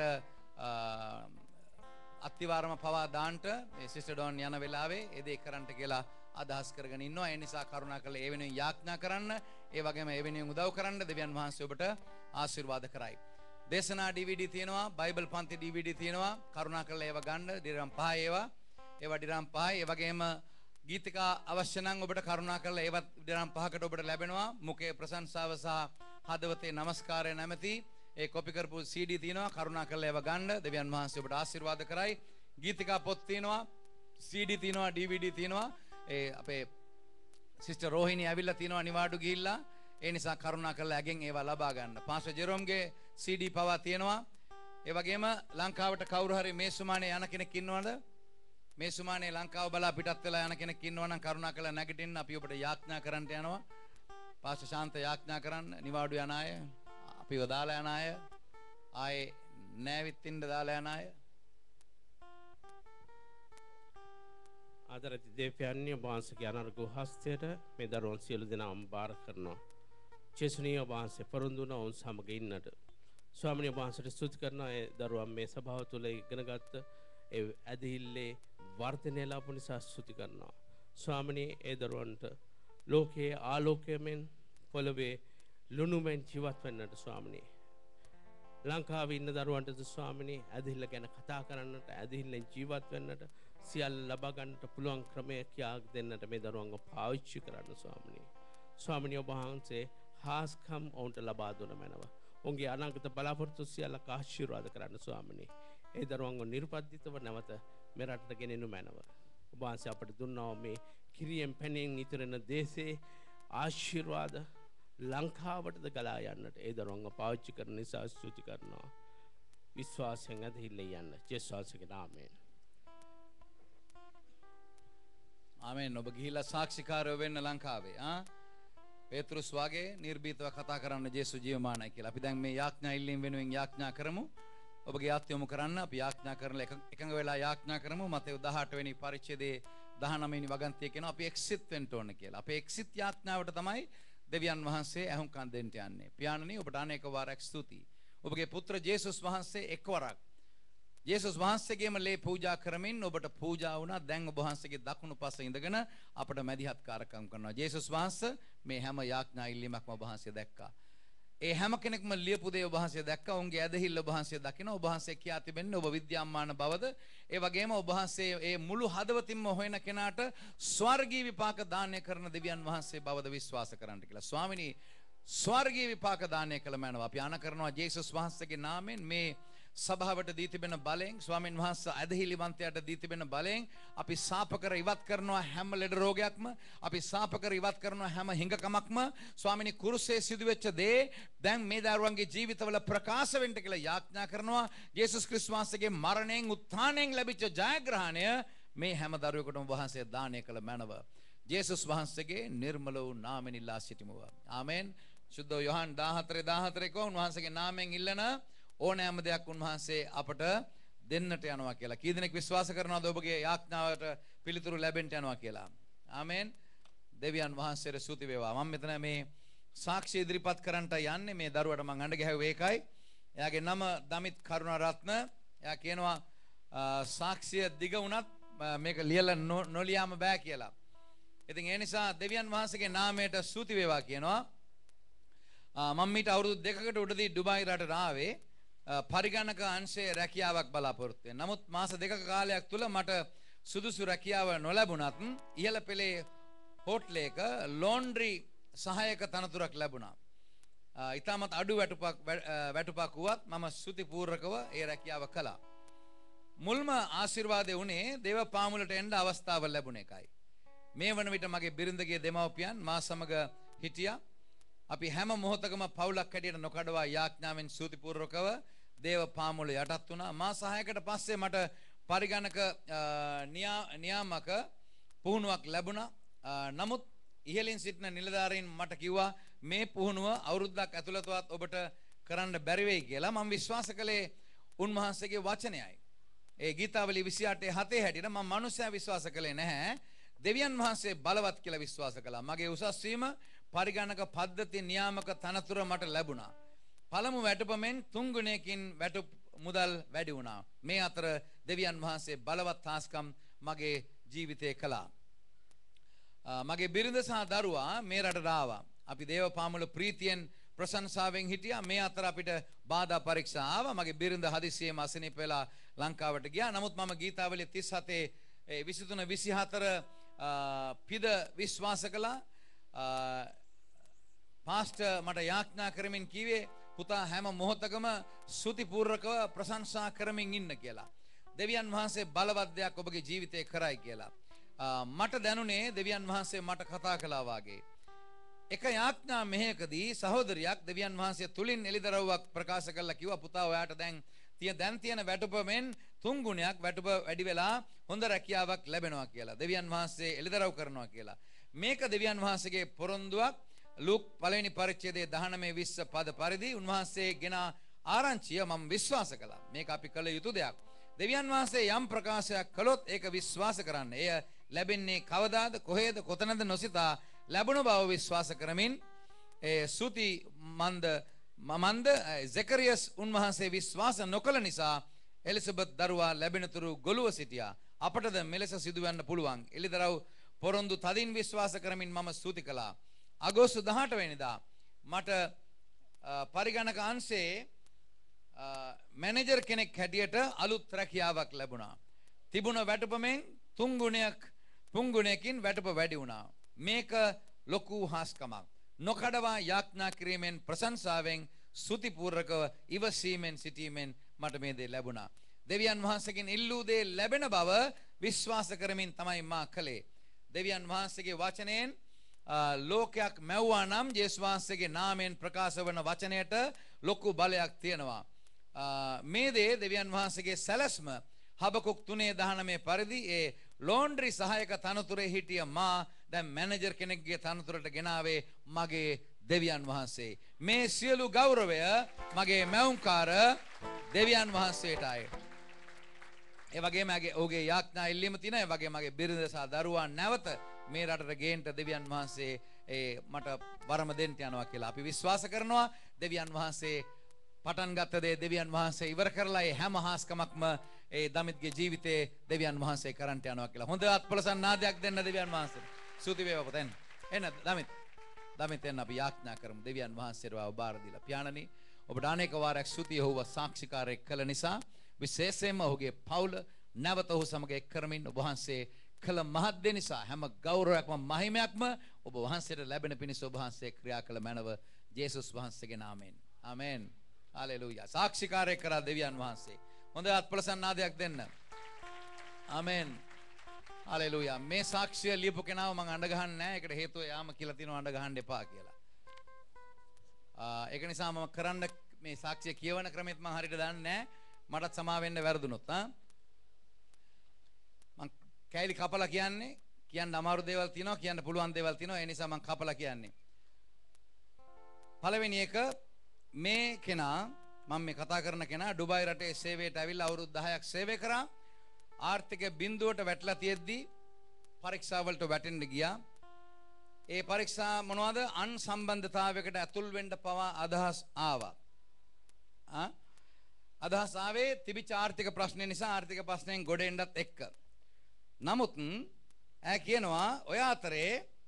අත්තිවාරම පවා දාන්නට මේ සිස්ටර් ඩොන් යන වෙලාවේ ඒ දේ කරන්නට කියලා අදහස් කරගෙන ඉන්නවා. ඒ නිසා කරුණාකරලා ඒ වෙනුවෙන් යාඥා කරන්න. ඒ වගේම ඒ වෙනුවෙන් උදව් කරන්න. දෙවියන් වහන්සේ ඔබට ආශිර්වාද කරයි. දේශනා ඩී වී ඩී තියෙනවා. බයිබල් පන්ති ඩී වී ඩී තියෙනවා. කරුණාකරලා ඒවා ගන්න. ඩිරම් පහ ඒවා. ඒවා ඩිරම් පහයි. ඒ වගේම ගීතිකා අවශ්‍ය නම් ඔබට කරුණාකරලා ඒවත් ඩිරම් පහකට ඔබට ලැබෙනවා. මුඛයේ ප්‍රශංසාව සහ හදවතේ නමස්කාරය නැමැති ඒ කොපි කරපු සී ඩී තියෙනවා. කරුණාකරලා ඒවා ගන්න. දෙවියන් වහන්සේ ඔබට ආශිර්වාද කරයි. ගීතිකා පොත් තියෙනවා. සී ඩී තියෙනවා. ඩී වී ඩී තියෙනවා. ඒ අපේ සිස්ටර් රෝහිණී ඇවිල්ලා තියෙනවා නිවාඩු ගිහිල්ලා. ඒ නිසා කරුණාකරලා ඇගෙන් ඒවා ලබා ගන්න. පාස්ටර් ජෙරෝම්ගේ සී ඩී පවා තියෙනවා. ඒ වගේම ලංකාවට කවුරු හරි මේ සුමානේ යන කෙනෙක් ඉන්නවද? මේ සුමානේ ලංකාව බලා පිටත් වෙලා යන කෙනෙක් ඉන්නවා නම් කරුණාකරලා නැගිටින්න. අපි ඔබට යාඥා කරන්න යනවා. පාස්ටර් ශාන්ත යාඥා කරන්න. නිවාඩු යන අය, අපිව දාලා යන අය, ආයේ නෑවිත් ඉන්න දාලා යන අය. ආදරති දෙවියන්ගේ වහන්සේගේ අනර්ග හස්තයට මේ දරුවන් සියලු දෙනාම බාර කරනවා. චේසුනීය වහන්සේ පොරොන්දුන ඔවුන් සමග ඉන්නට. ස්වාමීන් වහන්සේට ස්තුති කරනවා. ඒ දරුවන් මේ සභාව තුළ ඉගෙනගත්ත ඒ ඇදහිල්ලේ වර්ධනය ලැබු නිසා ස්තුති කරනවා. ස්වාමීනි, ඒ දරුවන්ට ලෝකයේ ආලෝකයෙන් පොළවේ ලුණුමෙන් ජීවත් වෙන්නට ස්වාමීනි. ලංකාවේ ඉන්න දරුවන්ට ස්වාමීනි ඇදහිල්ල ගැන කතා කරන්නට, ඇදහිල්ලෙන් ජීවත් වෙන්නට, සියල්ල ලබා ගන්නට පුළුවන් ක්‍රමය කියා දෙන්නට මේ දරුවන්ව පාවිච්චි කරන්න ස්වාමීනි. ස්වාමීනි, ඔබ වහන්සේ හාස්කම් ඔවුන්ට ලබා දුන මැනව. ඔවුන්ගේ අනාගත බලාපොරොත්තු සියල්ල ආශිර්වාද කරන්න ස්වාමීනි. ඒ දරුවන්ව නිර්පද්දිතව නැවත මේ රටට ගෙනෙනු මැනව. ඔබ වහන්සේ අපට දුන්නා මේ කිරියෙන් පැනෙන් ඉතරන දේශේ ආශිර්වාද ලංකාවටද ගලා යන්නට ඒ දරුවන්ව පාවිච්චි කරන නිසා ස්තුති කරනවා. විශ්වාසයෙන් ඇදහිල්ල යන්න ජේසුස්ගේ නාමයෙන්. ආමෙන්. ඔබ ගිහිල්ලා සාක්ෂිකාරයෝ වෙන්න ලංකාවේ. ආ පේතෘස් වගේ නිර්භීතව කතා කරන්න ජේසුස් ජීවමානයි කියලා. අපි දැන් මේ යාඥා ඉල්ලීම් වෙනුවෙන් යාඥා කරමු. ඔබගේ ආත්ම යොමු කරන්න අපි යාඥා කරලා එකඟ වෙලා යාඥා කරමු. මතේ දහඅට වෙනි පරිච්ඡේදයේ දහනවය වෙනි වගන්තිය කියනවා අපි එක්සිට් වෙන්න ඕන කියලා. අපේ එක්සිට් යාඥාවට තමයි දෙවියන් වහන්සේ ඇහුම්කන් දෙන්න යන්නේ. පියාණනි, ඔබට අනේක වාරයක් ස්තුතියි. ඔබගේ පුත්‍ර ජේසුස් වහන්සේ එක්වරක් ජේසුස් වහන්සේගේම ලේ පූජා කරමින් ඔබට පූජා වුණා. දැන් ඔබ වහන්සේගේ දකුණු පස ඉඳගෙන අපට මැදිහත් කාර්යක්‍රම කරනවා. ජේසුස් වහන්සේ මේ හැම යාඥා ඉල්ලීමක්ම ඔබ වහන්සේ දැක්කා. ඒ හැම කෙනෙක්ම ලියපු දේ ඔබ වහන්සේ දැක්කා. උන්ගේ ඇදහිල්ල ඔබ වහන්සේ දකිනවා. ඔබ වහන්සේ කියා තිබෙන්නේ ඔබ විද්‍යාමාන බවද, ඒ වගේම ඔබ වහන්සේ ඒ මුළු හදවතින්ම හොයන කෙනාට ස්වර්ගීය විපාක දානය කරන දෙවියන් වහන්සේ බවද විශ්වාස කරන්න කියලා. ස්වාමිනී, ස්වර්ගීය විපාක දානය කළ මැනව අපි ආන කරනවා ජේසුස් වහන්සේගේ නාමයෙන්. මේ සභාවට දී තිබෙන බලයෙන්, ස්වාමින් වහන්සේ ඇදහිලිවන්තයාට දී තිබෙන බලයෙන් අපි සාප කර ඉවත් කරනවා හැම ලෙඩ රෝගයක්ම. අපි සාප කර ඉවත් කරනවා හැම හිඟකමක්ම. ස්වාමිනී, කුරුසේ සිදුවෙච්ච දේ දැන් මේ දරුවන්ගේ ජීවිතවල ප්‍රකාශ වෙන්න කියලා යාඥා කරනවා. ජේසුස් ක්‍රිස්තුස් වහන්සේගේ මරණයෙන් උත්ථානයෙන් ලැබිච්ච ජයග්‍රහණය මේ හැම දරුවෙකුටම වහන්සේ දානය කළ මැනව. ජේසුස් වහන්සේගේ නිර්මල වූ නාමයෙන් ඉල්ලා සිටිමුව. ආමෙන්. සුද්ධ යොහන් දාහතර දාහතර කෝ උන්වහන්සේගේ නාමයෙන් ඉල්ලන ඕනෑම දෙයක් උන්වහන්සේ අපට දෙන්නට යනවා කියලා. කී දෙනෙක් විශ්වාස කරනවද ඔබගේ යාඥාවට පිළිතුරු ලැබෙන්න යනවා කියලා? ආමෙන්. දෙවියන් වහන්සේට ස්තුති වේවා. මම මෙතන මේ සාක්ෂි ඉදිරිපත් කරන්නට යන්නේ. මේ දරුවට මම අඬ ගැහුවේ ඒකයි. එයාගේ නම දමිත් කරුණාරත්න. එයා කියනවා සාක්ෂිය දිග වුණත් මේක ලියලා නොලියාම බෑ කියලා. ඉතින් ඒ නිසා දෙවියන් වහන්සේගේ නාමයට ස්තුති වේවා කියනවා. මම මීට අවුරුදු දෙකකට උඩදී ඩුබායි රටට ආවේ පරිගණක අංශයේ රැකියාවක් බලාපොරොත්තු වෙන. නමුත් මාස දෙකක කාලයක් තුල මට සුදුසු රැකියාව නොලැබුණත් ඉහළ පෙළේ හෝටලයක ලොන්ඩ්‍රි සහායක තනතුරක් ලැබුණා. ඊටමත් අඩු වැටුපක් වැටුපක් වුවත් මම ස්තුතිපූර්වකව ඒ රැකියාව කළා. මුල්ම ආශිර්වාදේ උනේ දේව පාමුලට එන්න අවස්ථාව ලැබුණ එකයි. මේ වන විට මගේ බිරිඳගේ දෙමව්පියන් මා සමග හිටියා. අපි හැම මොහොතකම පවුලක් හැටියට නොකඩවා යාඥාවෙන් ස්තුතිපූර්වකව දේව පාමුල යටත් වුණා. මාස හයකට පස්සේ මට පරිගණක නියාමක පුහුණුවක් ලැබුණා. නමුත් ඉහළින් සිටින නිලධාරීන් මට කිව්වා මේ පුහුණුව අවුරුද්දක් ඇතුළතවත් ඔබට කරන්න බැරි වෙයි කියලා. මම විශ්වාස කළේ උන්වහන්සේගේ වචනයයි. ඒ ගීතාවලි විසි අටේ හතේ හැටියට මම මනුස්සයා විශ්වාස කළේ නැහැ. දෙවියන් වහන්සේ බලවත් කියලා විශ්වාස කළා. මගේ උසස් වීම පරිගණක පද්ධති නියාමක තනතුර මට ලැබුණා. පළමු වැටුපෙන් තුන් ගුණයකින් වැටුප් මුදල් වැඩි වුණා. මේ අතර දෙවියන් වහන්සේ බලවත් හාස්කම් මගේ ජීවිතේ කළා. මගේ බිරිඳ සහ දරුවා මේ රටට ආවා. අපි දේව පාමුල ප්‍රීතියෙන් ප්‍රශංසාවෙන් හිටියා. මේ අතර අපිට බාධා පරීක්ෂා ආවා. මගේ බිරිඳ හදිසියෙම අසනීප වෙලා ලංකාවට ගියා. නමුත් මම ගීතාවලිය තිස් හතේ විසි තුන විසි හතර පිද විශ්වාස කළා. පාස්ටර් මට යාඥා කරමින් කිව්වේ පුතා හැම මොහොතකම ස්තුතිපූර්වකව ප්‍රශංසා කරමින් ඉන්න කියලා. දෙවියන් වහන්සේ බලවත් දෙයක් ඔබගේ ජීවිතේ කරයි කියලා. මට දැනුනේ දෙවියන් වහන්සේ මට කතා කළා වාගේ. එක යාඥා මෙහෙකදී සහෝදරියක් දෙවියන් වහන්සේ තුලින් එළිදරව්වක් ප්‍රකාශ කළා කිව්වා පුතා ඔයාට දැන් තිය දැන් තියෙන වැටුපෙන් තුන් ගුණයක් වැටුප වැඩි වෙලා හොඳ රැකියාවක් ලැබෙනවා කියලා. දෙවියන් වහන්සේ එළිදරව් කරනවා කියලා. මේක දෙවියන් වහන්සේගේ පොරොන්දුවක්. ලූක් පළවෙනි පරිච්ඡේදයේ දහනවය විස්ස පද පරිදි උන්වහන්සේ ගෙන ආරංචිය මම විශ්වාස කළා. මේක අපි කළ යුතු දෙයක්. දෙවියන් වහන්සේ යම් ප්‍රකාශයක් කළොත් ඒක විශ්වාස කරන්න. එය ලැබෙන්නේ කවදාද කොහෙද කොතනද නොසිතා ලැබුණ බව විශ්වාස කරමින් ඒ සුති මන්ද මමන්ද සෙකරියස් උන්වහන්සේ විශ්වාස නොකළ නිසා එලිසබෙත් දරුවා ලැබෙනතුරු ගොළුව සිටියා. අපටද මෙලෙස සිදුවන්න පුළුවන්. එළිදරව් පොරොන්දු තදින් විශ්වාස කරමින් මම ස්තුති කළා. අගෝස්තු දහඅට වෙනිදා මට පරිගණක අංශයේ මැනේජර් කෙනෙක් හැටියට අලුත් රැකියාවක් ලැබුණා. තිබුණ වැටුපෙන් තුන් ගුණයක් තුන් ගුණයකින් වැටුප වැඩි වුණා. මේක ලොකු හාස්කමක්. නොකඩවා යාඥා කිරීමෙන් ප්‍රශංසාවෙන් ස්තුතිපූර්වකව ඉවසීමෙන් සිටීමෙන් මට මේ දේ ලැබුණා. දෙවියන් වහන්සේගෙන් ඉල්ලූ දේ ලැබෙන බව විශ්වාස කරමින් තමයි මා කළේ. දෙවියන් වහන්සේගේ වචනයෙන් ලෝකයක් මැව්වා නම් යේසුස් වහන්සේගේ නාමයෙන් ප්‍රකාශ වන වචනයට ලොකු බලයක් තියෙනවා. මේ දේ දෙවියන් වහන්සේගේ සැලැස්ම හබකුක් තුනේ දහනවය පරිදි ඒ ලෝන්ඩ්‍රි සහායක තනතුරේ හිටිය මා දැන් මැනේජර් කෙනෙක්ගේ තනතුරට ගෙනාවේ මගේ දෙවියන් වහන්සේ. මේ සියලු ගෞරවය මගේ මැවුම්කාර දෙවියන් වහන්සේටයි. ඒ වගේම මගේ ඔහුගේ යාඥා ඉල්ලීම තියෙනවා. ඒ වගේම මගේ බිරිඳ සහ දරුවා නැවත මේ රටට ගේන්න දෙවියන් වහන්සේ ඒ මට වරම දෙන්න යනවා කියලා අපි විශ්වාස කරනවා. දෙවියන් වහන්සේ පටන් ගත්ත දේ දෙවියන් වහන්සේ ඉවර කරලා ඒ හැම හාස්කමක්ම ඒ දමිත්ගේ ජීවිතේ දෙවියන් වහන්සේ කරන්ට යනවා කියලා. හොඳ අත්පොලසන් නාදයක් දෙන්න දෙවියන් වහන්සේට. ස්තුති වේවා පුතෙන්. එන්න දමිත්. දමිත් එන්න අපි යාඥා කරමු දෙවියන් වහන්සේට වාව බාර දීලා. පියාණනි ඔබට අනේක වාරයක් ස්තුතිය ඔහුව සාක්ෂිකාරයෙක් කළ නිසා විශේෂයෙන්ම ඔහුගේ පවුල නැවත ඔහු සමග එක් කරමින් ඔබ වහන්සේ කළ මහත් දේ නිසා හැම ගෞරවයක්ම මහිමයක්ම ඔබ වහන්සේට ලැබෙන පිණිස ඔබ වහන්සේ ක්‍රියා කළ මැනව යේසුස් වහන්සේගේ නාමයෙන්. ආමෙන්. හalleluya. සාක්ෂිකාරයෙක් කරා දෙවියන් වහන්සේ. හොඳ අත්පොලසන් නාදයක් දෙන්න. ආමෙන්. හalleluya. මේ සාක්ෂිය ලියපු කෙනාව මම අඬ ගහන්නේ නැහැ. ඒකට හේතුව යාම කියලා තියෙනවා අඬ ගහන්න එපා කියලා. ආ ඒක නිසා මම කරන්න මේ සාක්ෂිය කියවන ක්‍රමෙත් මම හරියට දන්නේ නැහැ. මටත් සමා වෙන්න වැරදුනොත් ආ. මම කැලි කපලා කියන්නේ කියන්න අමාරු දේවල් තියෙනවා කියන්න පුළුවන් දේවල් තියෙනවා. ඒ නිසා මම කපලා කියන්නේ. පළවෙනි එක මේ කෙනා මම මේ කතා කරන කෙනා ඩුබායි රටේ සේවයට ඇවිල්ලා අවුරුදු දහයක් සේවය කරා. ආර්ථික බිඳුවට වැටලා තියෙද්දි පරීක්ෂා වලට වැටෙන්න ගියා. ඒ පරීක්ෂා මොනවද? අන් සම්බන්ධතාවයකට ඇතුල් වෙන්න පවා අදහස් ආවා. ආ අදහස් ආවේ තිබිච්ච ආර්ථික ප්‍රශ්න නිසා ආර්ථික ප්‍රශ්නෙන් ගොඩ එන්නත් එක්ක. නමුත් ඈ කියනවා ඔය අතරේ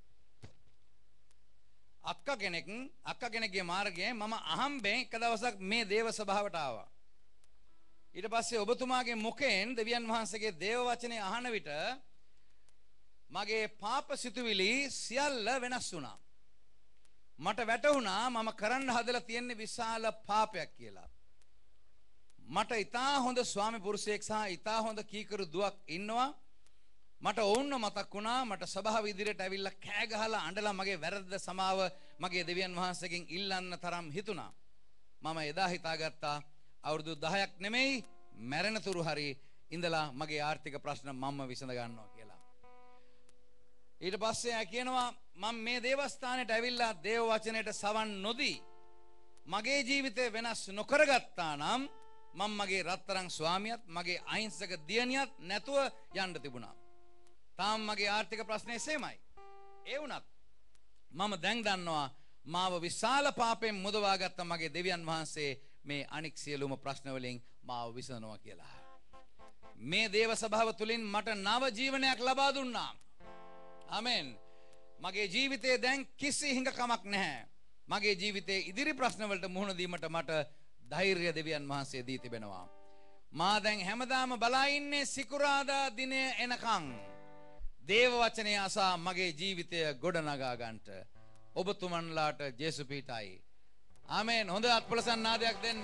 අක්ක කෙනෙක් අක්ක කෙනෙක්ගේ මාර්ගයෙන් මම අහම්බෙන් එක දවසක් මේ දේව සභාවට ආවා. ඊට පස්සේ ඔබතුමාගේ මුඛයෙන් දෙවියන් වහන්සේගේ දේව වචනේ අහන විට මගේ පාප සිතුවිලි සියල්ල වෙනස් වුණා. මට වැටහුණා මම කරන්න හදලා තියෙන විශාල පාපයක් කියලා. මට ඉතා හොඳ ස්වාමි පුරුෂයෙක් සහ ඉතා හොඳ කීකරු දුවක් ඉන්නවා. මට ඔවුන්ව මතක් වුණා. මට සභාව ඉදිරියට ඇවිල්ලා කෑ ගහලා අඬලා මගේ වැරද්ද සමාව මගේ දෙවියන් වහන්සේගෙන් ඉල්ලන්න තරම් හිතුණා. මම එදා හිතාගත්තා අවුරුදු දහයක් නෙමෙයි මැරෙනතුරු හරි ඉඳලා මගේ ආර්ථික ප්‍රශ්න මම විසඳ ගන්නවා කියලා. ඊට පස්සේ ආ කියනවා මම මේ දේවස්ථානයට ඇවිල්ලා දේව වචනයට සවන් නොදී මගේ ජීවිතය වෙනස් නොකරගත්තා නම් මම මගේ රත්තරන් ස්වාමියාත් මගේ අහිංසක දියණියත් නැතුව යන්න තිබුණා. තාම මගේ ආර්ථික ප්‍රශ්නේ සේමයි. ඒ වුණත් මම දැන් දන්නවා මාව විශාල පාපයෙන් මුදවාගත්ත මගේ දෙවියන් වහන්සේ මේ අනික් සියලුම ප්‍රශ්න වලින් මාව විසඳනවා කියලා. මේ දේව සභාව තුලින් මට නව ජීවනයක් ලබා දුන්නා. ආමෙන්. මගේ ජීවිතේ දැන් කිසි හිඟකමක් නැහැ. මගේ ජීවිතේ ඉදිරි ප්‍රශ්න වලට මුහුණ දීමට මට ධෛර්යය දෙවියන් වහන්සේ දී තිබෙනවා. මා දැන් හැමදාම බලා ඉන්නේ සිකුරාදා දිනය එනකන් දේව වචනය අසා මගේ ජීවිතය ගොඩනගා ගන්නට ඔබතුමන්ලාට ජේසු පීඨයි. ආමෙන්. හොඳ අත්පොලසන් නාදයක් දෙන්න.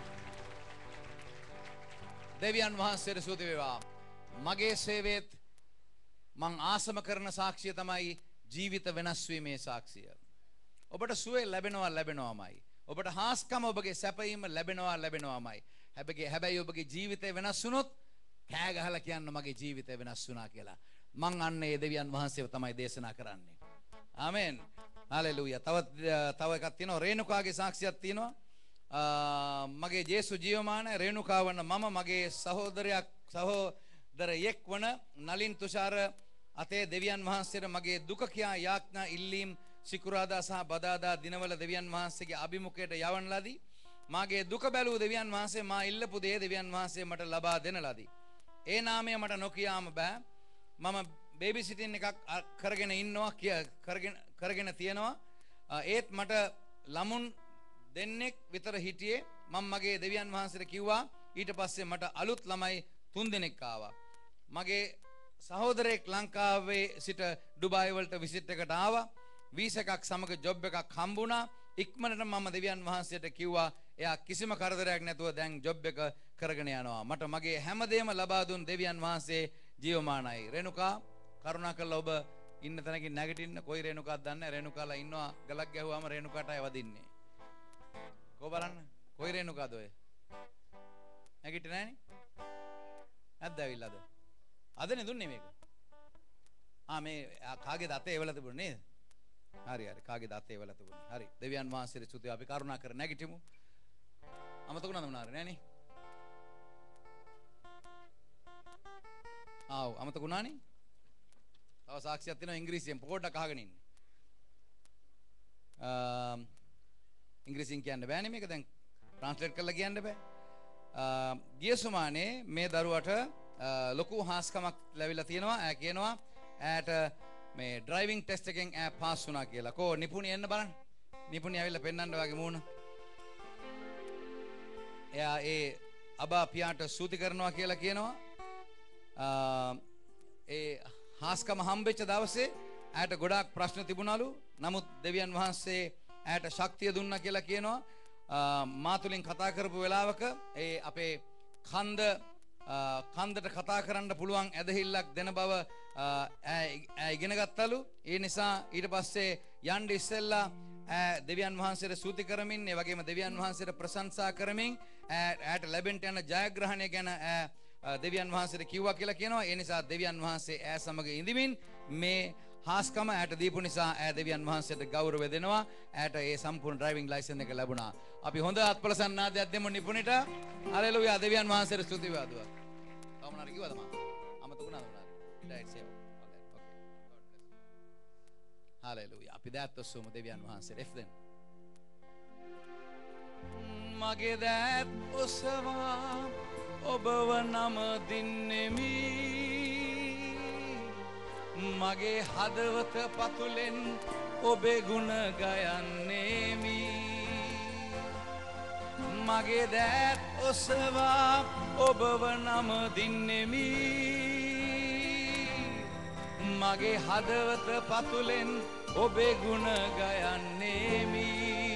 දෙවියන් වහන්සේට ස්තුති වේවා. මගේ සේවයේත් මං ආසම කරන සාක්ෂිය තමයි ජීවිත වෙනස් වීමේ සාක්ෂිය. ඔබට සුවය ලැබෙනවා ලැබෙනවාමයි. ඔබට හාස්කම ඔබගේ සැපයීම ලැබෙනවා ලැබෙනවාමයි. හැබැයි හැබැයි ඔබගේ ජීවිතය වෙනස් වුණොත් කෑ ගහලා කියන්න මගේ ජීවිතය වෙනස් වුණා කියලා. මං අන්න ඒ දෙවියන් වහන්සේව තමයි දේශනා කරන්නේ. ආමෙන්. හලෙලූයා. තව තව එකක් තියෙනවා රේණුකාගේ සාක්ෂියක් තියෙනවා. මගේ ජේසු ජීවමානයි රේණුකා වන මම මගේ සහෝදරයක් සහෝදරයෙක් වන නලින් තුෂාර අතේ දෙවියන් වහන්සේට මගේ දුක කියා යාඥා ඉල්ලීම් සිකුරාදා සහ බදාදා දිනවල දෙවියන් වහන්සේගේ අභිමුඛයට යවන ලදී. මාගේ දුක බැලූ දෙවියන් වහන්සේ මා ඉල්ලපු දේ දෙවියන් වහන්සේ මට ලබා දෙන ලදී. ඒ නාමය මට නොකියාම බෑ. මම බේබි සිටින් එකක් කරගෙන ඉන්නවා කරගෙන කරගෙන තියෙනවා. ඒත් මට ළමුන් දෙන්නෙක් විතර හිටියේ. මම මගේ දෙවියන් වහන්සේට කිව්වා. ඊට පස්සේ මට අලුත් ළමයි තුන් දෙනෙක් ආවා. මගේ සහෝදරයෙක් ලංකාවේ සිට ඩුබායි වලට විසිට් එකට ආවා. වීසා එකක් සමග ජොබ් එකක් හම්බුණා. ඉක්මනට මම දෙවියන් වහන්සේට කිව්වා එයා කිසිම කරදරයක් නැතුව දැන් ජොබ් එක කරගෙන යනවා. මට මගේ හැමදේම ලබා දුන් දෙවියන් වහන්සේ ජීවමානයි. රේණුකා කරුණාකරලා ඔබ ඉන්න තැනකින් නැගිටින්න. කොයි රේණුකාද දන්නේ? රේණුකාලා ඉන්නවා ගලක් ගැහුවාම රේණුකාට අය වදින්නේ. කො බලන්න. කොයි රේණුකාද ඔය? නැගිටින්නේ නැහනේ. නැද්ද ඇවිල්ලාද? අදනේ දුන්නේ මේක. ආ මේ කාගේ දතේ එවලා තිබුණේ නේද? හරි හරි කාගේ දතේ එවලා තිබුණේ. හරි. දෙවියන් වහන්සේට ස්තුතියි. අපි කරුණා කර නැගිටිමු. අමතකුණාද මොනාරේ නෑනේ? ආව් අමතකුණානේ? තව සාක්ෂියක් තියෙනවා ඉංග්‍රීසියෙන් පොඩ්ඩක් අහගෙන ඉන්න. අ ඉංග්‍රීසියෙන් කියන්න බෑනේ මේක දැන් ට්‍රාන්ස්ලේට් කරලා කියන්න බෑ. ගිය සුමානේ මේ දරුවට ලොකු හාස්කමක් ලැබිලා තියෙනවා. ඈ කියනවා ඈට මේ ඩ්‍රයිවිං ටෙස්ට් එකෙන් ඈ පාස් වුණා කියලා. කෝ නිපුණි එන්න බලන්න. නිපුණි ඇවිල්ලා පෙන්නන්න වගේ මූණ. එයා ඒ අබා පියාට ස්තුති කරනවා කියලා කියනවා. ඒ හාස්කම හම්බෙච්ච දවසේ ඈට ගොඩාක් ප්‍රශ්න තිබුණලු. නමුත් දෙවියන් වහන්සේ ඈට ශක්තිය දුන්නා කියලා කියනවා. මා තුලින් කතා කරපු වෙලාවක ඒ අපේ කන්ද කන්දට කතා කරන්න පුළුවන් ඇදහිල්ලක් දෙන බව ඈ ඉගෙන ගත්තලු. ඒ නිසා ඊට පස්සේ යන්න ඉස්සෙල්ලා දෙවියන් වහන්සේට ස්තුති කරමින් ඒ වගේම දෙවියන් වහන්සේට ප්‍රශංසා කරමින් ඈට ලැබෙන්න යන ජයග්‍රහණය ගැන දෙවියන් වහන්සේට කිව්වා කියලා කියනවා. ඒ නිසා දෙවියන් වහන්සේ ඈ සමග ඉඳිමින් මේ හාස්කම ඈට දීපු නිසා ඈ දෙවියන් වහන්සේට ගෞරව දෙනවා. ඈට ඒ සම්පූර්ණ ඩ්‍රයිවිං ලයිසන් එක ලැබුණා. අපි හොඳ අත්පල සන්නාදයක් දෙමු නිපුණිට. හලෙලූයා දෙවියන් වහන්සේට ස්තුති වේවා. කවුරුනාරි කිව්වද මම? අමතකුණාද මොනාරි? ඩයිට් සේව. ඕකේ. හලෙලූයා. අපි දැත් ඔස්සුම දෙවියන් වහන්සේට F දෙන්න. මගේ දැත් ඔසවා ඔබව නම දින්නෙමි. මගේ හදවත පතුලෙන් ඔබේ ගුණ ගයන්නෙමි. මගේ දැත් ඔසවා ඔබව නම දින්නෙමි. මගේ හදවත පතුලෙන් ඔබේ ගුණ ගයන්නෙමි.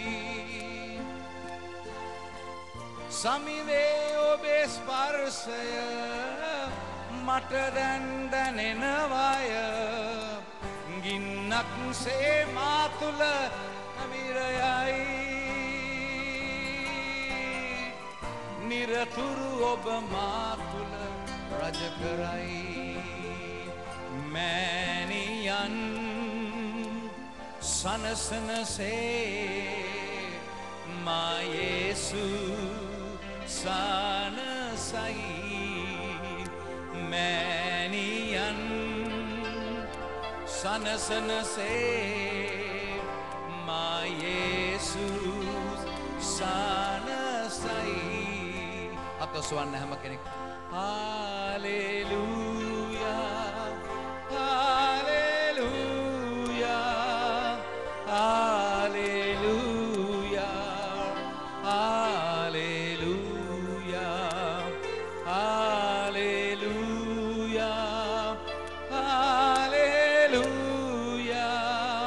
සමිවේ ඔබේ ස්පර්ශය මට දැන් දැනෙනවය. ගින්නක් සේ මා තුල විරයයි. නිරතුරු ඔබ මා තුල රජ කරයි. මෑණියන් සනසනසේ මා යේසු සනසයි. මෑණියන් සනසනසේ මා යේසුස් සනසයි. අතොස්වන්න හැම කෙනෙක් hallelujah hallelujah hallelujah hallelujah hallelujah hallelujah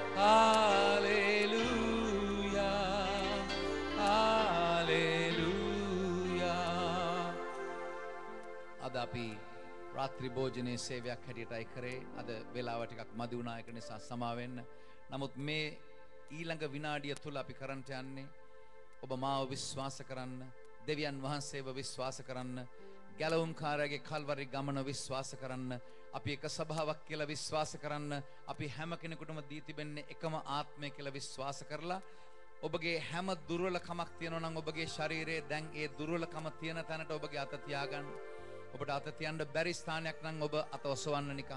hallelujah. අද අපි රාත්‍රී භෝජනයේ සේවයක් හැටියටයි කරේ. අද වෙලාව ටිකක් මදි වුණා, ඒක නිසා සමා වෙන්න. නමුත් මේ ඊළඟ විනාඩිය තුල අපි කරන්ට යන්නේ ඔබ මාව විශ්වාස කරන්න, දෙවියන් වහන්සේව විශ්වාස කරන්න, ගැලවුම්කාරයාගේ කල්වරි ගමන විශ්වාස කරන්න, අපි එක සභාවක් කියලා විශ්වාස කරන්න, අපි හැම කෙනෙකුටම දී තිබෙන්නේ එකම ආත්මය කියලා විශ්වාස කරලා ඔබගේ හැම දුර්වලකමක් තියෙනවා නම් ඔබගේ ශරීරයේ දැන් ඒ දුර්වලකම තියෙන තැනට ඔබගේ අත තියාගන්න. ඔබට අත තියන්න බැරි ස්ථානයක් නම් ඔබ අත ඔසවන්න නිකන්.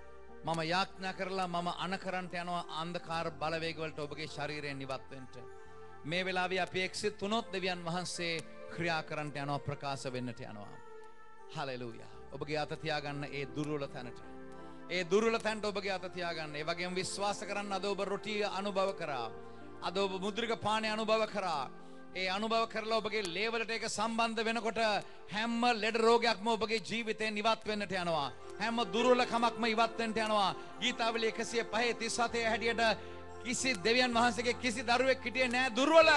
මම යාඥා කරලා මම අනකරන්ට යනවා අන්ධකාර බලවේග වලට ඔබගේ ශරීරයෙන් ඉවත් වෙන්න. මේ වෙලාවේ අපි එක්සිත් වුණොත් දෙවියන් වහන්සේ ක්‍රියා කරන්නට යනවා, ප්‍රකාශ වෙන්නට යනවා. හලෙලූයා. ඔබගේ අත තියාගන්න ඒ දුර්වල තැනට. ඒ දුර්වල තැනට ඔබගේ අත තියාගන්න. ඒ වගේම විශ්වාස කරන්න අද ඔබ රොටිය අනුභව කරා. අද ඔබ මුද්‍රික පානය අනුභව කරා. ඒ අනුභව කරලා ඔබගේ ලේවලට ඒක සම්බන්ධ වෙනකොට හැම ලෙඩ රෝගයක්ම ඔබගේ ජීවිතයෙන් ඉවත් වෙන්නට යනවා. හැම දුර්වලකමක්ම ඉවත් වෙන්නට යනවා. ගීතාවලිය එකසිය පහ තිස් හතේ හැටියට කිසි දෙවියන් වහන්සේගේ කිසි දරුවෙක් හිටියේ නැහැ දුර්වල.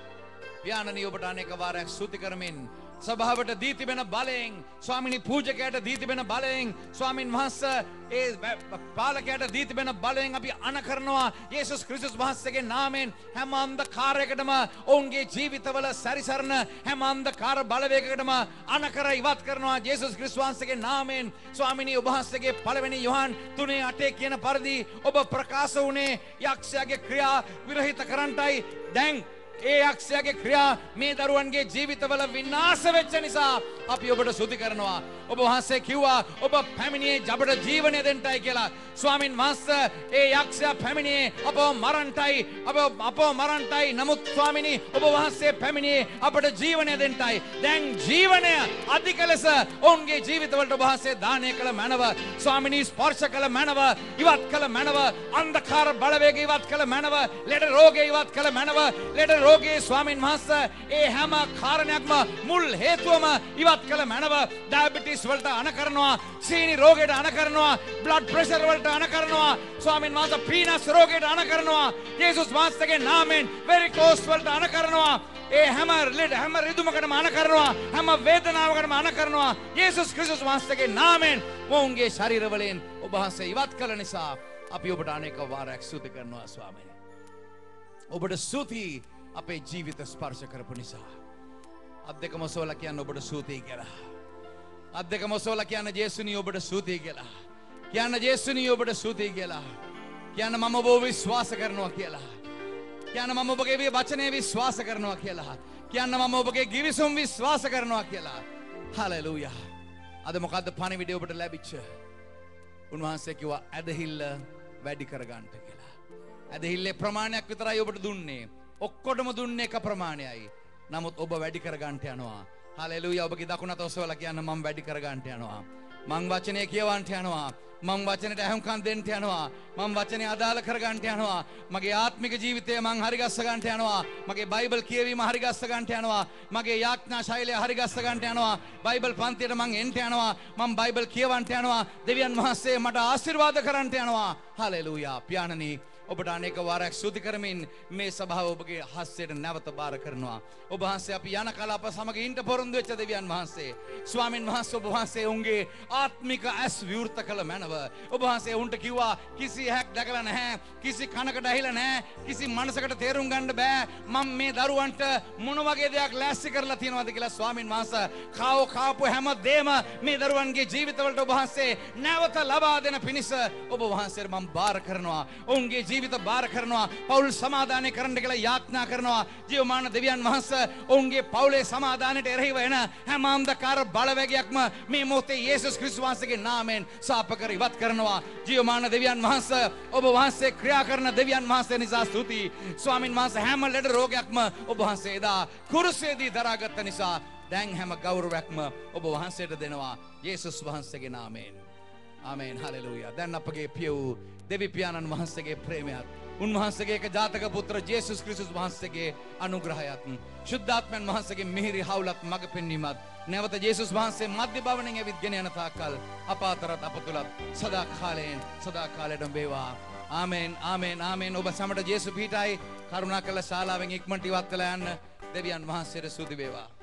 පියාණනි ඔබට අනේක වාරයක් ස්තුති කරමින් සභාවට දී තිබෙන බලයෙන්, ස්වාමිනී පූජකයාට දී තිබෙන බලයෙන්, ස්වාමින් වහන්සේ ඒ පාලකයාට දී තිබෙන බලයෙන් අපි අණ කරනවා යේසුස් ක්‍රිස්තුස් වහන්සේගේ නාමයෙන්. හැම අන්ධකාරයකටම ඔවුන්ගේ ජීවිතවල සැරිසරන හැම අන්ධකාර බලවේගයකටම අණ කර ඉවත් කරනවා යේසුස් ක්‍රිස්තුස් වහන්සේගේ නාමයෙන්. ස්වාමිනී ඔබ වහන්සේගේ පළවෙනි යොහන් තුනේ අටේ කියන පරිදි ඔබ ප්‍රකාශ වුණේ යක්ෂයාගේ ක්‍රියා විරහිත කරන්නටයි. දැන් ඒ යක්ෂයාගේ ක්‍රියා මේ දරුවන්ගේ ජීවිතවල විනාශ වෙච්ච නිසා අපි ඔබට ස්තුති කරනවා. ඔබ වහන්සේ කිව්වා ඔබ පැමිණියේ ජබට ජීවනය දෙන්නයි කියලා. ස්වාමින් වහන්සේ ඒ යක්ෂයා පැමිණියේ අපව මරන්නයි, අපව අපව මරන්නයි. නමුත් ස්වාමිනී ඔබ වහන්සේ පැමිණියේ අපට ජීවනය දෙන්නයි. දැන් ජීවනය අධික ලෙස ඔවුන්ගේ ජීවිතවලට ඔබ වහන්සේ දානය කළ මැනව, ස්වාමිනී ස්පර්ශ කළ මැනව, ඉවත් කළ මැනව, අන්ධකාර බලවේග ඉවත් කළ මැනව, ලෙඩ රෝගය ඉවත් කළ මැනව, ලෙඩ රෝගී ස්වාමින් වහන්සේ ඒ හැම කාරණයක්ම මුල් හේතුවම ඉවත් කළ මැනව. ඩයබටිස් වලට අණ කරනවා, සීනි රෝගයට අණ කරනවා, බ්ලඩ් ප්‍රෙෂර් වලට අණ කරනවා, ස්වාමින් වහන්සේ පීනස් රෝගයට අණ කරනවා යේසුස් වහන්සේගේ නාමයෙන්. වෙරිකෝස් වලට අණ කරනවා, ඒ හැම ලෙඩ හැම රිදුමකටම අණ කරනවා, හැම වේදනාවකටම අණ කරනවා යේසුස් ක්‍රිස්තුස් වහන්සේගේ නාමයෙන්. ඔවුන්ගේ ශරීරවලින් ඔබ වහන්සේ ඉවත් කළ නිසා අපි ඔබට අනේක වාරයක් ස්තුති කරනවා ස්වාමීනි. ඔබට ස්තුති අපේ ජීවිත ස්පර්ශ කරපු නිසා. අත් දෙක මොසවලා කියන්න ඔබට ස්තුතියි කියලා. අත් දෙක මොසවලා කියන්න ජේසුනි ඔබට ස්තුතියි කියලා. කියන්න ජේසුනි ඔබට ස්තුතියි කියලා. කියන්න මම ඔබව විශ්වාස කරනවා කියලා. කියන්න මම ඔබගේ වචනේ විශ්වාස කරනවා කියලා. කියන්න මම ඔබගේ ගිවිසුම් විශ්වාස කරනවා කියලා. හලෙලූයා. අද මොකද්ද පණිවිඩය ඔබට ලැබිච්ච? උන්වහන්සේ කිව්වා ඇදහිල්ල වැඩි කරගන්න කියලා. ඇදහිල්ලේ ප්‍රමාණයක් විතරයි ඔබට දුන්නේ. ඔක්කොටම දුන්නේ එක ප්‍රමාණයයි. නමුත් ඔබ වැඩි කරගන්නට යනවා. හලෙලූයා. ඔබගේ දකුණ අත ඔසවලා කියන්න මම වැඩි කරගන්නට යනවා. මං වචනේ කියවන්නට යනවා. මං වචනට ඇහුම්කන් දෙන්න යනවා. මං වචනේ අදාළ කරගන්නට යනවා. මගේ ආත්මික ජීවිතය මං හරිගස්ස ගන්නට යනවා. මගේ බයිබල් කියවීම හරිගස්ස ගන්නට යනවා. මගේ යාඥා ශෛලිය හරිගස්ස ගන්නට යනවා. බයිබල් පන්තියට මං එන්න යනවා. මං බයිබල් කියවන්නට යනවා. දෙවියන් වහන්සේ මට ආශිර්වාද කරන්නට යනවා. හලෙලූයා. පියාණනි ඔබට අනේක වාරයක් ස්තුති කරමින් මේ සභාව ඔබගේ හස්තයට නැවත බාර කරනවා. ඔබ වහන්සේ අපි යන කල අප සමග ඉන්න පොරොන්දු වෙච්ච දෙවියන් වහන්සේ, ස්වාමින් වහන්සේ ඔබ වහන්සේ උන්ගේ ආත්මික ඇස් විවෘත කළ මැනව. ඔබ වහන්සේ උන්ට කිව්වා කිසි හැක් දැකලා නැහැ, කිසි කනකට ඇහිලා නැහැ, කිසි මනසකට තේරුම් ගන්න බෑ මම මේ දරුවන්ට මොන වගේ දෙයක් ලෑස්ති කරලා තියෙනවද කියලා. ස්වාමින් වහන්සේ කාව කාපු හැම දෙම මේ දරුවන්ගේ ජීවිතවලට ඔබ වහන්සේ නැවත ලබා දෙන පිණිස ඔබ වහන්සේට මම බාර කරනවා. ඔවුන්ගේ ජීවිත බාර කරනවා. පෞල් සමාදානය කරන්න කියලා යාඥා කරනවා. ජීවමාන දෙවියන් වහන්සේ ඔවුන්ගේ පෞලේ සමාදානයට එරෙහිව එන හැම අන්ධකාර බලවේගයක්ම මේ මොහොතේ යේසුස් ක්‍රිස්තුස් වහන්සේගේ නාමයෙන් සාප කර ඉවත් කරනවා. ජීවමාන දෙවියන් වහන්සේ ඔබ වහන්සේ ක්‍රියා කරන දෙවියන් වහන්සේ නිසා ස්තුතියි. ස්වාමින් වහන්සේ හැම ලෙඩ රෝගයක්ම ඔබ වහන්සේ එදා කුරුසේදී දරාගත්ත නිසා දැන් හැම ගෞරවයක්ම ඔබ වහන්සේට දෙනවා යේසුස් වහන්සේගේ නාමයෙන්. ආමේන්. හලෙලූයා. දැන් අපගේ පිය වූ දෙවි පියාණන් වහන්සේගේ ප්‍රේමයත්, උන්වහන්සේගේ එක ජාතක පුත්‍ර යේසුස් ක්‍රිස්තුස් වහන්සේගේ අනුග්‍රහයත්, ශුද්ධාත්මයන් වහන්සේගේ මිහිරි හවුලත් මඟ පෙන්වීමත් නැවත යේසුස් වහන්සේ මධ්‍ය භවණෙන් ඇවිත් ගෙන යන තාක්කල් අප අතරත් අප තුලත් සදා කාලයෙන් සදා කාලයටම වේවා. ආමේන්. ආමේන්. ආමේන්. ඔබ සමට යේසු පිටයි කරුණාකර ශාලාවෙන් ඉක්මනට ඉවත් කළා යන්න දෙවියන් වහන්සේට ස්තුති වේවා.